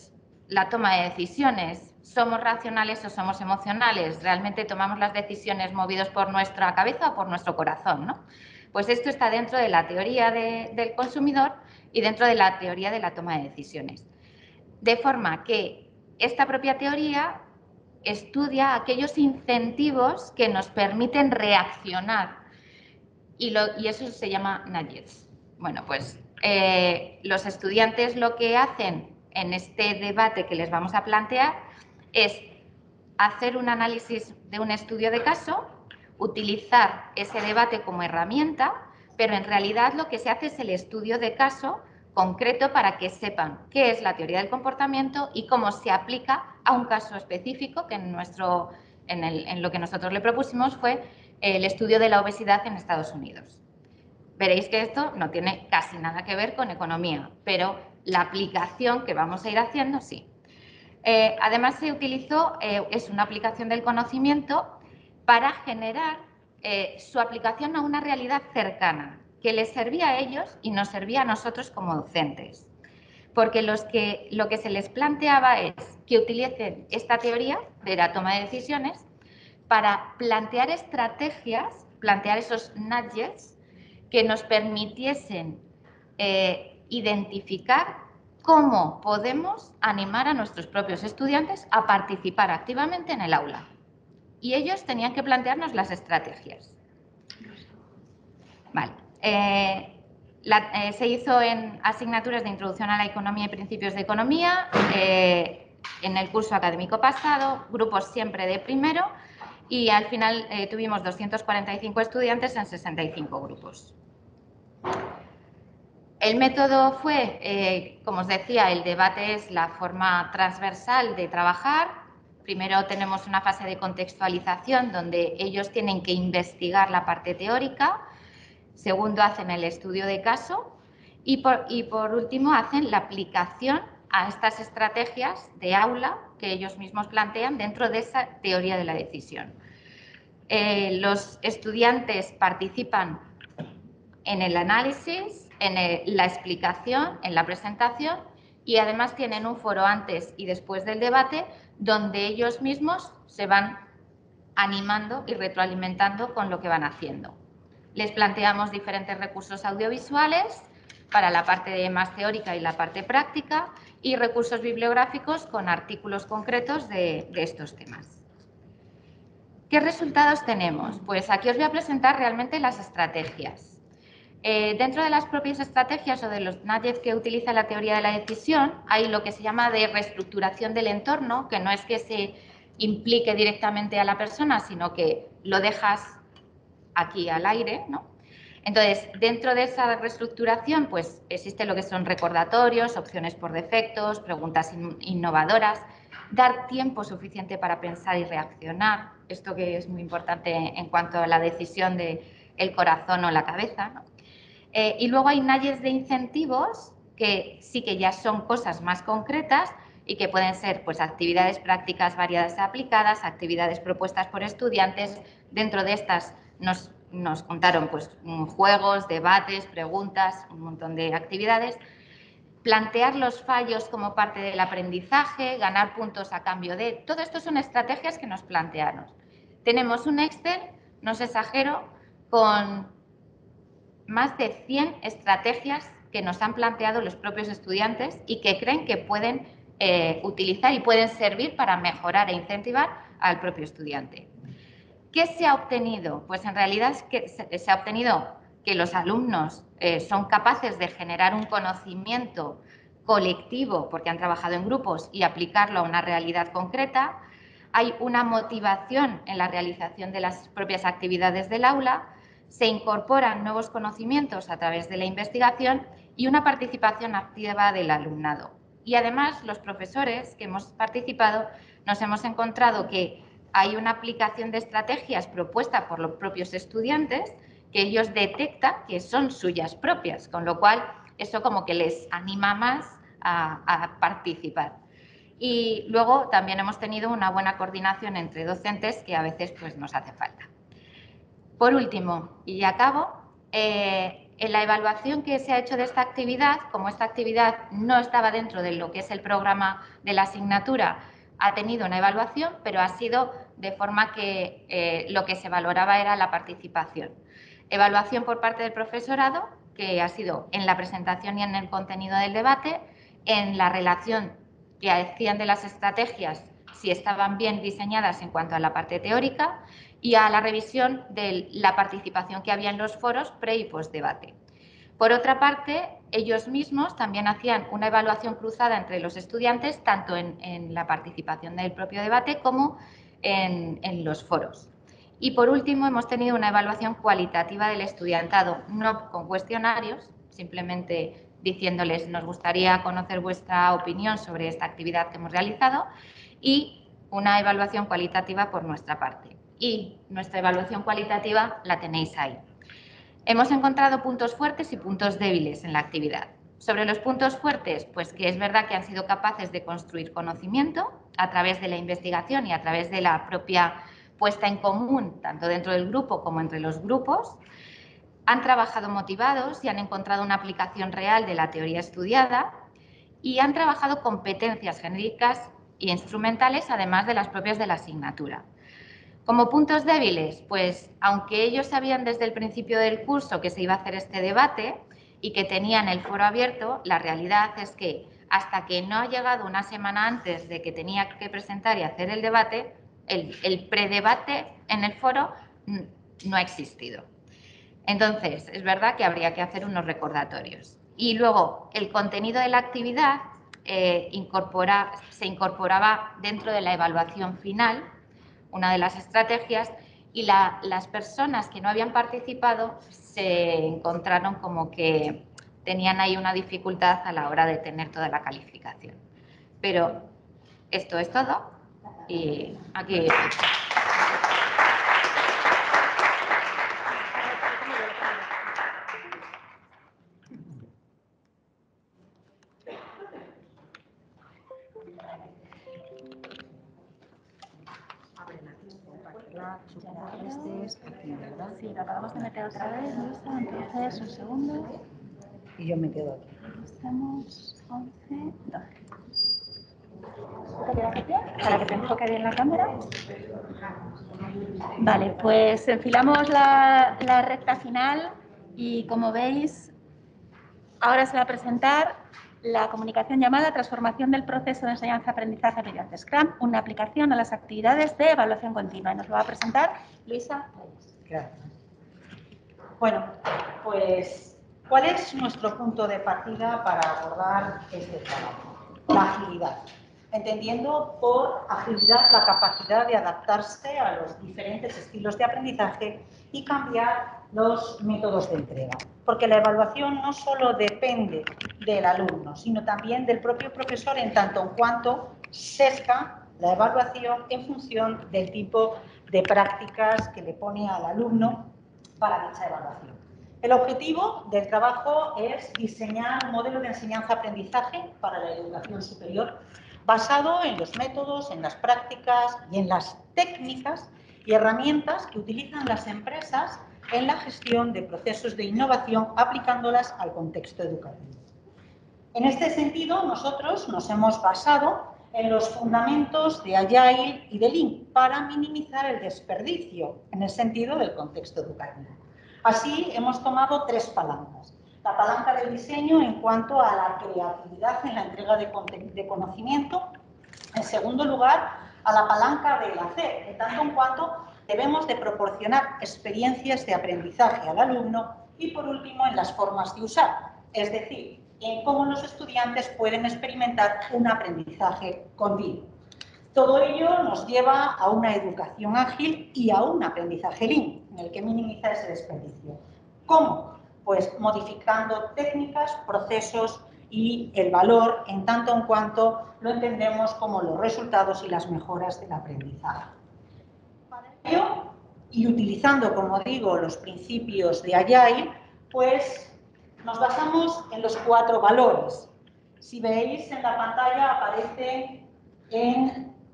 la toma de decisiones. ¿Somos racionales o somos emocionales? ¿Realmente tomamos las decisiones movidos por nuestra cabeza o por nuestro corazón, ¿no? Pues esto está dentro de la teoría de, del consumidor y dentro de la teoría de la toma de decisiones. De forma que esta propia teoría estudia aquellos incentivos que nos permiten reaccionar y, lo, y eso se llama nudges. Bueno, pues eh, los estudiantes lo que hacen en este debate que les vamos a plantear es hacer un análisis de un estudio de caso, utilizar ese debate como herramienta, pero en realidad lo que se hace es el estudio de caso concreto para que sepan qué es la teoría del comportamiento y cómo se aplica a un caso específico que en, nuestro, en, el, en lo que nosotros le propusimos fue el estudio de la obesidad en Estados Unidos. Veréis que esto no tiene casi nada que ver con economía, pero la aplicación que vamos a ir haciendo sí. Eh, además se utilizó, eh, es una aplicación del conocimiento para generar eh, su aplicación a una realidad cercana, que les servía a ellos y nos servía a nosotros como docentes. Porque los que, lo que se les planteaba es que utilicen esta teoría de la toma de decisiones para plantear estrategias, plantear esos nudges que nos permitiesen eh, identificar cómo podemos animar a nuestros propios estudiantes a participar activamente en el aula. Y ellos tenían que plantearnos las estrategias. Vale. Eh, la, eh, se hizo en asignaturas de Introducción a la Economía y Principios de Economía, eh, en el curso académico pasado, grupos siempre de primero, y al final eh, tuvimos doscientos cuarenta y cinco estudiantes en sesenta y cinco grupos. El método fue, eh, como os decía, el debate es la forma transversal de trabajar. Primero tenemos una fase de contextualización donde ellos tienen que investigar la parte teórica. Segundo, hacen el estudio de caso. Y por, y por último, hacen la aplicación a estas estrategias de aula que ellos mismos plantean dentro de esa teoría de la decisión. Eh, los estudiantes participan en el análisis, en el, la explicación, en la presentación y además tienen un foro antes y después del debate donde ellos mismos se van animando y retroalimentando con lo que van haciendo. Les planteamos diferentes recursos audiovisuales para la parte más teórica y la parte práctica y recursos bibliográficos con artículos concretos de, de estos temas. ¿Qué resultados tenemos? Pues aquí os voy a presentar realmente las estrategias. Eh, dentro de las propias estrategias o de los nudges que utiliza la teoría de la decisión, hay lo que se llama de reestructuración del entorno, que no es que se implique directamente a la persona, sino que lo dejas aquí al aire, ¿no? Entonces, dentro de esa reestructuración, pues existe lo que son recordatorios, opciones por defectos, preguntas in- innovadoras, dar tiempo suficiente para pensar y reaccionar, esto que es muy importante en cuanto a la decisión de el corazón o la cabeza, ¿no? Eh, y luego hay nudges de incentivos que sí que ya son cosas más concretas y que pueden ser pues, actividades prácticas variadas y aplicadas, actividades propuestas por estudiantes. Dentro de estas nos, nos contaron pues, juegos, debates, preguntas, un montón de actividades. Plantear los fallos como parte del aprendizaje, ganar puntos a cambio de... Todo esto son estrategias que nos plantearon. Tenemos un Excel, no os exagero, con más de cien estrategias que nos han planteado los propios estudiantes y que creen que pueden eh, utilizar y pueden servir para mejorar e incentivar al propio estudiante. ¿Qué se ha obtenido? Pues en realidad es que se, se ha obtenido que los alumnos eh, son capaces de generar un conocimiento colectivo porque han trabajado en grupos y aplicarlo a una realidad concreta. Hay una motivación en la realización de las propias actividades del aula. Se incorporan nuevos conocimientos a través de la investigación y una participación activa del alumnado. Y además, los profesores que hemos participado nos hemos encontrado que hay una aplicación de estrategias propuesta por los propios estudiantes que ellos detectan que son suyas propias, con lo cual eso como que les anima más a, a participar. Y luego también hemos tenido una buena coordinación entre docentes que a veces pues, nos hace falta. Por último, y acabo, eh, En la evaluación que se ha hecho de esta actividad, como esta actividad no estaba dentro de lo que es el programa de la asignatura, ha tenido una evaluación, pero ha sido de forma que eh, lo que se valoraba era la participación. Evaluación por parte del profesorado, que ha sido en la presentación y en el contenido del debate, en la relación que hacían de las estrategias, si estaban bien diseñadas en cuanto a la parte teórica, y a la revisión de la participación que había en los foros pre y post debate. Por otra parte, ellos mismos también hacían una evaluación cruzada entre los estudiantes, tanto en, en la participación del propio debate como en, en los foros. Y por último, hemos tenido una evaluación cualitativa del estudiantado, no con cuestionarios, simplemente diciéndoles nos gustaría conocer vuestra opinión sobre esta actividad que hemos realizado, y una evaluación cualitativa por nuestra parte. Y nuestra evaluación cualitativa la tenéis ahí. Hemos encontrado puntos fuertes y puntos débiles en la actividad. Sobre los puntos fuertes, pues que es verdad que han sido capaces de construir conocimiento a través de la investigación y a través de la propia puesta en común, tanto dentro del grupo como entre los grupos. Han trabajado motivados y han encontrado una aplicación real de la teoría estudiada y han trabajado competencias genéricas e instrumentales, además de las propias de la asignatura. Como puntos débiles, pues aunque ellos sabían desde el principio del curso que se iba a hacer este debate y que tenían el foro abierto, la realidad es que hasta que no ha llegado una semana antes de que tenía que presentar y hacer el debate, el, el predebate en el foro no ha existido. Entonces, es verdad que habría que hacer unos recordatorios. Y luego, el contenido de la actividad eh, incorpora, se incorporaba dentro de la evaluación final, una de las estrategias, y la, las personas que no habían participado se encontraron como que tenían ahí una dificultad a la hora de tener toda la calificación. Pero esto es todo y aquí... Sí, lo acabamos de meter otra vez, Luisa, entonces un segundo. Y yo me quedo aquí. Estamos once, doce. ¿Te quedas aquí? Para que te enfoque bien la cámara. Vale, pues enfilamos la, la recta final y como veis, ahora se va a presentar la comunicación llamada Transformación del proceso de enseñanza-aprendizaje mediante Scrum, una aplicación a las actividades de evaluación continua. Y nos lo va a presentar Luisa. Gracias. Bueno, pues, ¿cuál es nuestro punto de partida para abordar este trabajo? La agilidad. Entendiendo por agilidad la capacidad de adaptarse a los diferentes estilos de aprendizaje y cambiar los métodos de entrega. Porque la evaluación no solo depende del alumno, sino también del propio profesor en tanto en cuanto sesga la evaluación en función del tipo de prácticas que le pone al alumno para dicha evaluación. El objetivo del trabajo es diseñar un modelo de enseñanza-aprendizaje para la educación superior basado en los métodos, en las prácticas y en las técnicas y herramientas que utilizan las empresas en la gestión de procesos de innovación aplicándolas al contexto educativo. En este sentido, nosotros nos hemos basado en los fundamentos de Agile y de Lean para minimizar el desperdicio en el sentido del contexto educativo. Así, hemos tomado tres palancas. La palanca del diseño en cuanto a la creatividad en la entrega de, de conocimiento. En segundo lugar, a la palanca del hacer, en tanto en cuanto debemos de proporcionar experiencias de aprendizaje al alumno. Y por último, en las formas de usar, es decir, en cómo los estudiantes pueden experimentar un aprendizaje continuo. Todo ello nos lleva a una educación ágil y a un aprendizaje Lean, en el que minimiza ese desperdicio. ¿Cómo? Pues modificando técnicas, procesos y el valor en tanto en cuanto lo entendemos como los resultados y las mejoras del aprendizaje. Para ello, y utilizando, como digo, los principios de Agile, pues nos basamos en los cuatro valores. Si veis en la pantalla aparece en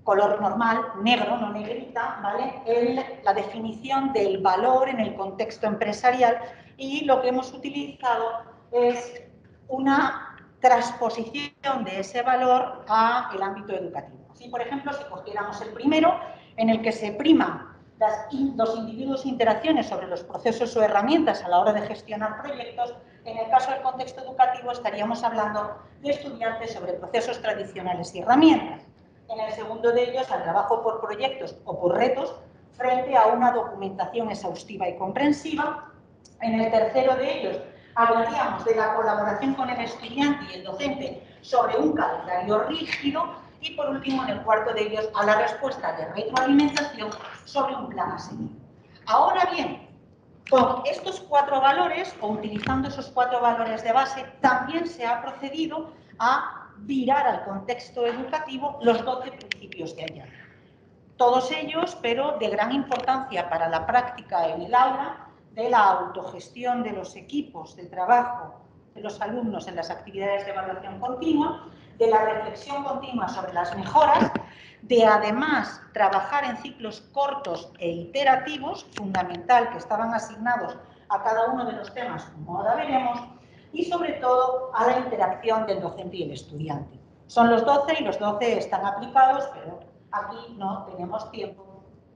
color normal, negro, no negrita, ¿vale? El, la definición del valor en el contexto empresarial, y lo que hemos utilizado es una transposición de ese valor al ámbito educativo. Así, por ejemplo, si cogiéramos el primero, en el que se priman las, los individuos e interacciones sobre los procesos o herramientas a la hora de gestionar proyectos, en el caso del contexto educativo estaríamos hablando de estudiantes sobre procesos tradicionales y herramientas. En el segundo de ellos, al trabajo por proyectos o por retos frente a una documentación exhaustiva y comprensiva. En el tercero de ellos, hablaríamos de la colaboración con el estudiante y el docente sobre un calendario rígido. Y por último, en el cuarto de ellos, a la respuesta de retroalimentación sobre un plan a seguir. Ahora bien, con estos cuatro valores, o utilizando esos cuatro valores de base, también se ha procedido a virar al contexto educativo los doce principios de Ayala. Todos ellos, pero de gran importancia para la práctica en el aula, de la autogestión de los equipos de trabajo de los alumnos en las actividades de evaluación continua, de la reflexión continua sobre las mejoras, de además trabajar en ciclos cortos e iterativos, fundamental, que estaban asignados a cada uno de los temas, como ahora veremos, y sobre todo a la interacción del docente y el estudiante. Son los doce y los doce están aplicados, pero aquí no tenemos tiempo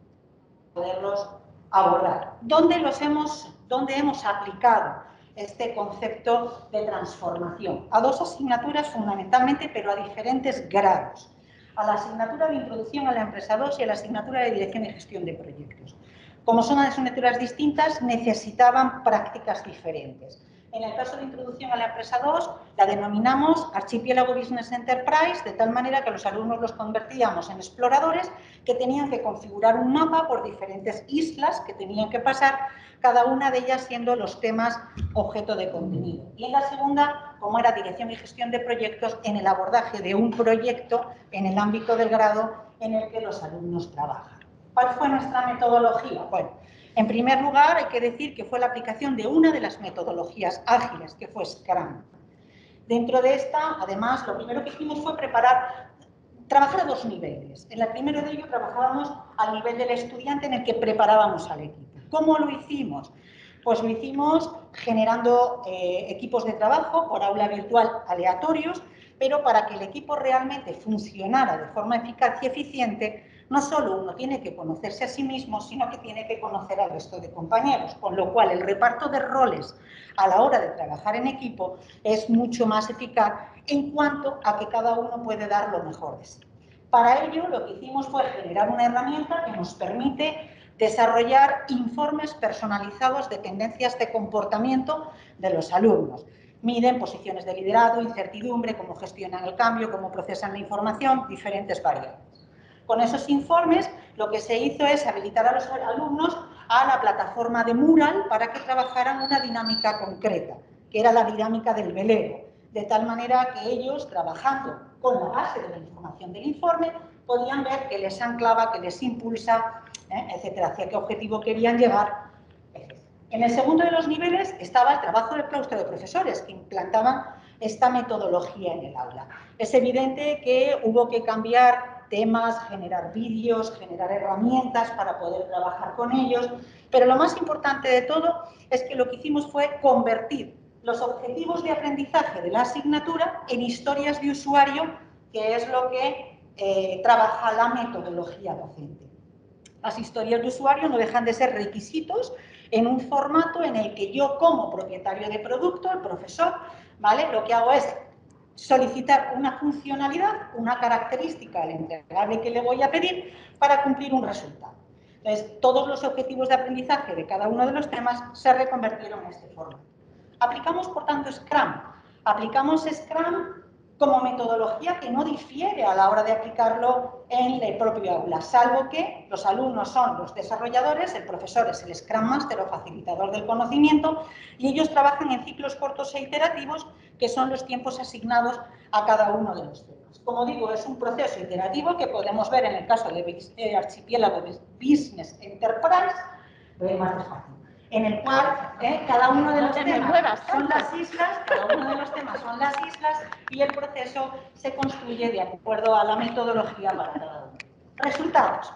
de poderlos abordar. ¿Dónde, los hemos, dónde hemos aplicado este concepto de transformación? A dos asignaturas fundamentalmente, pero a diferentes grados. A la asignatura de Introducción a la Empresa dos y a la asignatura de Dirección y Gestión de Proyectos. Como son asignaturas distintas, necesitaban prácticas diferentes. En el caso de Introducción a la Empresa dos, la denominamos Archipiélago Business Enterprise, de tal manera que los alumnos los convertíamos en exploradores que tenían que configurar un mapa por diferentes islas que tenían que pasar, cada una de ellas siendo los temas objeto de contenido. Y en la segunda, como era Dirección y Gestión de Proyectos, en el abordaje de un proyecto en el ámbito del grado en el que los alumnos trabajan. ¿Cuál fue nuestra metodología? Bueno, en primer lugar, hay que decir que fue la aplicación de una de las metodologías ágiles, que fue Scrum. Dentro de esta, además, lo primero que hicimos fue preparar, trabajar a dos niveles. En el primero de ello trabajábamos al nivel del estudiante, en el que preparábamos al equipo. ¿Cómo lo hicimos? Pues lo hicimos generando eh, equipos de trabajo por aula virtual aleatorios, pero para que el equipo realmente funcionara de forma eficaz y eficiente, no solo uno tiene que conocerse a sí mismo, sino que tiene que conocer al resto de compañeros, con lo cual el reparto de roles a la hora de trabajar en equipo es mucho más eficaz en cuanto a que cada uno puede dar lo mejor de sí. Para ello, lo que hicimos fue generar una herramienta que nos permite desarrollar informes personalizados de tendencias de comportamiento de los alumnos. Miden posiciones de liderazgo, incertidumbre, cómo gestionan el cambio, cómo procesan la información, diferentes variables. Con esos informes, lo que se hizo es habilitar a los alumnos a la plataforma de Mural para que trabajaran una dinámica concreta, que era la dinámica del velero, de tal manera que ellos, trabajando con la base de la información del informe, podían ver qué les anclaba, qué les impulsa, ¿eh? etcétera, hacia qué objetivo querían llegar. En el segundo de los niveles estaba el trabajo del claustro de profesores, que implantaban esta metodología en el aula. Es evidente que hubo que cambiar temas, generar vídeos, generar herramientas para poder trabajar con ellos, pero lo más importante de todo es que lo que hicimos fue convertir los objetivos de aprendizaje de la asignatura en historias de usuario, que es lo que eh, trabaja la metodología docente. Las historias de usuario no dejan de ser requisitos en un formato en el que yo, como propietario de producto, el profesor, ¿vale? Lo que hago es solicitar una funcionalidad, una característica al entregable que le voy a pedir para cumplir un resultado. Entonces, todos los objetivos de aprendizaje de cada uno de los temas se reconvirtieron en este formato. Aplicamos, por tanto, Scrum. Aplicamos Scrum como metodología que no difiere a la hora de aplicarlo en el propio aula, salvo que los alumnos son los desarrolladores, el profesor es el Scrum Master o facilitador del conocimiento, y ellos trabajan en ciclos cortos e iterativos, que son los tiempos asignados a cada uno de los temas. Como digo, es un proceso iterativo que podemos ver en el caso de Archipiélago Business Enterprise, lo más despacio, en el cual eh, cada uno de los temas son las islas, cada uno de los temas son las islas y el proceso se construye de acuerdo a la metodología para cada uno. Resultados.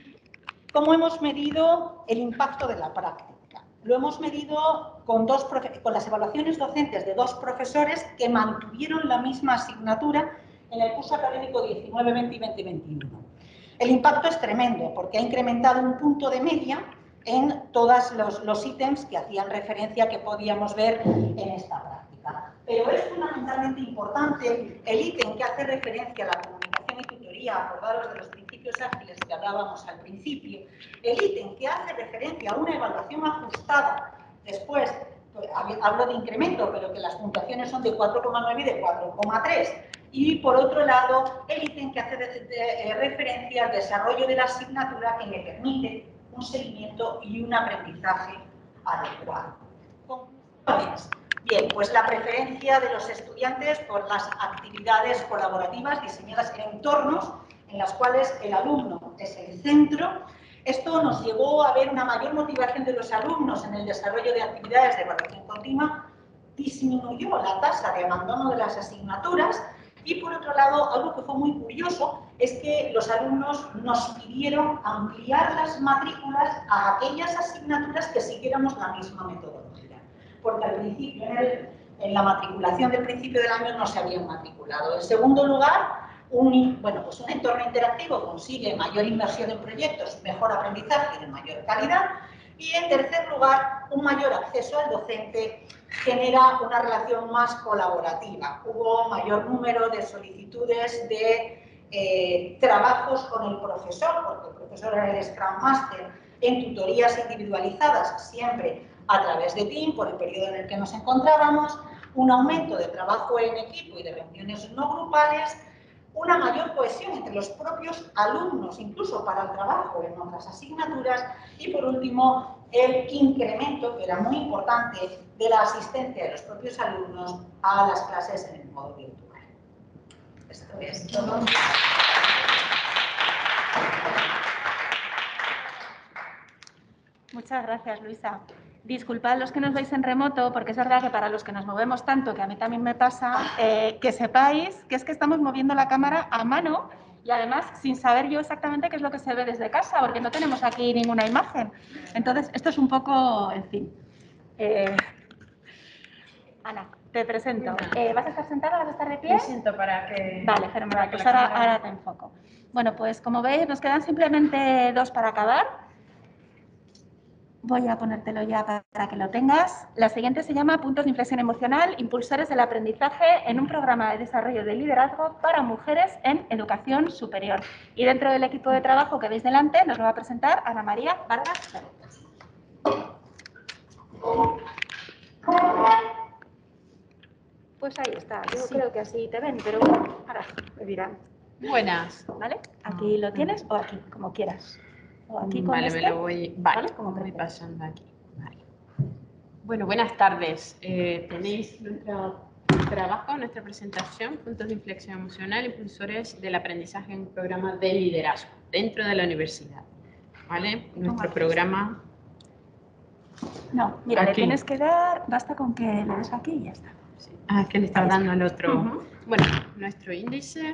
¿Cómo hemos medido el impacto de la práctica? Lo hemos medido con, dos con las evaluaciones docentes de dos profesores que mantuvieron la misma asignatura en el curso académico diecinueve veinte y veinte veintiuno. El impacto es tremendo porque ha incrementado un punto de media en todos los, los ítems que hacían referencia que podíamos ver en esta práctica. Pero es fundamentalmente importante el ítem que hace referencia a la comunicación y tutoría, acordados de los principios ágiles que hablábamos al principio, el ítem que hace referencia a una evaluación ajustada, después, pues, hablo de incremento, pero que las puntuaciones son de cuatro coma nueve y de cuatro coma tres, y por otro lado, el ítem que hace de, de, de, referencia al desarrollo de la asignatura que me permite un seguimiento y un aprendizaje adecuado. Conclusiones. Bien, pues la preferencia de los estudiantes por las actividades colaborativas diseñadas en entornos en las cuales el alumno es el centro. Esto nos llevó a ver una mayor motivación de los alumnos en el desarrollo de actividades de evaluación continua, disminuyó la tasa de abandono de las asignaturas y, por otro lado, algo que fue muy curioso es que los alumnos nos pidieron ampliar las matrículas a aquellas asignaturas que siguiéramos la misma metodología, porque al principio, en, el, en la matriculación del principio del año no se habían matriculado. En segundo lugar, un, bueno, pues un entorno interactivo consigue mayor inversión en proyectos, mejor aprendizaje y de mayor calidad. Y en tercer lugar, un mayor acceso al docente genera una relación más colaborativa. Hubo mayor número de solicitudes de eh, trabajos con el profesor, porque el profesor era el Scrum Master, en tutorías individualizadas, siempre a través de Team, por el periodo en el que nos encontrábamos, un aumento de trabajo en equipo y de reuniones no grupales, una mayor cohesión entre los propios alumnos, incluso para el trabajo en otras asignaturas, y por último, el incremento, que era muy importante, de la asistencia de los propios alumnos a las clases en el modo virtual. Esto es todo. Muchas gracias, Luisa. Disculpad los que nos veis en remoto, porque es verdad que para los que nos movemos tanto, que a mí también me pasa, eh, que sepáis que es que estamos moviendo la cámara a mano y además sin saber yo exactamente qué es lo que se ve desde casa, porque no tenemos aquí ninguna imagen. Entonces, esto es un poco, en fin. Eh, Ana, te presento. Eh, ¿Vas a estar sentada? ¿Vas a estar de pie? Me siento para que... Vale, fenomenal. Pues ahora, ahora te enfoco. Bueno, pues como veis, nos quedan simplemente dos para acabar. Voy a ponértelo ya para que lo tengas. La siguiente se llama Puntos de inflexión emocional, impulsores del aprendizaje en un programa de desarrollo de liderazgo para mujeres en educación superior. Y dentro del equipo de trabajo que veis delante nos lo va a presentar Ana María Vargas. Pues ahí está. Yo sí. Creo que así te ven, pero bueno, ahora me dirán. Buenas. ¿Vale? Aquí lo tienes o aquí, como quieras. O aquí con vale, este. me lo voy, vale, ¿Vale? Como voy pasando aquí. Vale. Bueno, buenas tardes. Eh, tenéis nuestro trabajo, nuestra presentación, puntos de inflexión emocional, impulsores del aprendizaje en un programa de liderazgo dentro de la universidad. ¿Vale? Nuestro programa... No, mira, aquí. Le tienes que dar, basta con que le des aquí y ya está. Sí. Ah, es que le estás dando al otro. Uh-huh. Bueno, nuestro índice...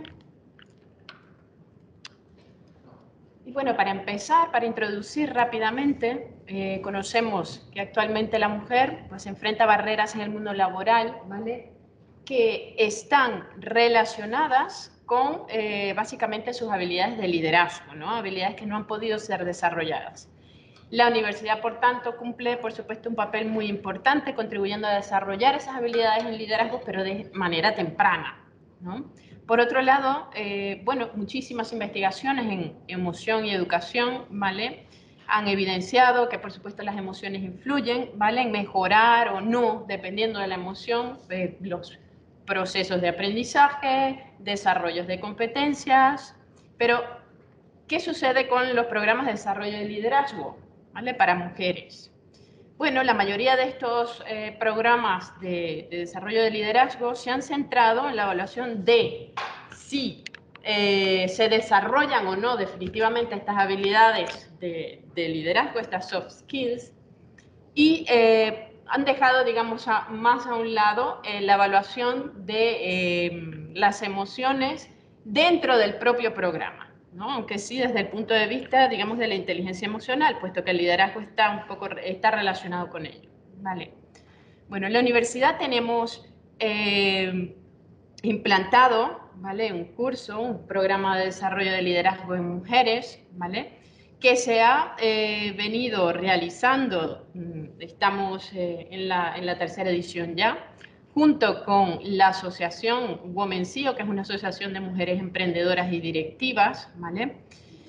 Y bueno, para empezar, para introducir rápidamente, eh, conocemos que actualmente la mujer pues, enfrenta barreras en el mundo laboral, ¿vale? Que están relacionadas con eh, básicamente sus habilidades de liderazgo, ¿no? Habilidades que no han podido ser desarrolladas. La universidad, por tanto, cumple, por supuesto, un papel muy importante contribuyendo a desarrollar esas habilidades en liderazgo, pero de manera temprana, ¿no? Por otro lado, eh, bueno, muchísimas investigaciones en emoción y educación, ¿vale? Han evidenciado que, por supuesto, las emociones influyen, ¿vale? En mejorar o no, dependiendo de la emoción, eh, los procesos de aprendizaje, desarrollos de competencias. Pero, ¿qué sucede con los programas de desarrollo de liderazgo, ¿vale? Para mujeres? Bueno, la mayoría de estos eh, programas de, de desarrollo de liderazgo se han centrado en la evaluación de si eh, se desarrollan o no definitivamente estas habilidades de, de liderazgo, estas soft skills, y eh, han dejado, digamos, a, más a un lado eh, la evaluación de eh, las emociones dentro del propio programa, ¿no? Aunque sí desde el punto de vista, digamos, de la inteligencia emocional, puesto que el liderazgo está un poco está relacionado con ello, ¿vale? Bueno, en la universidad tenemos eh, implantado, ¿vale? Un curso, un programa de desarrollo de liderazgo en mujeres, ¿vale? Que se ha eh, venido realizando, estamos eh, en, la, en la tercera edición ya, junto con la asociación Womencio, que es una asociación de mujeres emprendedoras y directivas, ¿vale?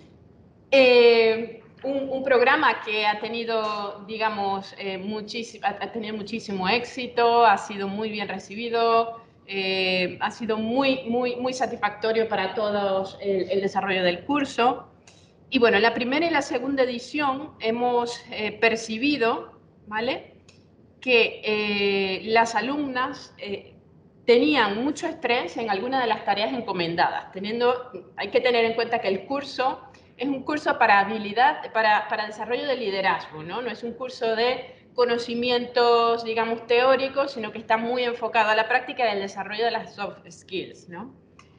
Eh, un, un programa que ha tenido, digamos, eh, muchísimo, ha tenido muchísimo éxito, ha sido muy bien recibido, eh, ha sido muy, muy, muy satisfactorio para todos el, el desarrollo del curso. Y bueno, en la primera y la segunda edición hemos eh, percibido, ¿vale?, que eh, las alumnas eh, tenían mucho estrés en alguna de las tareas encomendadas. Teniendo, hay que tener en cuenta que el curso es un curso para habilidad, para, para desarrollo de liderazgo, ¿no? No es un curso de conocimientos, digamos, teóricos, sino que está muy enfocado a la práctica y al desarrollo de las soft skills, ¿no?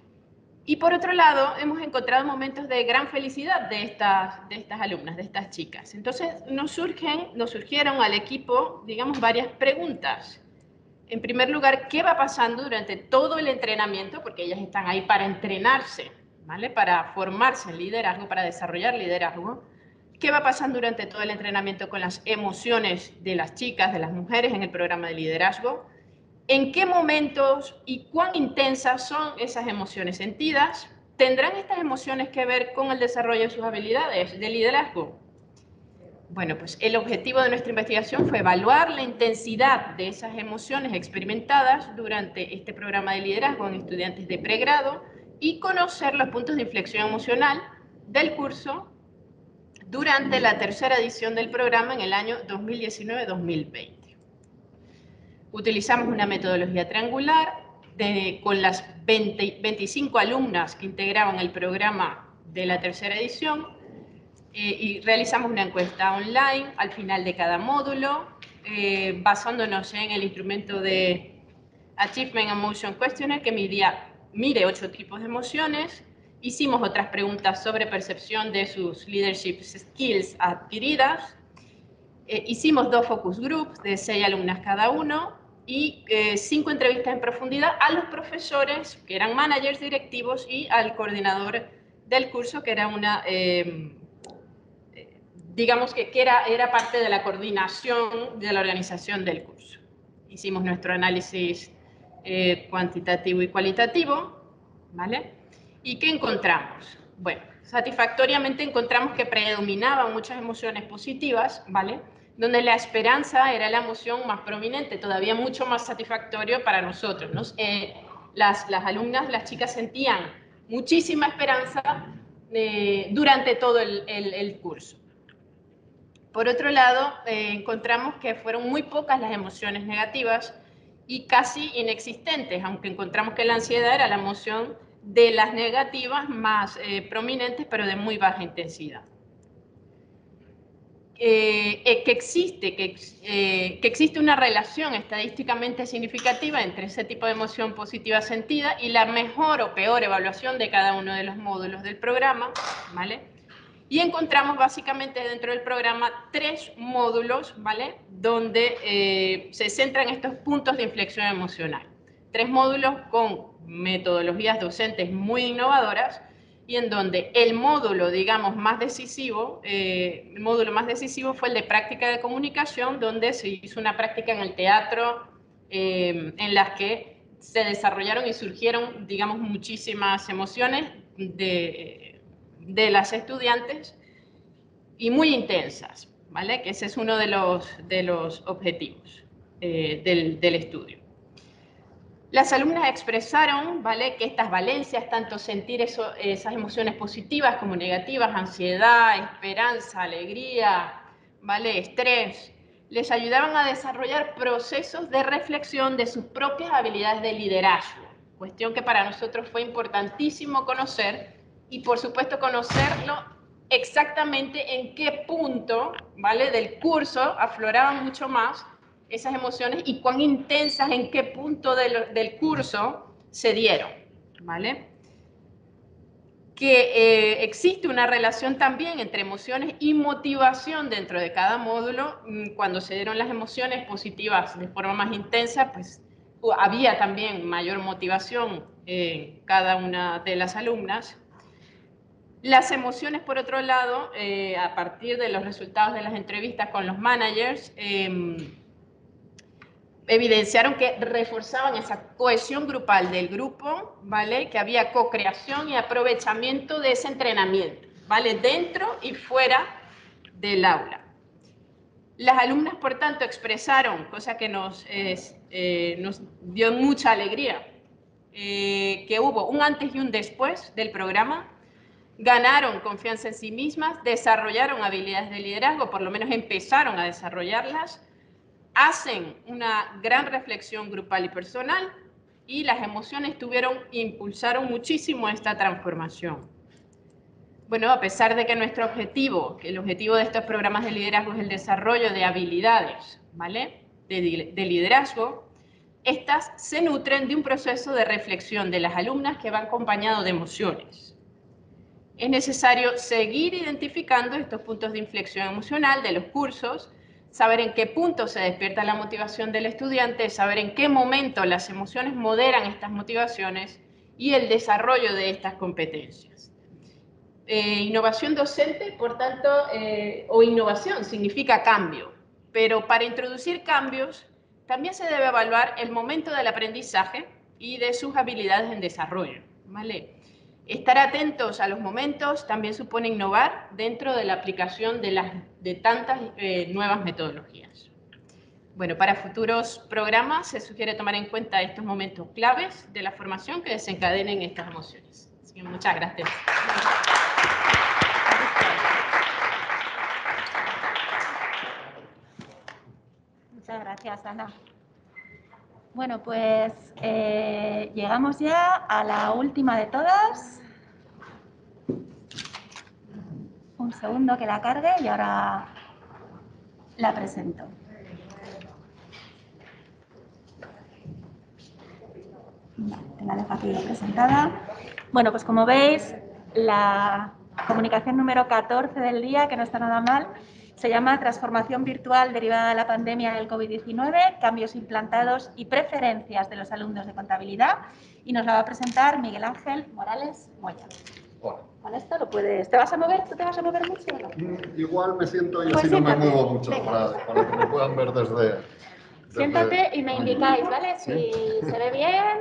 Y por otro lado, hemos encontrado momentos de gran felicidad de estas, de estas alumnas, de estas chicas. Entonces, nos, surgen, nos surgieron al equipo, digamos, varias preguntas. En primer lugar, ¿qué va pasando durante todo el entrenamiento? Porque ellas están ahí para entrenarse, ¿vale? Para formarse en liderazgo, para desarrollar liderazgo. ¿Qué va pasando durante todo el entrenamiento con las emociones de las chicas, de las mujeres en el programa de liderazgo? ¿En qué momentos y cuán intensas son esas emociones sentidas? ¿Tendrán estas emociones que ver con el desarrollo de sus habilidades de liderazgo? Bueno, pues el objetivo de nuestra investigación fue evaluar la intensidad de esas emociones experimentadas durante este programa de liderazgo en estudiantes de pregrado y conocer los puntos de inflexión emocional del curso durante la tercera edición del programa en el año dos mil diecinueve dos mil veinte. Utilizamos una metodología triangular de, con las veinte, veinticinco alumnas que integraban el programa de la tercera edición eh, y realizamos una encuesta online al final de cada módulo, eh, basándonos en el instrumento de Achievement Emotion Questionnaire que midía, mide ocho tipos de emociones. Hicimos otras preguntas sobre percepción de sus leadership skills adquiridas. Eh, hicimos dos focus groups de seis alumnas cada uno y eh, cinco entrevistas en profundidad a los profesores que eran managers directivos y al coordinador del curso que era una, eh, digamos que, que era, era parte de la coordinación de la organización del curso. Hicimos nuestro análisis eh, cuantitativo y cualitativo, ¿vale? ¿Y qué encontramos? Bueno, satisfactoriamente encontramos que predominaban muchas emociones positivas, ¿vale?, donde la esperanza era la emoción más prominente, todavía mucho más satisfactorio para nosotros, ¿no? Eh, las, las alumnas, las chicas sentían muchísima esperanza eh, durante todo el, el, el curso. Por otro lado, eh, encontramos que fueron muy pocas las emociones negativas y casi inexistentes, aunque encontramos que la ansiedad era la emoción de las negativas más eh, prominentes, pero de muy baja intensidad. Eh, que, existe, que, eh, que existe una relación estadísticamente significativa entre ese tipo de emoción positiva sentida y la mejor o peor evaluación de cada uno de los módulos del programa, ¿vale? Y encontramos básicamente dentro del programa tres módulos, ¿vale?, donde eh, se centran estos puntos de inflexión emocional. Tres módulos con metodologías docentes muy innovadoras, y en donde el módulo, digamos, más decisivo, eh, el módulo más decisivo fue el de práctica de comunicación, donde se hizo una práctica en el teatro, eh, en las que se desarrollaron y surgieron, digamos, muchísimas emociones de, de las estudiantes y muy intensas, ¿vale? Que ese es uno de los, de los objetivos eh, del, del estudio. Las alumnas expresaron, ¿vale?, que estas valencias, tanto sentir eso, esas emociones positivas como negativas, ansiedad, esperanza, alegría, ¿vale?, estrés, les ayudaban a desarrollar procesos de reflexión de sus propias habilidades de liderazgo, cuestión que para nosotros fue importantísimo conocer y, por supuesto, conocerlo exactamente en qué punto, ¿vale?, del curso afloraban mucho más esas emociones y cuán intensas, en qué punto del, del curso se dieron, ¿vale? que eh, existe una relación también entre emociones y motivación dentro de cada módulo. Cuando se dieron las emociones positivas de forma más intensa, pues había también mayor motivación en cada una de las alumnas. Las emociones, por otro lado, eh, a partir de los resultados de las entrevistas con los managers, eh, evidenciaron que reforzaban esa cohesión grupal del grupo, ¿vale? Que había co-creación y aprovechamiento de ese entrenamiento, ¿vale? Dentro y fuera del aula. Las alumnas, por tanto, expresaron, cosa que nos, eh, eh, nos dio mucha alegría, eh, que hubo un antes y un después del programa. Ganaron confianza en sí mismas, desarrollaron habilidades de liderazgo, por lo menos empezaron a desarrollarlas, hacen una gran reflexión grupal y personal, y las emociones tuvieron, impulsaron muchísimo esta transformación. Bueno, a pesar de que nuestro objetivo, que el objetivo de estos programas de liderazgo es el desarrollo de habilidades, ¿vale? de, de liderazgo, estas se nutren de un proceso de reflexión de las alumnas que va acompañado de emociones. Es necesario seguir identificando estos puntos de inflexión emocional de los cursos, saber en qué punto se despierta la motivación del estudiante, saber en qué momento las emociones moderan estas motivaciones y el desarrollo de estas competencias. Eh, innovación docente, por tanto, eh, o innovación significa cambio, pero para introducir cambios también se debe evaluar el momento del aprendizaje y de sus habilidades en desarrollo, ¿vale? Estar atentos a los momentos también supone innovar dentro de la aplicación de, las, de tantas eh, nuevas metodologías. Bueno, para futuros programas se sugiere tomar en cuenta estos momentos claves de la formación que desencadenen estas emociones. Así que muchas gracias. Muchas gracias, Ana. Bueno, pues eh, llegamos ya a la última de todas. Un segundo que la cargue y ahora la presento. Vale, te la dejo aquí presentada. Bueno, pues como veis, la comunicación número catorce del día, que no está nada mal, se llama Transformación virtual derivada de la pandemia del COVID diecinueve, cambios implantados y preferencias de los alumnos de contabilidad, y nos la va a presentar Miguel Ángel Morales Moya. Hola. Con esto lo puedes... ¿Te vas a mover? ¿Tú te vas a mover mucho o no? Igual me siento y Pues así no me siéntate. muevo mucho, para, para que me puedan ver desde... desde... Siéntate y me indicáis, ¿vale? Si ¿Sí? se ve bien,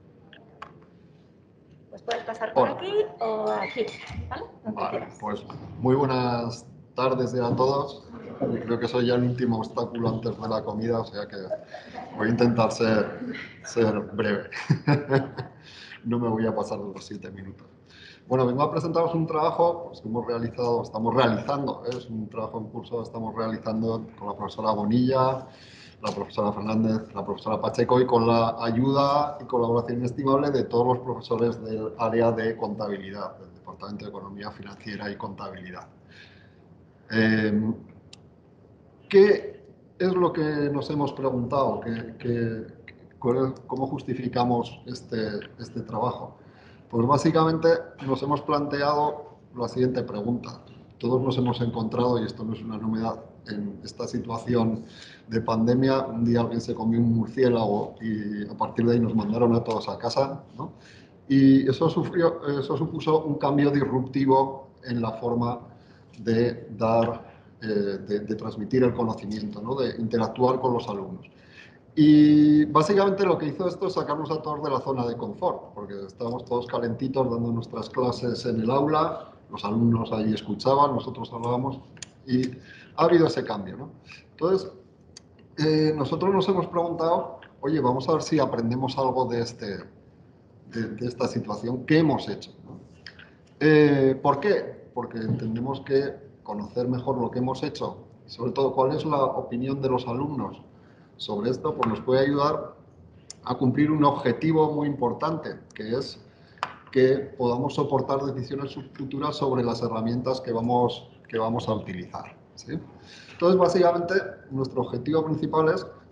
pues puedes pasar por Hola. aquí o aquí, ¿vale? Donde Vale, quieras. pues muy buenas tardes a todos. Creo que soy ya el último obstáculo antes de la comida, o sea que voy a intentar ser, ser breve. No me voy a pasar de los siete minutos. Bueno, vengo a presentaros un trabajo pues, que hemos realizado, estamos realizando, ¿eh? Es un trabajo en curso que estamos realizando con la profesora Bonilla, la profesora Fernández, la profesora Pacheco, y con la ayuda y colaboración inestimable de todos los profesores del área de contabilidad, del Departamento de Economía Financiera y Contabilidad. Eh, ¿Qué es lo que nos hemos preguntado? ¿Qué, qué, ¿Cómo justificamos este, este trabajo? Pues básicamente nos hemos planteado la siguiente pregunta. Todos nos hemos encontrado, y esto no es una novedad, en esta situación de pandemia. Un día alguien se comió un murciélago y a partir de ahí nos mandaron a todos a casa, ¿no? Y eso, sufrió, eso supuso un cambio disruptivo en la forma de dar, eh, de, de transmitir el conocimiento, ¿no? De interactuar con los alumnos. Y básicamente lo que hizo esto es sacarnos a todos de la zona de confort, porque estábamos todos calentitos dando nuestras clases en el aula, los alumnos allí escuchaban, nosotros hablábamos, y ha habido ese cambio, ¿no? Entonces, eh, nosotros nos hemos preguntado, oye, vamos a ver si aprendemos algo de, este, de, de esta situación, ¿qué hemos hecho? ¿No? Eh, ¿Por qué? Porque entendemos que conocer mejor lo que hemos hecho, sobre todo cuál es la opinión de los alumnos sobre esto, pues nos puede ayudar a cumplir un objetivo muy importante, que es que podamos soportar decisiones futuras sobre las herramientas que vamos, que vamos a utilizar, ¿sí? Entonces, básicamente, nuestro objetivo principal es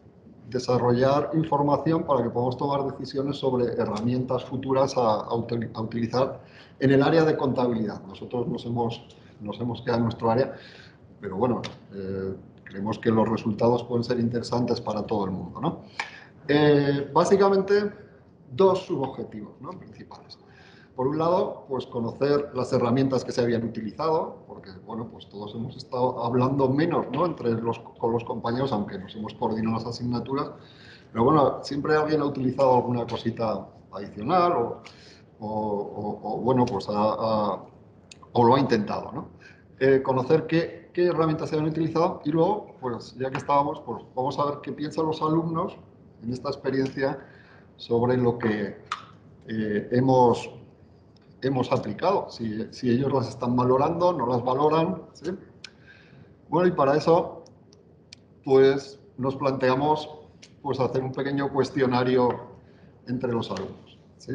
desarrollar información para que podamos tomar decisiones sobre herramientas futuras a, a, util, a utilizar en el área de contabilidad. Nosotros nos hemos, nos hemos quedado en nuestro área, pero bueno, eh, creemos que los resultados pueden ser interesantes para todo el mundo, ¿no? Eh, básicamente, dos subobjetivos, ¿no?, principales. Por un lado, pues conocer las herramientas que se habían utilizado, porque bueno, pues todos hemos estado hablando menos, ¿no?, entre los, con los compañeros, aunque nos hemos coordinado las asignaturas, pero bueno, siempre alguien ha utilizado alguna cosita adicional o, o, o, o bueno, pues ha, ha, o lo ha intentado, ¿no? Eh, conocer qué, qué herramientas se habían utilizado y luego, pues ya que estábamos, pues vamos a ver qué piensan los alumnos en esta experiencia sobre lo que eh, hemos hemos aplicado, si, si ellos las están valorando, no las valoran, ¿sí? Bueno, y para eso, pues nos planteamos pues, hacer un pequeño cuestionario entre los alumnos, ¿sí?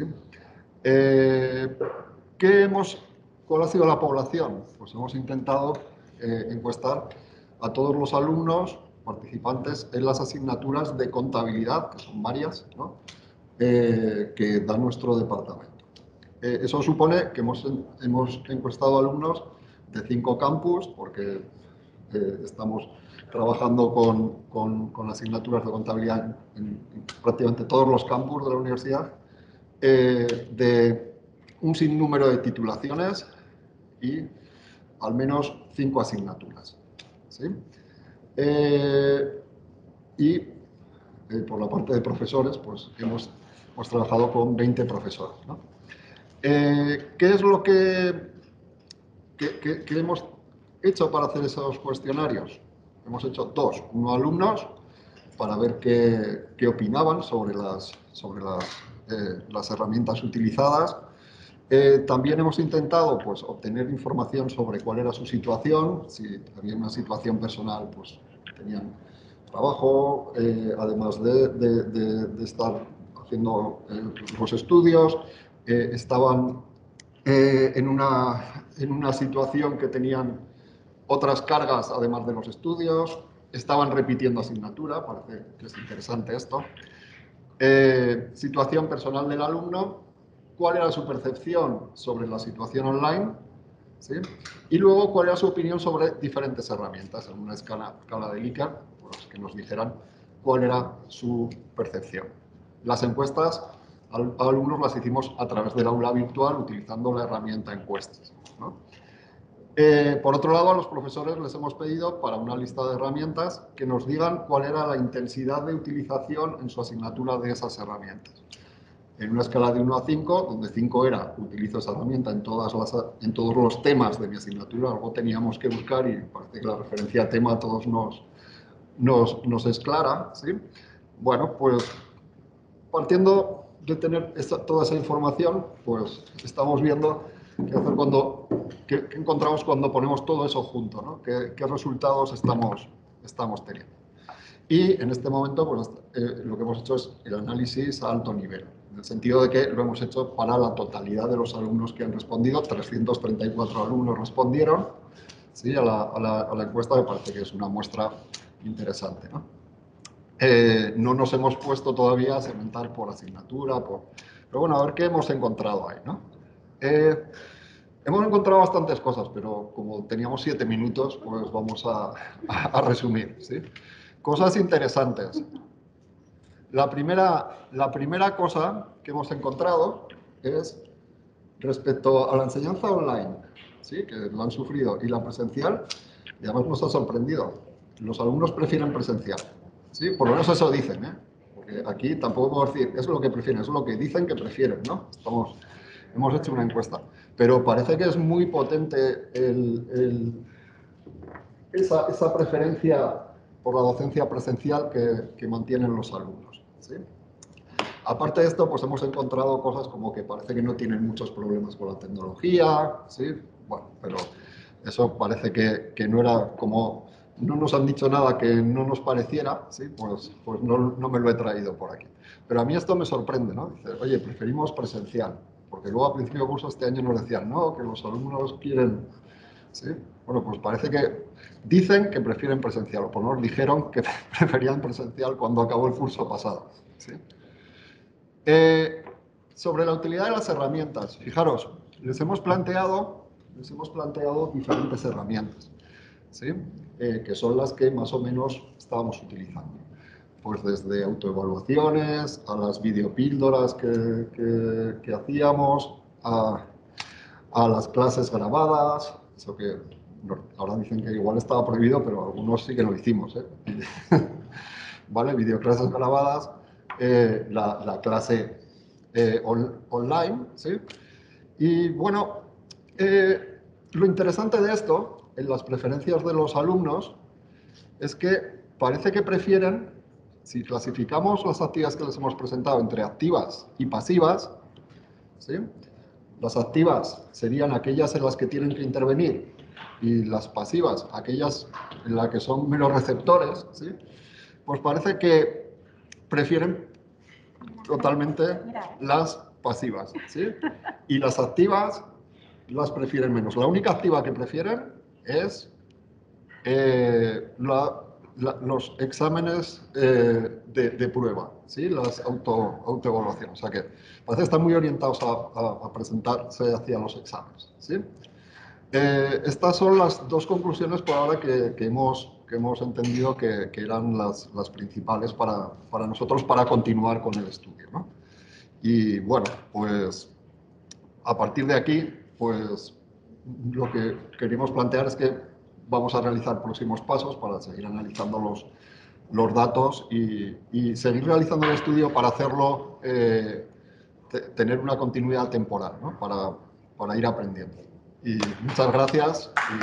Eh, ¿qué hemos, ¿Cuál ha sido la población? Pues hemos intentado eh, encuestar a todos los alumnos participantes en las asignaturas de contabilidad, que son varias, ¿no?, eh, que da nuestro departamento. Eh, eso supone que hemos, hemos encuestado alumnos de cinco campus, porque eh, estamos trabajando con, con, con asignaturas de contabilidad en, en prácticamente todos los campus de la universidad, eh, de un sinnúmero de titulaciones y al menos cinco asignaturas, ¿sí? Eh, y eh, por la parte de profesores, pues hemos, hemos trabajado con veinte profesores, ¿no? Eh, ¿Qué es lo que, que, que, que hemos hecho para hacer esos cuestionarios? Hemos hecho dos. Uno a alumnos, para ver qué, qué opinaban sobre las, sobre las, eh, las herramientas utilizadas. Eh, también hemos intentado pues, obtener información sobre cuál era su situación, si había una situación personal, pues tenían trabajo, eh, además de, de, de, de estar haciendo eh, los estudios. Eh, estaban eh, en, una, en una situación que tenían otras cargas además de los estudios, estaban repitiendo asignatura, parece que es interesante esto. Eh, situación personal del alumno, cuál era su percepción sobre la situación online, ¿sí? Y luego cuál era su opinión sobre diferentes herramientas, en una escala, escala de Likert, pues, que nos dijeran cuál era su percepción. Las encuestas a alumnos las hicimos a través del aula virtual utilizando la herramienta encuestas, ¿no? Eh, por otro lado, a los profesores les hemos pedido para una lista de herramientas que nos digan cuál era la intensidad de utilización en su asignatura de esas herramientas. En una escala de uno a cinco, donde cinco era utilizo esa herramienta en, todas las, en todos los temas de mi asignatura, algo teníamos que buscar y parece que la referencia a tema a todos nos, nos, nos es clara, ¿sí? Bueno, pues partiendo de tener esta, toda esa información, pues estamos viendo qué hacer cuando, qué, qué encontramos cuando ponemos todo eso junto, ¿no? ¿Qué, qué resultados estamos, estamos teniendo? Y en este momento, pues, eh, lo que hemos hecho es el análisis a alto nivel, en el sentido de que lo hemos hecho para la totalidad de los alumnos que han respondido. trescientos treinta y cuatro alumnos respondieron, ¿sí? a, la, a, la, a la encuesta. Me parece que es una muestra interesante, ¿no? Eh, no nos hemos puesto todavía a segmentar por asignatura, por... pero bueno, a ver qué hemos encontrado ahí, ¿no? Eh, hemos encontrado bastantes cosas, pero como teníamos siete minutos, pues vamos a, a, a resumir, ¿sí? Cosas interesantes. La primera, la primera cosa que hemos encontrado es respecto a la enseñanza online, ¿sí? Que lo han sufrido, y la presencial, y además nos ha sorprendido. Los alumnos prefieren presencial. Sí, por lo menos eso dicen, ¿eh? Porque aquí tampoco puedo decir, es lo que prefieren, es lo que dicen que prefieren, ¿no? Estamos, hemos hecho una encuesta. Pero parece que es muy potente el, el, esa, esa preferencia por la docencia presencial que, que mantienen los alumnos, ¿sí? Aparte de esto, pues hemos encontrado cosas como que parece que no tienen muchos problemas con la tecnología, ¿sí? Bueno, pero eso parece que, que no era como... No nos han dicho nada que no nos pareciera, ¿sí? Pues, pues no, no me lo he traído por aquí. Pero a mí esto me sorprende, ¿no? Dice, oye, preferimos presencial, porque luego a principio de curso este año nos decían, no, que los alumnos quieren, ¿sí? Bueno, pues parece que dicen que prefieren presencial, o por lo menos dijeron que preferían presencial cuando acabó el curso pasado, ¿sí? Eh, sobre la utilidad de las herramientas, fijaros, les hemos planteado, les hemos planteado diferentes herramientas, ¿sí? Eh, que son las que más o menos estábamos utilizando. Pues desde autoevaluaciones, a las videopíldoras que, que, que hacíamos, a, a las clases grabadas, eso que no, ahora dicen que igual estaba prohibido, pero algunos sí que lo hicimos, ¿eh? ¿Vale? Videoclases grabadas, eh, la, la clase eh, on, online, ¿sí? Y bueno, eh, lo interesante de esto, en las preferencias de los alumnos, es que parece que prefieren, si clasificamos las actividades que les hemos presentado entre activas y pasivas, ¿sí? Las activas serían aquellas en las que tienen que intervenir y las pasivas, aquellas en las que son menos receptores, ¿sí? Pues parece que prefieren totalmente las pasivas, ¿sí? Y las activas las prefieren menos. La única activa que prefieren es eh, la, la, los exámenes eh, de, de prueba, ¿sí? Las auto, autoevaluaciones. O sea que parece que están muy orientados a, a, a presentarse hacia los exámenes, ¿sí? Eh, estas son las dos conclusiones por ahora que, que, hemos, que hemos entendido que, que eran las, las principales para, para nosotros para continuar con el estudio, ¿no? Y bueno, pues a partir de aquí, pues lo que queremos plantear es que vamos a realizar próximos pasos para seguir analizando los, los datos y, y seguir realizando el estudio para hacerlo, eh, te, tener una continuidad temporal, ¿no? para, para ir aprendiendo. Y muchas gracias. Y...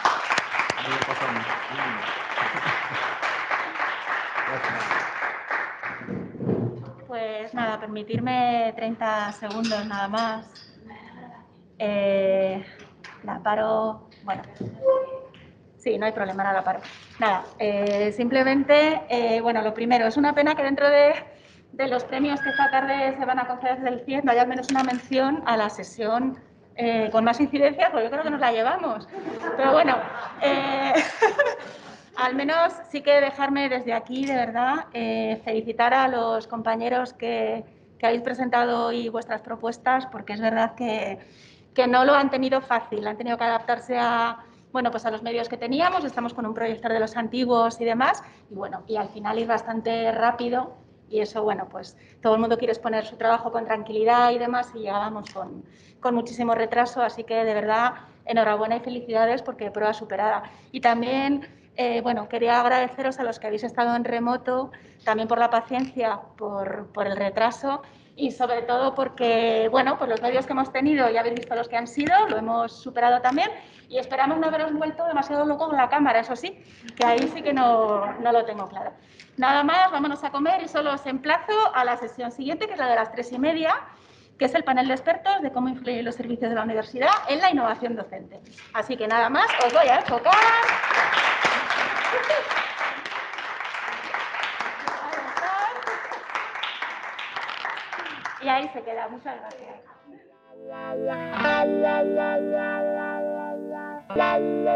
Pues nada, permitirme treinta segundos nada más. Eh, la paro, bueno, sí, no hay problema, ahora la paro. Nada, eh, simplemente, eh, bueno, lo primero, es una pena que dentro de, de los premios que esta tarde se van a conceder desde el C I E S no haya al menos una mención a la sesión eh, con más incidencia, porque yo creo que nos la llevamos. Pero bueno, eh, al menos sí que dejarme desde aquí, de verdad, eh, felicitar a los compañeros que, que habéis presentado hoy vuestras propuestas, porque es verdad que, que no lo han tenido fácil, han tenido que adaptarse a, bueno, pues a los medios que teníamos, estamos con un proyector de los antiguos y demás, y bueno, y al final ir bastante rápido, y eso, bueno, pues todo el mundo quiere exponer su trabajo con tranquilidad y demás, y ya vamos con, con muchísimo retraso, así que de verdad, enhorabuena y felicidades porque prueba superada. Y también... Eh, bueno, quería agradeceros a los que habéis estado en remoto, también por la paciencia, por, por el retraso y sobre todo porque, bueno, pues los medios que hemos tenido, ya habéis visto los que han sido, lo hemos superado también y esperamos no haberos vuelto demasiado loco con la cámara, eso sí, que ahí sí que no, no lo tengo claro. Nada más, vámonos a comer y solo os emplazo a la sesión siguiente, que es la de las tres y media, que es el panel de expertos de cómo influyen los servicios de la universidad en la innovación docente. Así que nada más, os voy a enfocar. Y ahí se queda. Muchas gracias.